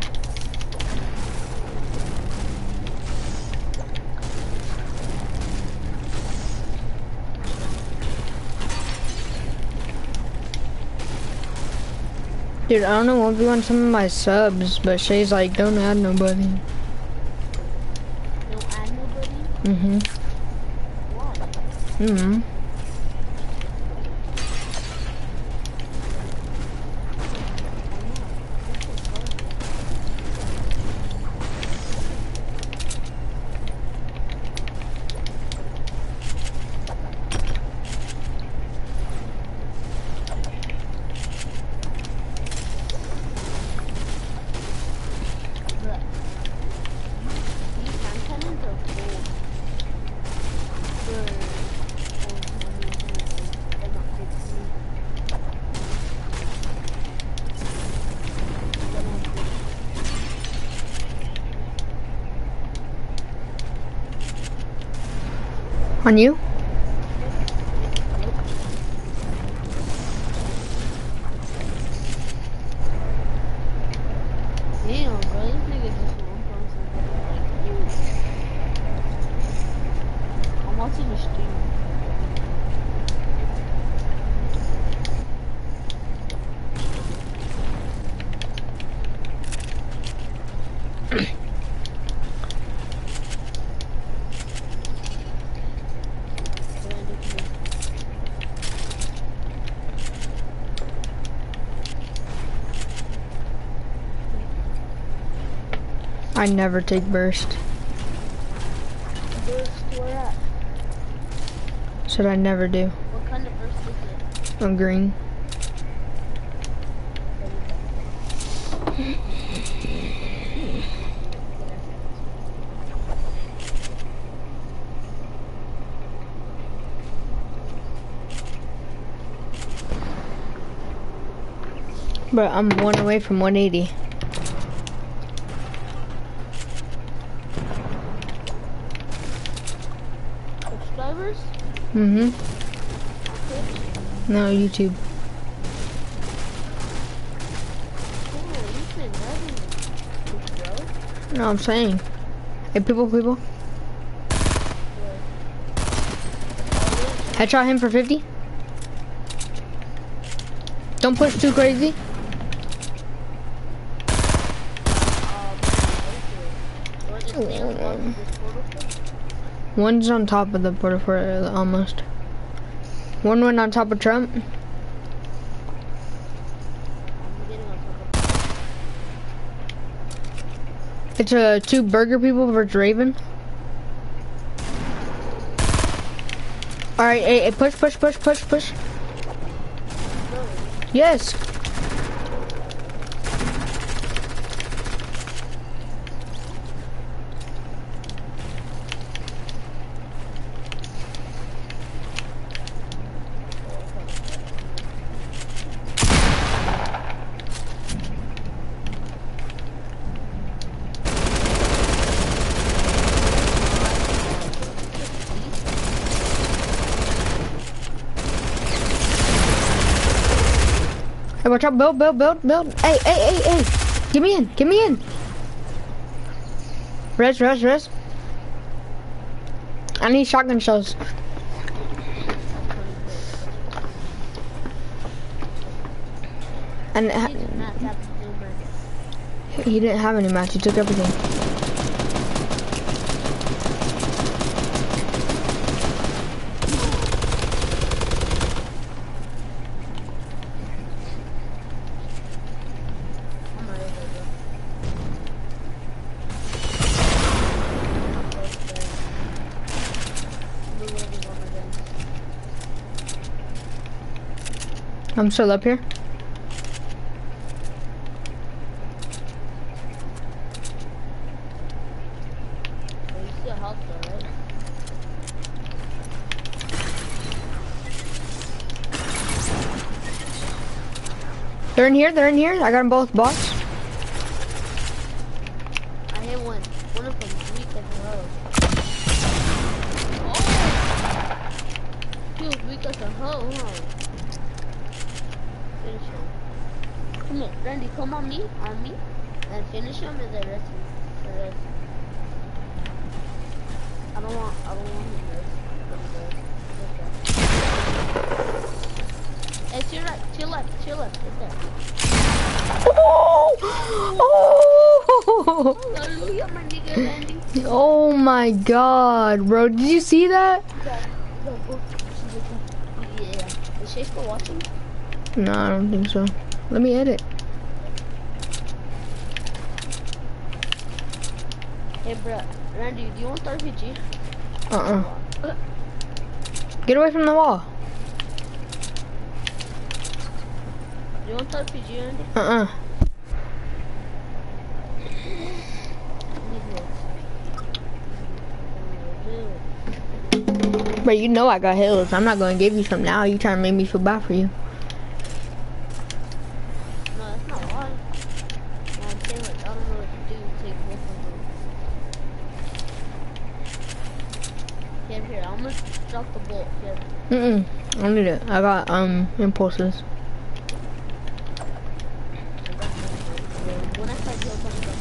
Dude, I don't know what we want some of my subs, but Shay's like, don't add nobody. Don't add nobody? Mm-hmm. Why? Mm-hmm. On you? Damn, bro, this nigga just won from something like, I'm watching the stream. I never take burst. Burst, where at? Said I never do. What kind of burst is it? I'm green. But I'm one away from one eighty. Subscribers? Mm-hmm. No, YouTube. Oh, you've been loving this, bro. No, I'm saying. Hey, people, people. Headshot him for fifty. Don't push too crazy. One's on top of the porta fort, almost. One went on top of Trump. It's a uh, two burger people versus Raven. All right, hey, hey, push, push, push, push, push. Yes. Hey, watch out, build, build, build, build. Hey, hey, hey, hey. Get me in, get me in. Res, res, res. I need shotgun shells. And ha he didn't have any match, he took everything. I'm still up here. They're in here, they're in here. I got them both, boss. I hit one. One of them weak as hell. Oh! He was weak as a hoe, huh? Finish him. Come on, Randy, come on me, on me. And finish him and then rest him. The rest. I don't want, I don't want him rest. Okay. Hey, to your right, to your left, to your left, right there. Oh! Hallelujah, my nigga, landing. Oh my god, bro. Did you see that? Yeah. Is Shay still watching? No, I don't think so. Let me edit. Hey, bro. Randy, do you want the R P G? Uh-uh. Get away from the wall. Do you want the R P G, Randy? Uh-uh. But you know I got hills. I'm not gonna give you some now. You trying to make me feel bad for you. No, that's not why. No, I'm saying like, I don't know what to do. Take both of them. Here, here, I'm gonna drop the bolt. Here. Mm-mm. I don't need it. I got, um, impulses. When I start heal, come back.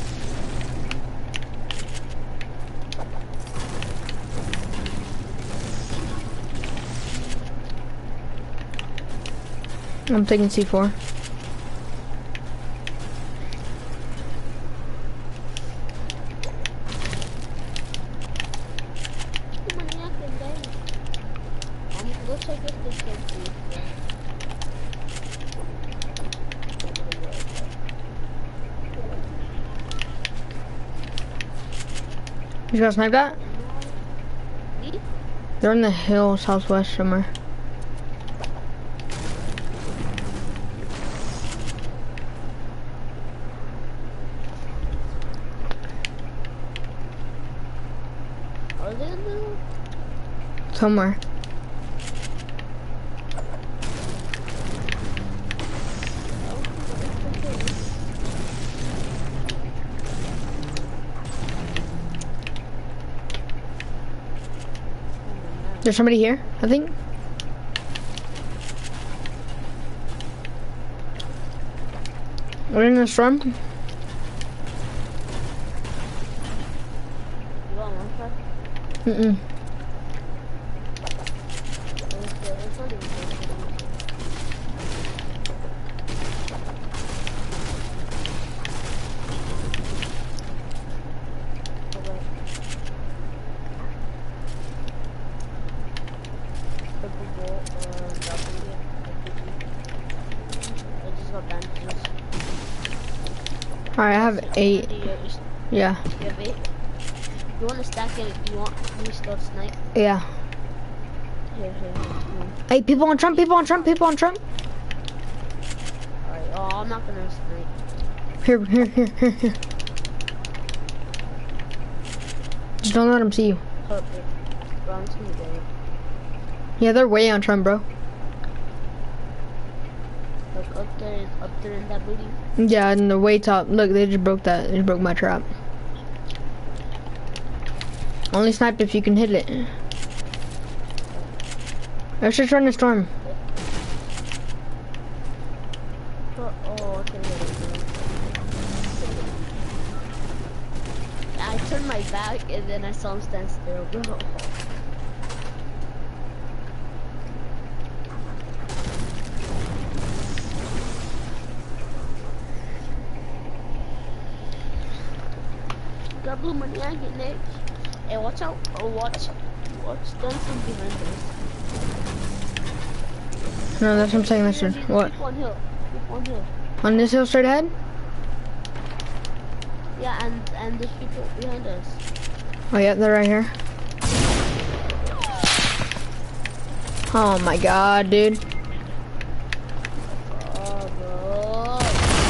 I'm taking C four. I'm gonna go check if this can see. You guys snipe that? Me? They're in the hill southwest somewhere. Are they in the... Somewhere. There's somebody here, I think. We're in the storm. You want one car? Mm-mm. It's not even close. Okay. Purple bolt, uh, dropping it. I just got bandages. Alright, I have eight. Do you, you Yeah. have eight? You want to stack it? Do you want me to start snipe? Yeah. Here, here, here. Hey, people on Trump, people on Trump, people on Trump. Alright, oh, I'm not gonna snipe. Here, here, here, here, here. Just don't let them see you. Perfect. Bro, I'm just gonna get it. Yeah, they're way on Trump, bro. Look, up there, up there in that building. Yeah, and the way top. Look, they just broke that. They just broke my trap. Only snipe if you can hit it. Let's just run the storm. Oh, oh okay, wait, wait, wait. I turned my back and then I saw him stand still, bro. Got blue money, I get next. Hey, watch out, or watch, watch, don't from behind us. No, that's what I'm saying. That's Keep what? on hill, keep on hill. On this hill straight ahead? Yeah, and, and there's people behind us. Oh yeah, they're right here. Oh my god, dude. Oh, bro.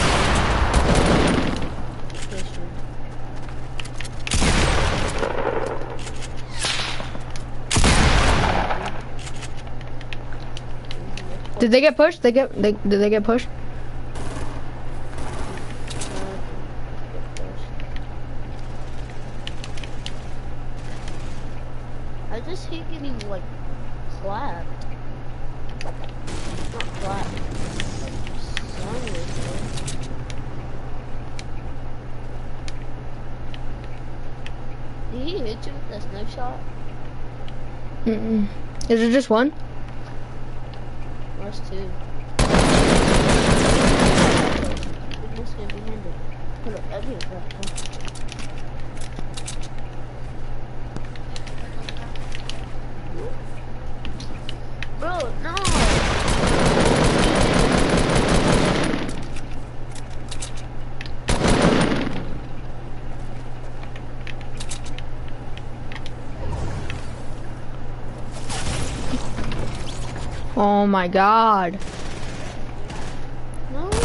Did they get pushed? They get they did they get pushed? I just hate getting like clapped. Not clapped. Like, sung with it. Did he hit you with that snipe shot? Mm-mm. Is it just one? There's two. It must be behind it. Hold up, I did that. Bro, no! Oh my god. No!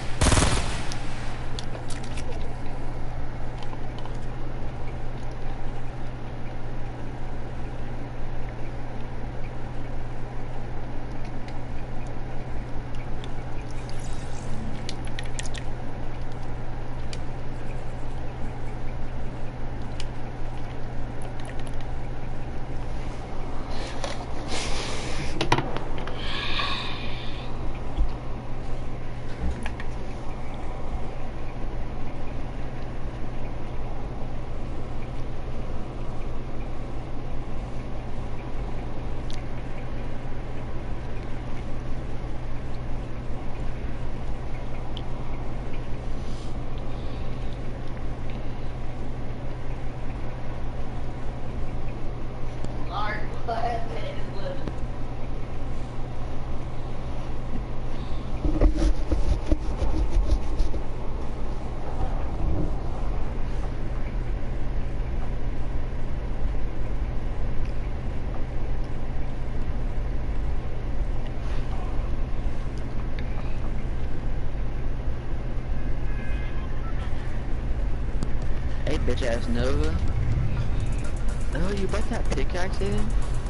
Hey, bitch ass Nova. Oh, you brought that pickaxe in?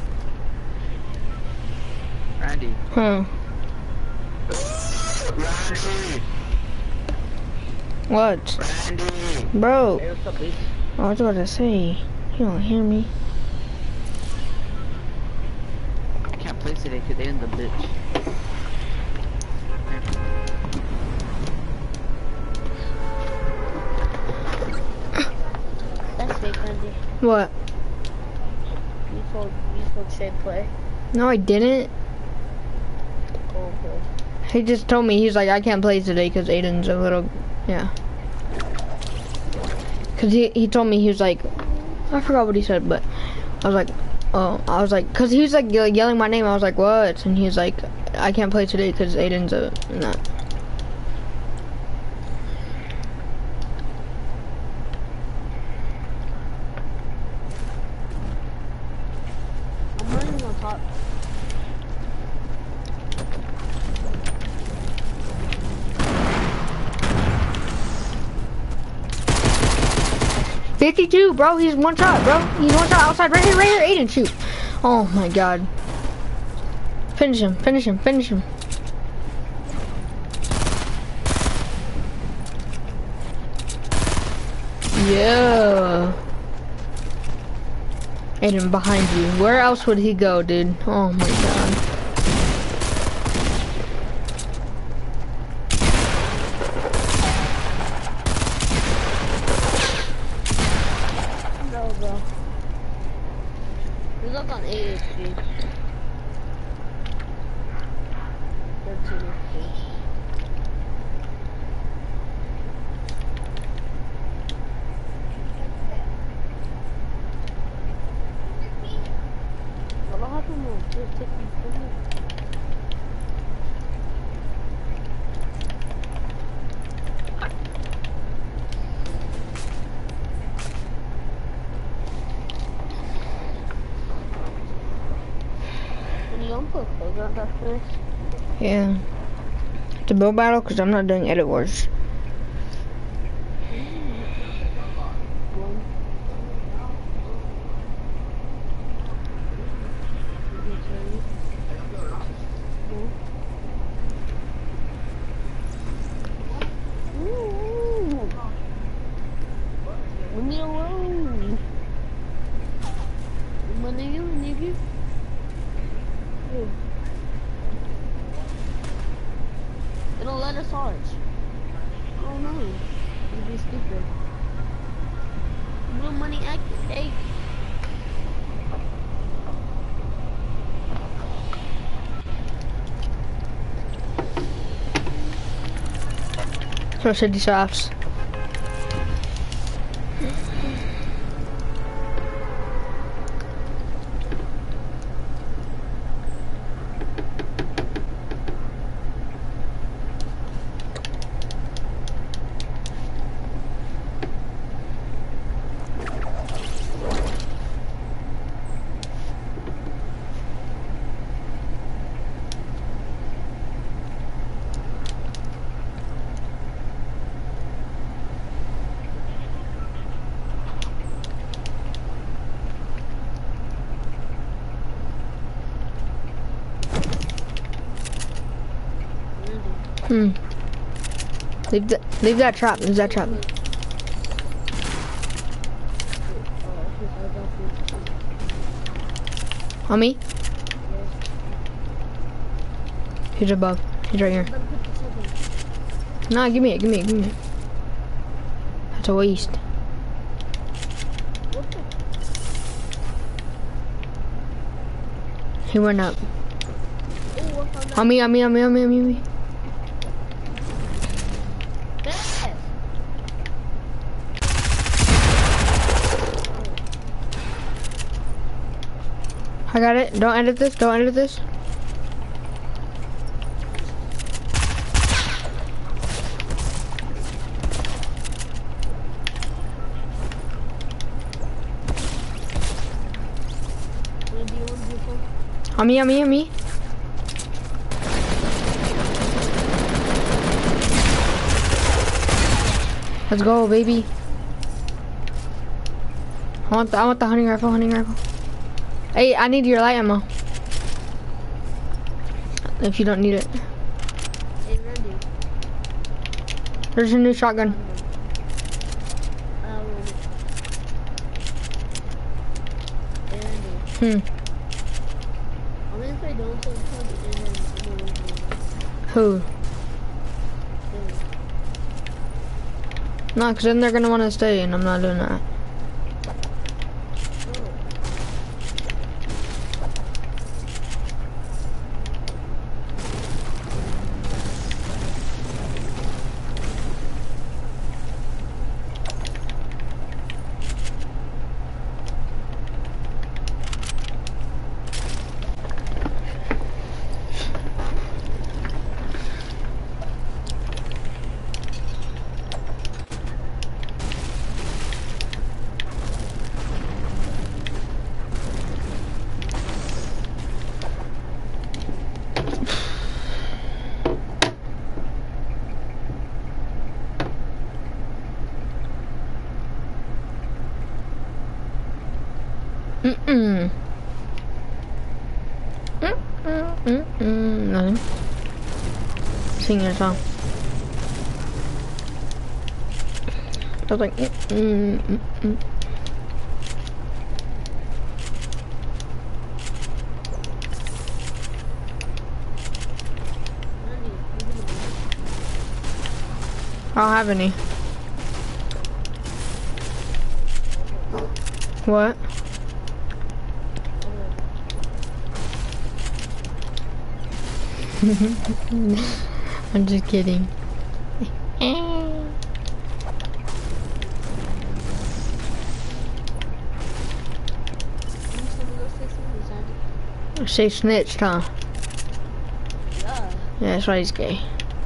Randy. Huh. Randy! What? Randy! Bro. Hey, what's up, bitch? I was about to say. You don't hear me. I can't play today because they in the bitch. That's fake, Andy. What? You told, you told Shay play. No, I didn't. Oh, okay. He just told me, he's like, I can't play today because Aiden's a little, yeah. Cause he, he told me, he was like, I forgot what he said, but I was like, oh, I was like, cause he was like yelling my name, I was like, what? And he was like, I can't play today cause Aiden's a, not. I'm not even on top. fifty-two, bro, he's one shot, bro. He's one shot outside, right here, right here, Aiden, shoot. Oh my god. Finish him, finish him, finish him. Yeah. Aiden, behind you. Where else would he go, dude? Oh my god. No, bro. You look on eight H P. thirteen H P. What happened to just take me from here? Can you unput playground after this? Yeah. It's a build battle because I'm not doing edit wars. One. Ooh. Leave me alone. What are you, nigga? Ew. It'll let us charge. Oh no. You'd be stupid. Blue money active. Hey. So city softs. Hmm. Leave that. Leave that trap. Leave that trap. On me? He's above. He's right here. Nah, give me it. Give me it. Give me it. That's a waste. He went up. On me. On me. On me. On me. On me. On me. I got it. Don't edit this. Don't edit this. On me, on me, on me. Let's go, baby. I want the, I want the hunting rifle, hunting rifle. Hey, I need your light ammo. If you don't need it. Hey, Randy. There's a new shotgun. Uh, Hey, Randy. Hmm. I'm gonna say don't say something and then I'm gonna Who? No, because then they're gonna want to stay, and I'm not doing that. Mm-mm. Mm-mm. Mm-mm. Nothing. Singing a song. I was like, mm-mm. Mm-mm. I don't have any. What? I'm just kidding. Say snitched, huh? Yeah. Yeah, that's why he's gay.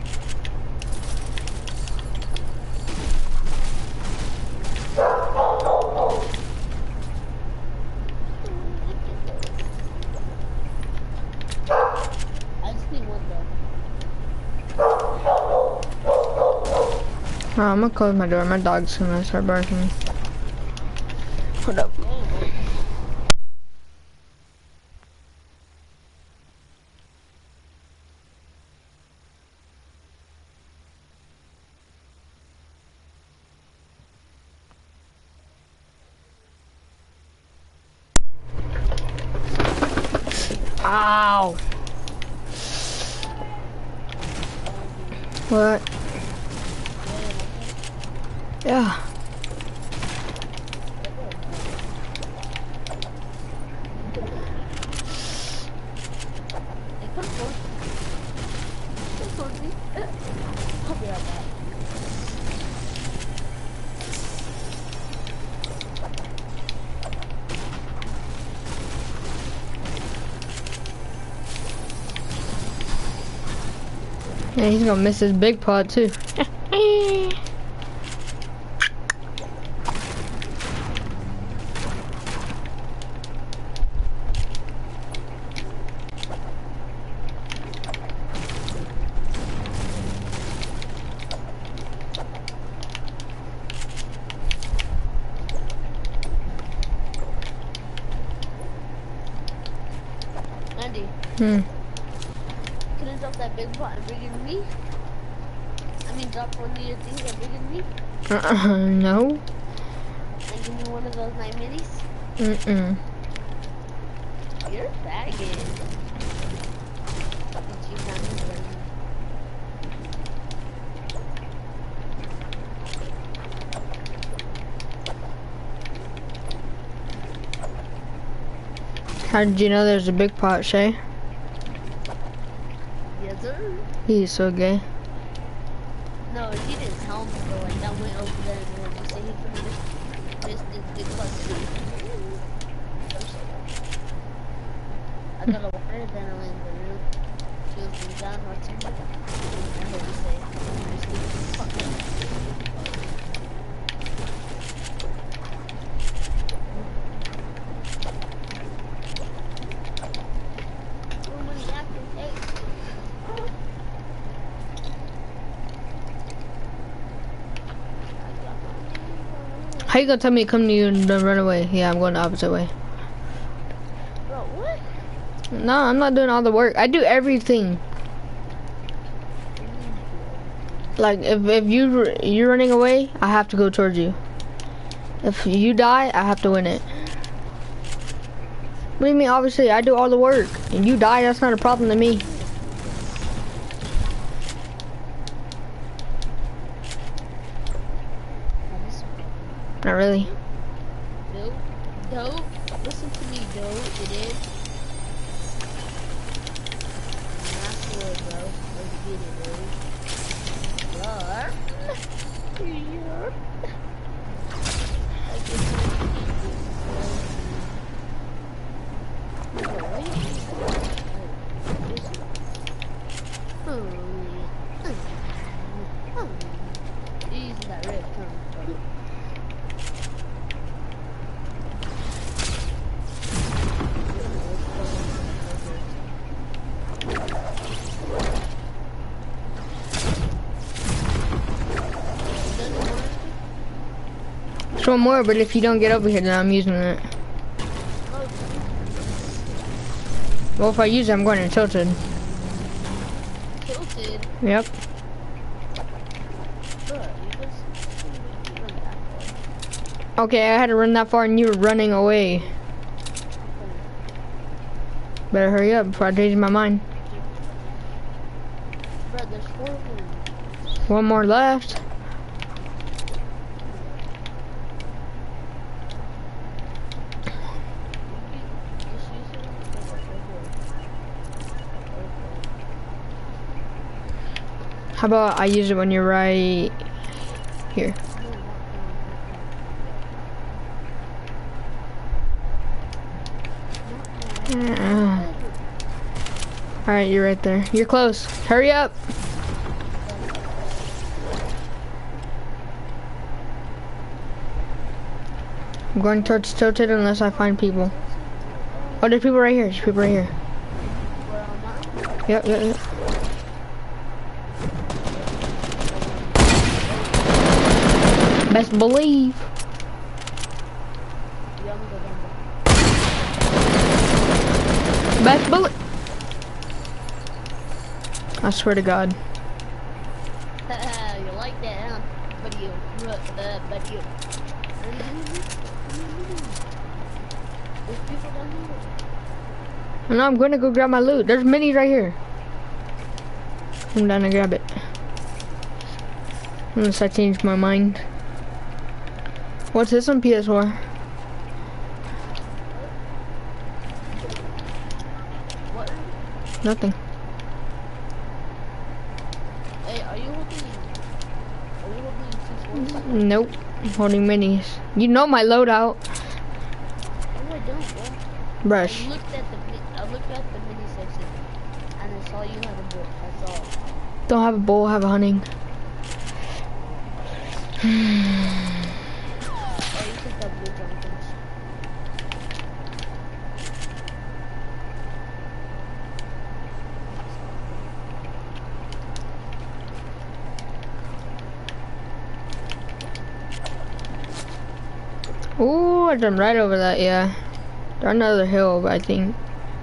Oh, I'm gonna close my door. My dog's gonna start barking. Hold up. Ow. What? Yeah. Put it towards me. Put it towards me. I'll be right back. Yeah, he's gonna miss his big pod too. Andy, Hmm. can I drop that big pot and bring it to me? I mean, drop one of your things and bring it to me? Uh-uh, no. And give me one of those night minis? Mm-mm. You're a faggot. You found me right now. How did you know there's a big pot, Shay? Yes, sir. He's so gay. No, he didn't tell me, but like, I went over there and then just say he can miss, miss this big pot too. I got a water, then I went in the room. She was from down watching me. I heard you say, miss this big pot. How you gonna tell me to come to you and then run away? Yeah, I'm going the opposite way. Bro, what? No, I'm not doing all the work. I do everything. Like if if you you're running away, I have to go towards you. If you die, I have to win it. What do you mean? Obviously, I do all the work, and you die. That's not a problem to me. Not really. Nope. Nope. Listen to me, though. It is. Not sure, bro. Let's get it, bro. Run. Yeah. I guess we can keep this, bro. Bro, why you keep this? Oh, yeah. Oh, yeah. You're using that red tongue, bro. There's one more, but if you don't get over here, then I'm using it. Well, if I use it, I'm going to tilted. Tilted? Yep. Bro, you just you run that far. Okay, I had to run that far, and you were running away. Better hurry up before I change my mind. Bro, there's four of them. One more left. How about I use it when you're right here? Uh, Alright, you're right there. You're close. Hurry up. I'm going towards tilted unless I find people. Oh, there's people right here. There's people right here. Yep, yep, yep. Best believe. Best believe. I swear to God. You like that, huh? But you, uh, but you. There's people down here. No, I'm gonna go grab my loot. There's minis right here. I'm down to grab it. Unless I change my mind. What's this on P S four? What? Nothing. Hey, are you holding? Are you holding two swords? Nope. I'm holding minis. You know my loadout. No, I don't, bro. Brush. I looked at the mi- I looked at the mini section, and I saw you had a book. That's all. Don't have a bowl, have a hunting. Oh, you took that blue Jenkins. Ooh, I jumped right over that, yeah. There's another hill, I think.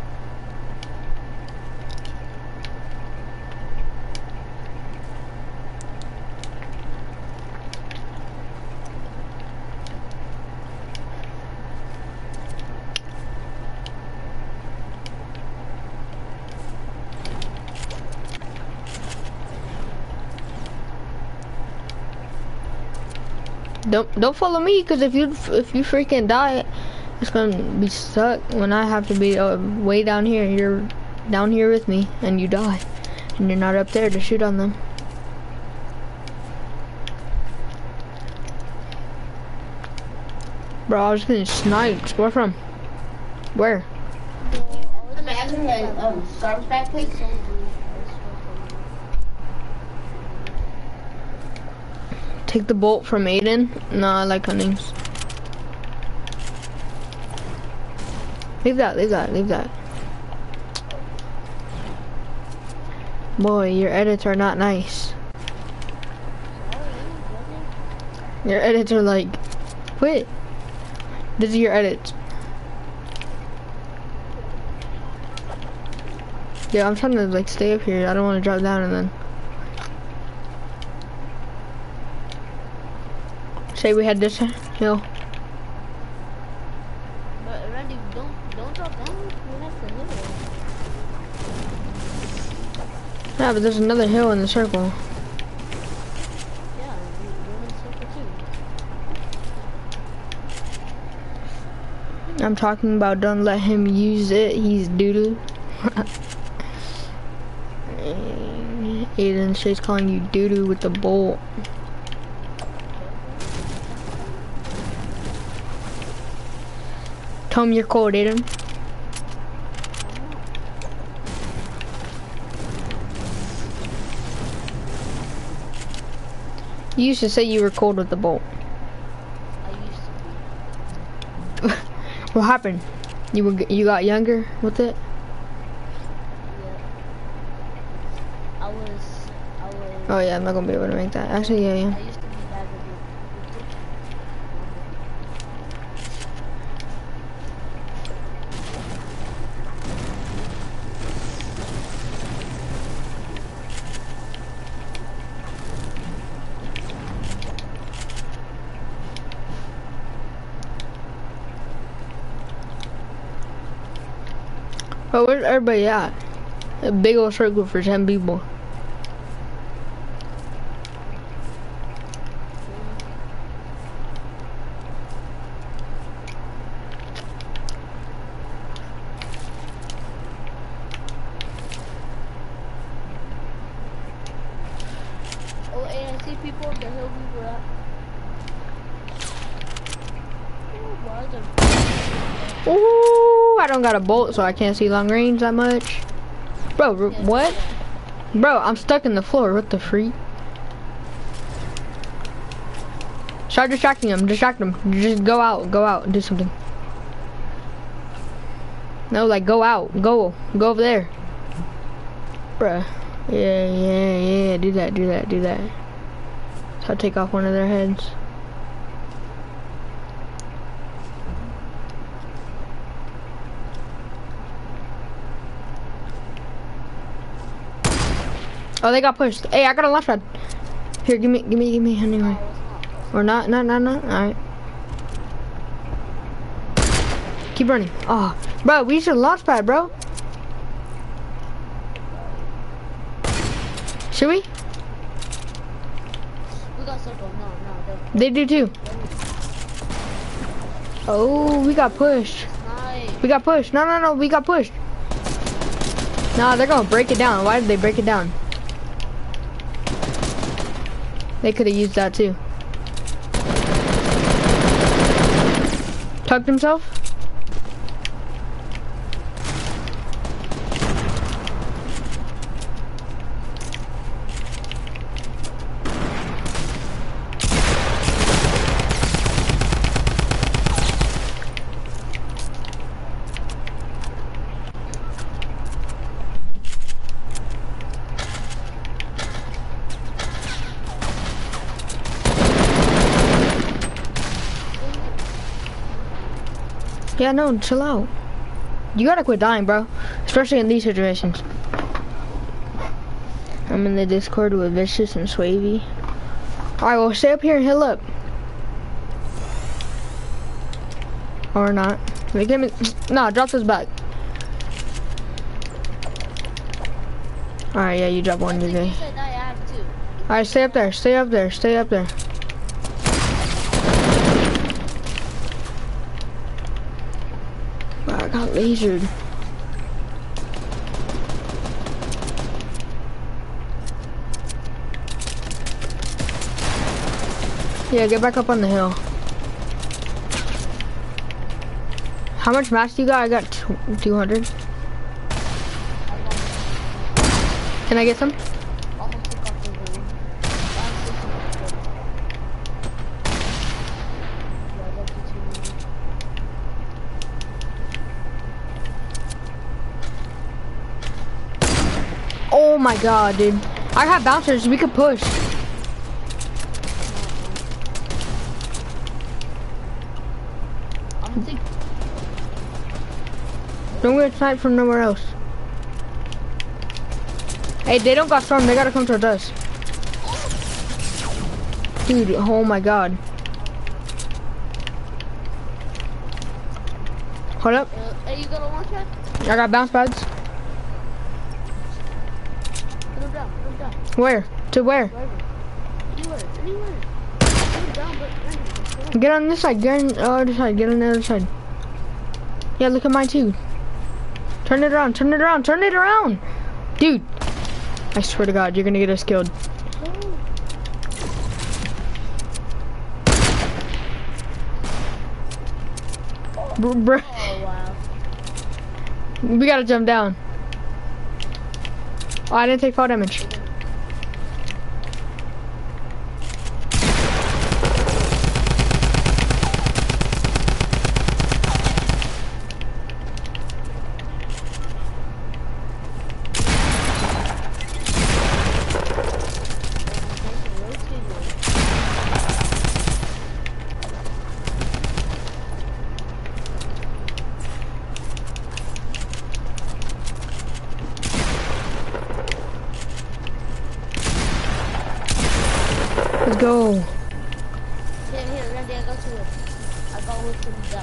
Don't don't follow me, cause if you if you freaking die, it's gonna be stuck when I have to be uh, way down here. You're down here with me, and you die, and you're not up there to shoot on them. Bro, I was getting sniped. Where from? Where? The bag and um, garbage bag, please. Take the bolt from Aiden. No, I like huntings. Leave that, leave that, leave that. Boy, your edits are not nice. Your edits are like, quit. This is your edits. Yeah, I'm trying to like stay up here. I don't want to drop down and then. Say we had this hill. But Randy, don't don't drop down. We have to hit it. Yeah, but there's another hill in the circle. Yeah, we, we're in circle two. I'm talking about don't let him use it. He's doo-doo. Aiden, she's calling you doo-doo with the bolt. Tell him you're cold, Aiden. You used to say you were cold with the bolt. I used to be. What happened? You were you got younger with it? Yeah. I was. I was. Oh yeah, I'm not gonna be able to make that. Actually, yeah, yeah. I used to be bad with it. Oh, where's everybody at? A big old circle for ten people. Oh, hey, I see people on the hill we were at. Oh, why is there- Ooh, I don't got a bolt, so I can't see long range that much. Bro, r- what? Bro, I'm stuck in the floor. What the freak? Start distracting him. Distract him. Just go out. Go out and do something. No, like go out. Go. Go over there. Bruh. Yeah, yeah, yeah. Do that. Do that. Do that. So I'll take off one of their heads. Oh, they got pushed. Hey, I got a launch pad. Here, give me, give me, give me anyway. Or not, not, not, not. All right. Keep running. Oh, bro, we should launch pad, bro. Should we? We got circle. No, no. They do too. Oh, we got pushed. Nice. We got pushed. No, no, no, we got pushed. Nah, they're gonna break it down. Why did they break it down? They could have used that too. Tucked himself? Yeah, no, chill out. You gotta quit dying, bro. Especially in these situations. I'm in the Discord with Vicious and Swavy. Alright, well, stay up here and heal up. Or not. Wait, give me... Nah, drop this back. Alright, yeah, you drop one, you You said I have two. Alright, stay up there, stay up there, stay up there. Wow, I got lasered. Yeah, get back up on the hill. How much match do you got? I got two hundred. Can I get some? Oh my god, dude. I have bouncers, we could push. Don't get sniped from nowhere else. Hey, they don't got storm, they gotta come towards us. Dude, oh my god. Hold up. Uh, hey, you got a launch pad? I got bounce pads. Put him down, put him down. Where? To where? Wherever. Anywhere, anywhere. Put him down, but anywhere. Get on this side, get on the other side, get on the other side. Yeah, look at mine too. Turn it around, turn it around, turn it around! Dude, I swear to God, you're gonna get us killed. Br br Oh, wow. We gotta jump down. Oh, I didn't take fall damage. Let's go. Here, here, Randy, I got to it. I got with some that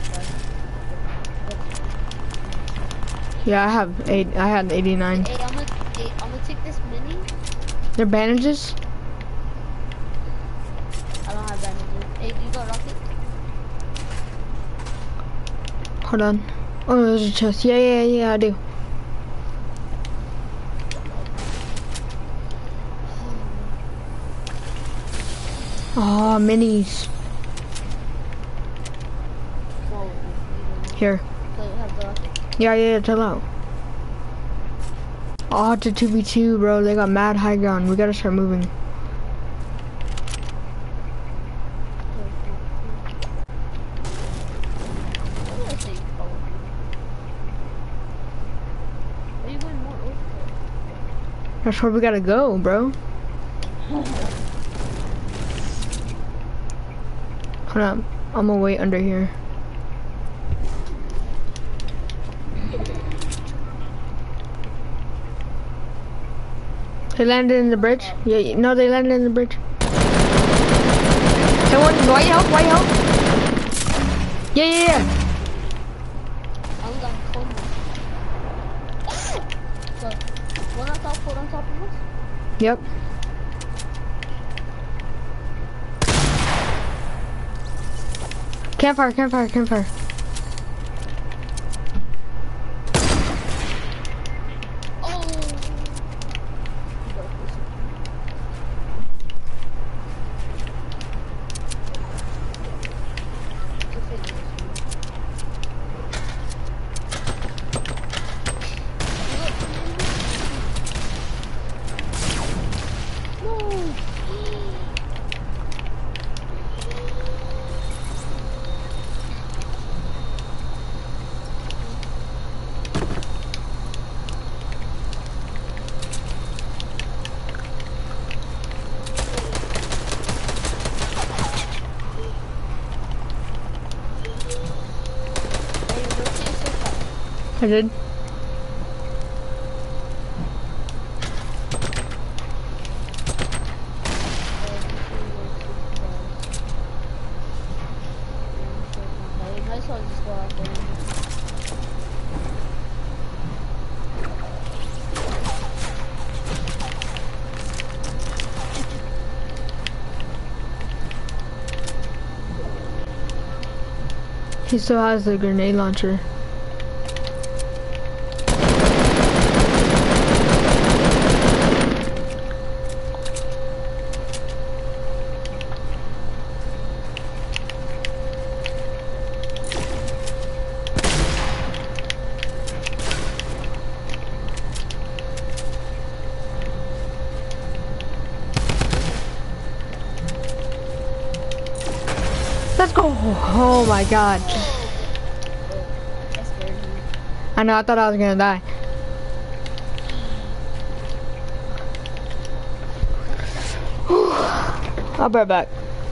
guy. Yeah, I have eight. I had eighty-nine. Hey, I'm gonna, hey, I'm gonna take this mini. They're bandages. I don't have bandages. Hey, do you got rocket? Hold on. Oh, there's a chest. Yeah, yeah, yeah, I do. Oh, minis. Whoa. Here. So you have the rocket. Yeah, yeah, yeah, chill out. Oh, it's a two v two, bro. They got mad high ground. We gotta start moving. That's where we gotta go, bro. Hold up. I'm gonna wait under here. They landed in the bridge? Yeah, no, they landed in the bridge. Someone, why you help? Why you help? Yeah, yeah, yeah. I'm gonna come. So, one on top, one on top of us? Yep. Campfire, campfire, campfire. Oh, I did. You might as well just go out there. He still has the grenade launcher. Let's go! Oh my god. That scared me. I know, I thought I was gonna die. Whew. I'll be right back.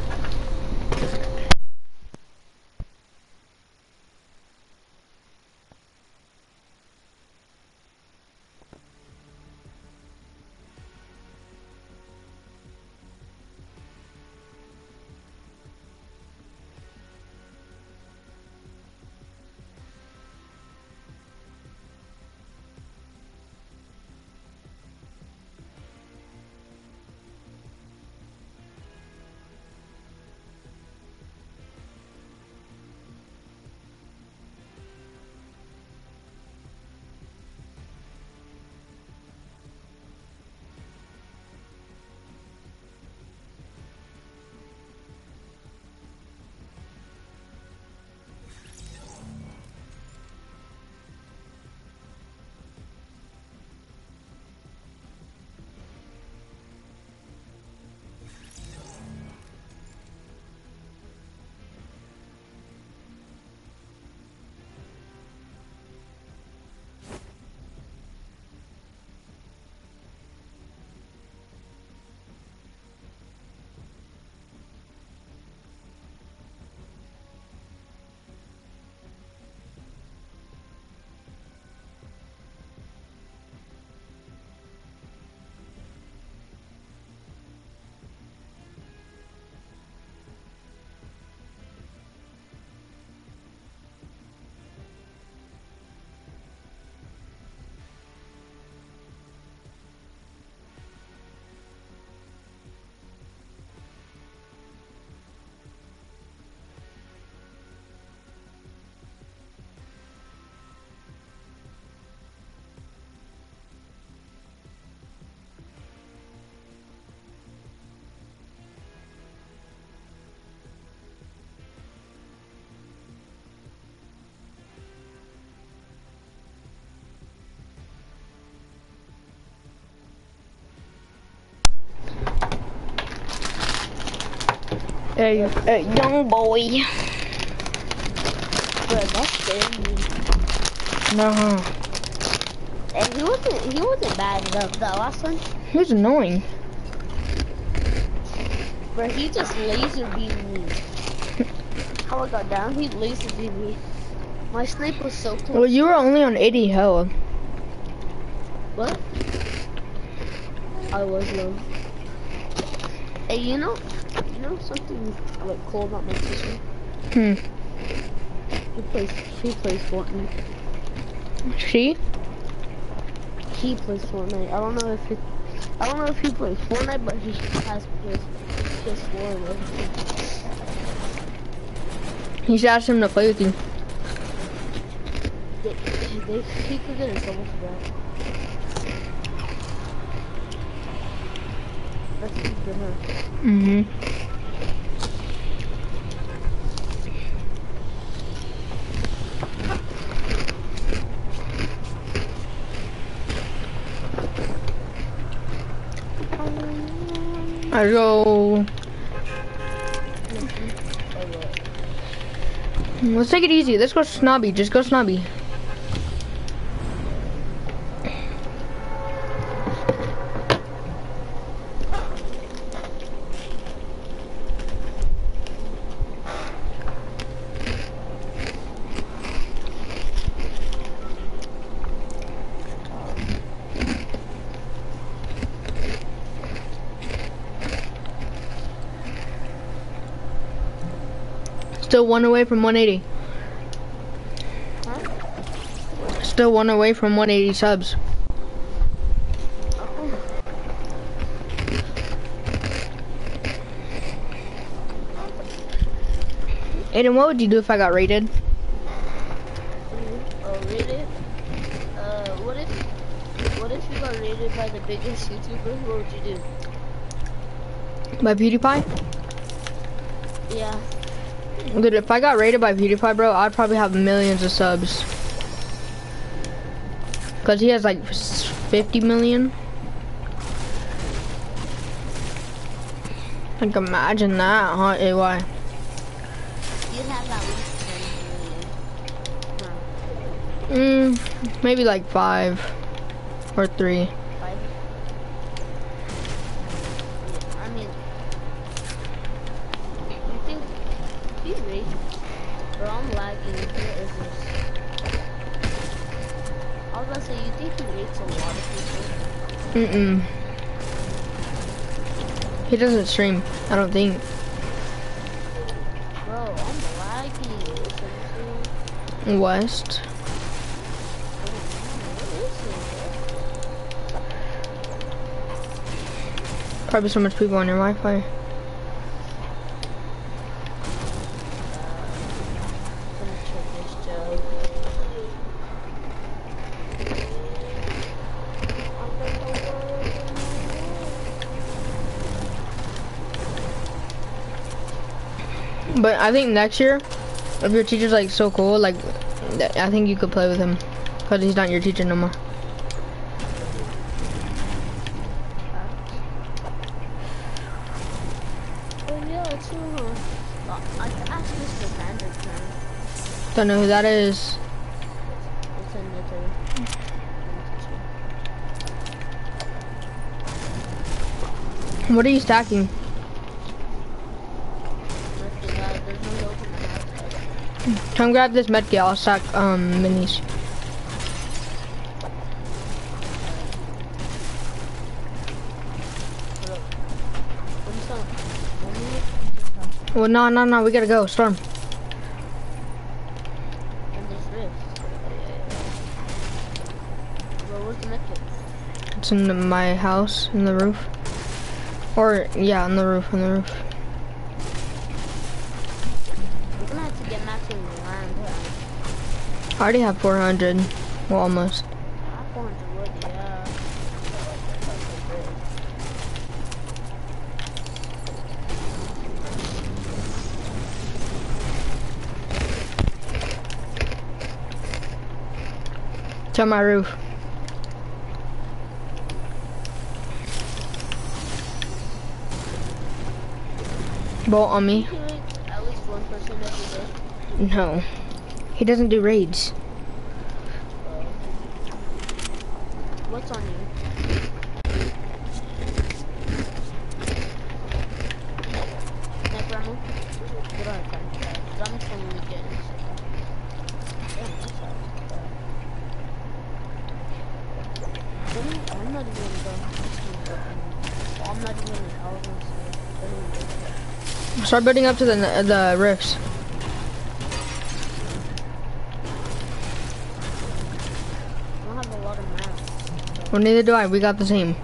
Hey, hey, young boy. Bro, that scared me. No. And he wasn't he wasn't bad enough that last one. He was annoying. Bro, he just laser beamed me. How I got down, he laser beamed me. My snipe was so close. Well, you were only on eighty health. What? I was low. Hey, you know, you know something like cool about my sister? Hmm. She plays, she plays Fortnite. She? He plays Fortnite. I don't know if it, I don't know if he plays Fortnite, but he has played P S four and everything. You should ask him to play with you. They, they, he could get in trouble for that. That's good for her. Mm-hmm. I go. Let's take it easy. Let's go snobby. Just go snobby. Still one away from one eighty. Huh? Still one away from one eighty subs. Oh. Aiden, what would you do if I got raided? Oh, rated? Uh, what if, what if you got rated by the biggest YouTuber? What would you do? By PewDiePie? Yeah. Dude, if I got rated by PewDiePie, bro, I'd probably have millions of subs. Cause he has like fifty million. Like imagine that, huh, A Y? You'd have at least ten million. Huh. Mm, maybe like five or three. Five. I mean, you think he raised? Bro, I'm lagging. What is this? I was about to say, you think he rates a lot of people? Mm-mm. He doesn't stream, I don't think. Bro, I'm lagging. Seriously? West. Probably so much people on your Wi-Fi. But I think next year, if your teacher's like so cool, like, I think you could play with him. Cause he's not your teacher no more. Don't know who that is. What are you stacking? Come grab this medkit, I'll stack um minis. Well, no, no, no, we gotta go, Storm. It's in the, my house, in the roof. Or, yeah, on the roof, on the roof. We're gonna have to get maximum land. I already have four hundred. Well, almost. I have four hundred wood, yeah. It's on my roof. Bolt on me. At least one person every day. No. He doesn't do raids. What's on you? Sniper ammo? Good on time. I'm from the weekends. I'm not even done. I'm not even in houses. Start building up to the the rifts. I don't have a lot of maps. Well, neither do I. We got the same.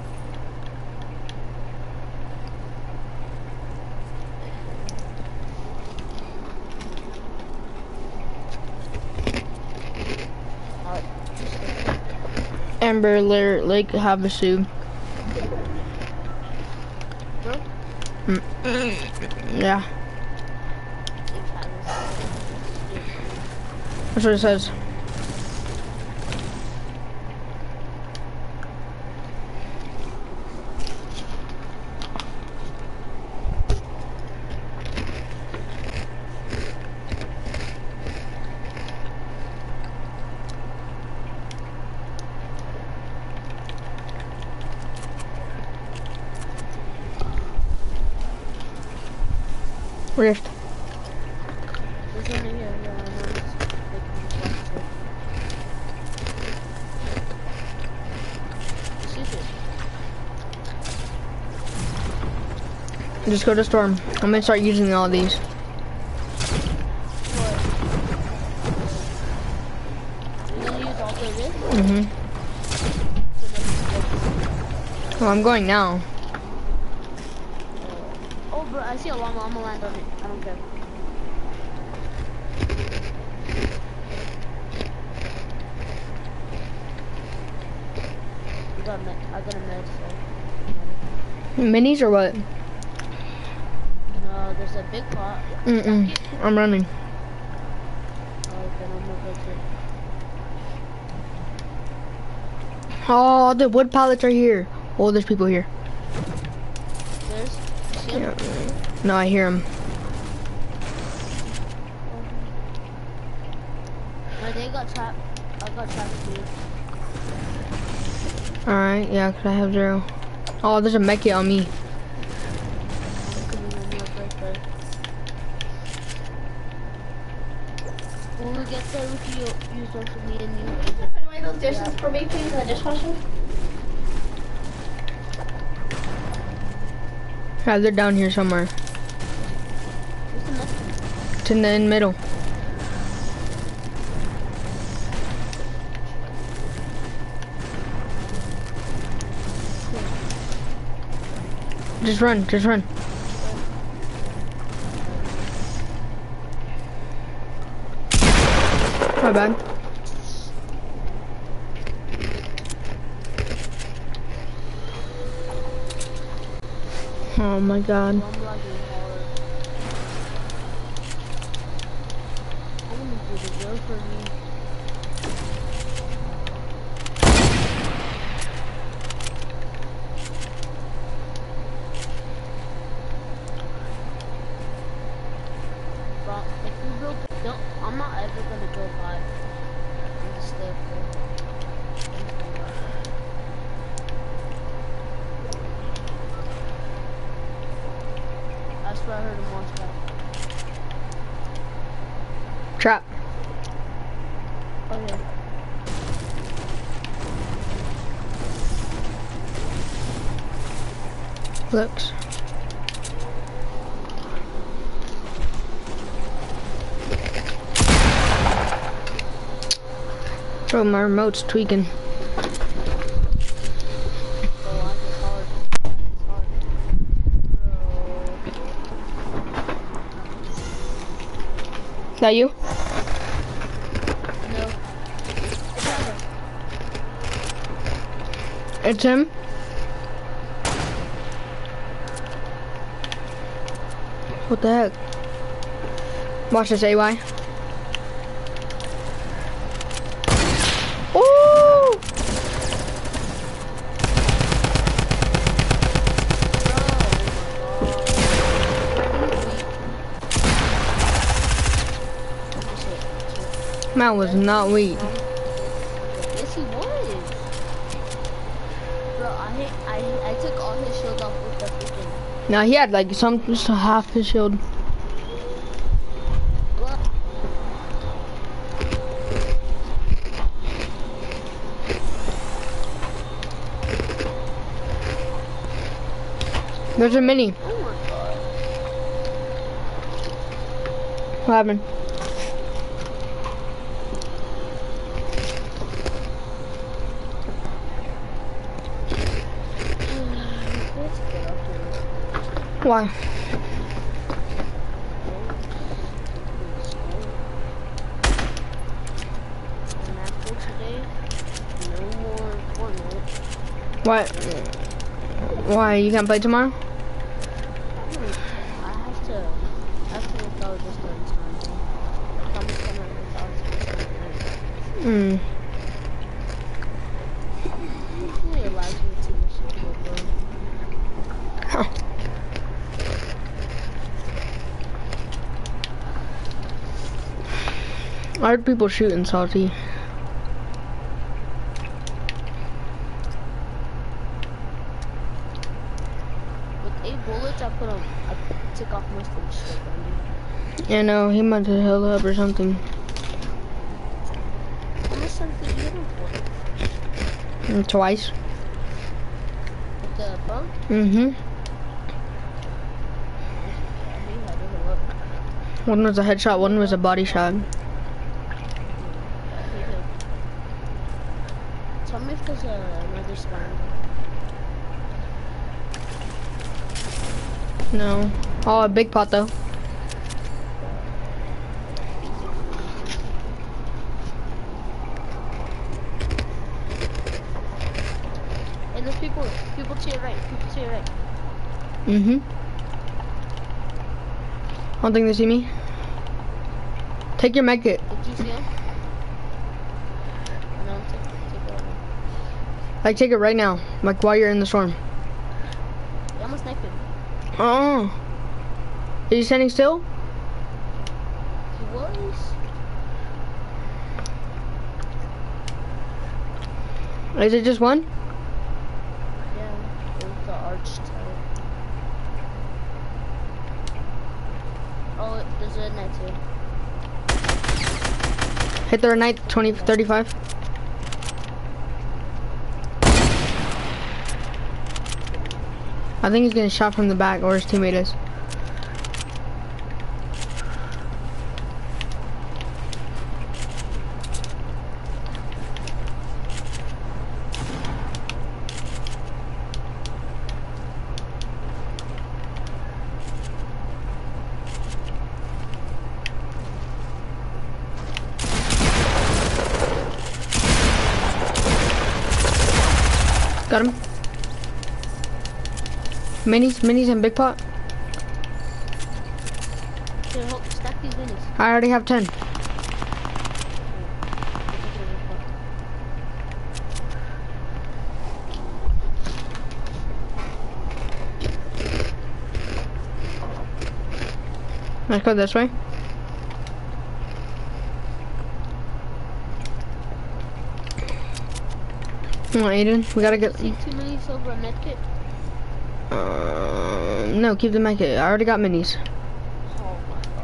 Amber Lake Havasu. Mm. Yeah. That's what it says. Rift. Just go to Storm. I'm gonna start using all these. Mm-hmm. Well, I'm going now. Oh, bro, I see a llama. I'm gonna land on it. I don't care. I got a med. I got a med, so. Minis or what? No, there's a big pot. Mm-mm. I'm running. Oh, okay, I'm gonna go too. Oh, the wood pallets are here. Oh, there's people here. There's. You see him? Yeah. No, I hear them. No, they got trapped. I got trapped too. Alright, yeah, because I have zero. Oh, there's a mech kit on me. When we get there, we can u- use those for me and you. Put away those dishes for me, please, in the dishwasher. Yeah, they're down here somewhere. Where's the mess? It's in the in middle. Just run, just run. My bad. Oh my god. I'm lagging hard. I'm gonna do the real for me. But if we build, don't, I'm not ever gonna go high. I'm just stay up there. I swear I heard him once back. Trap. Okay. Looks. Bro, my remote's tweaking. Is that you? No. It's him? What the heck? Watch this, A Y. Ooh! Man was not weak. Yes, he was. Bro, I hit, I, I took all his shield off with the freaking. Now he had like some, just half his shield. Well, There's a mini. oh my god. What happened? Let's get up here. Why? And after today, no more Fortnite. What? Why? You can't play tomorrow? I have to, I have to work out just in time. I'm just gonna work out. Hmm. Hopefully it allows me to listen to it, bro. Huh. I heard people shooting Salty. With eight bullets, I put on, I took off most of the shit, Randy. Yeah, no, he might have held up or something. How much time did you hit him for? Mm, Twice. With the bow? Mm-hmm. I mean, I didn't look. One was a headshot, one was a body shot. I hit him. There's uh, another spawn. No. Oh, a big pot though. And there's people, people to your right, people to your right. Mm-hmm. I don't think they see me. Take your med kit. Did you see him? No, take, take it right now. Like, take it right now. Like, while you're in the storm. You almost sniped him. Oh. Is he standing still? He was. Is it just one? Yeah, it was the arch tower. Oh, there's a net too. Hit the night twenty thirty-five. I think he's getting shot from the back, or his teammate is. Got him. Minis, minis and big pot. Here, hold, stack these minis. I already have ten. Let's go this way. Come on, Aiden. We gotta get. See two minis over a medkit? Uh, no, keep the med kit. I already got minis. Oh my god.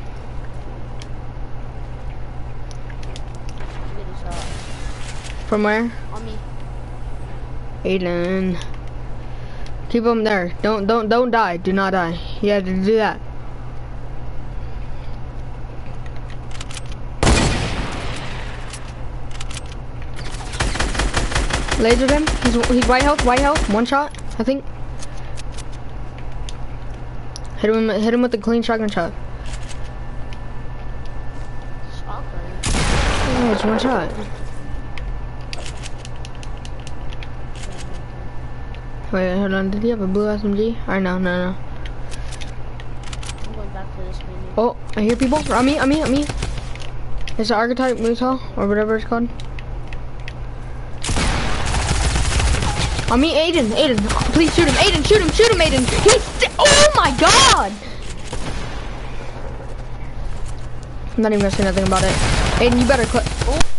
I'm getting shot. From where? On me. Aiden. Keep them there. Don't, don't, don't die. Do not die. You had to do that. Lasered him. He's, he's white health. White health. One shot, I think. Hit him. Hit him with the clean shotgun shot. Shotgun. Oh, it's one shot. Wait, hold on. Did he have a blue S M G? Or no, no, no. I'm going back to this menu. Oh, I hear people. On me, on me, on me. It's an archetype Moosehall, or whatever it's called. On me, Aiden, Aiden. Please shoot him, Aiden. Shoot him, shoot him, Aiden. He's. Oh my god! I'm not even gonna say nothing about it. Aiden, you better clip. Oh.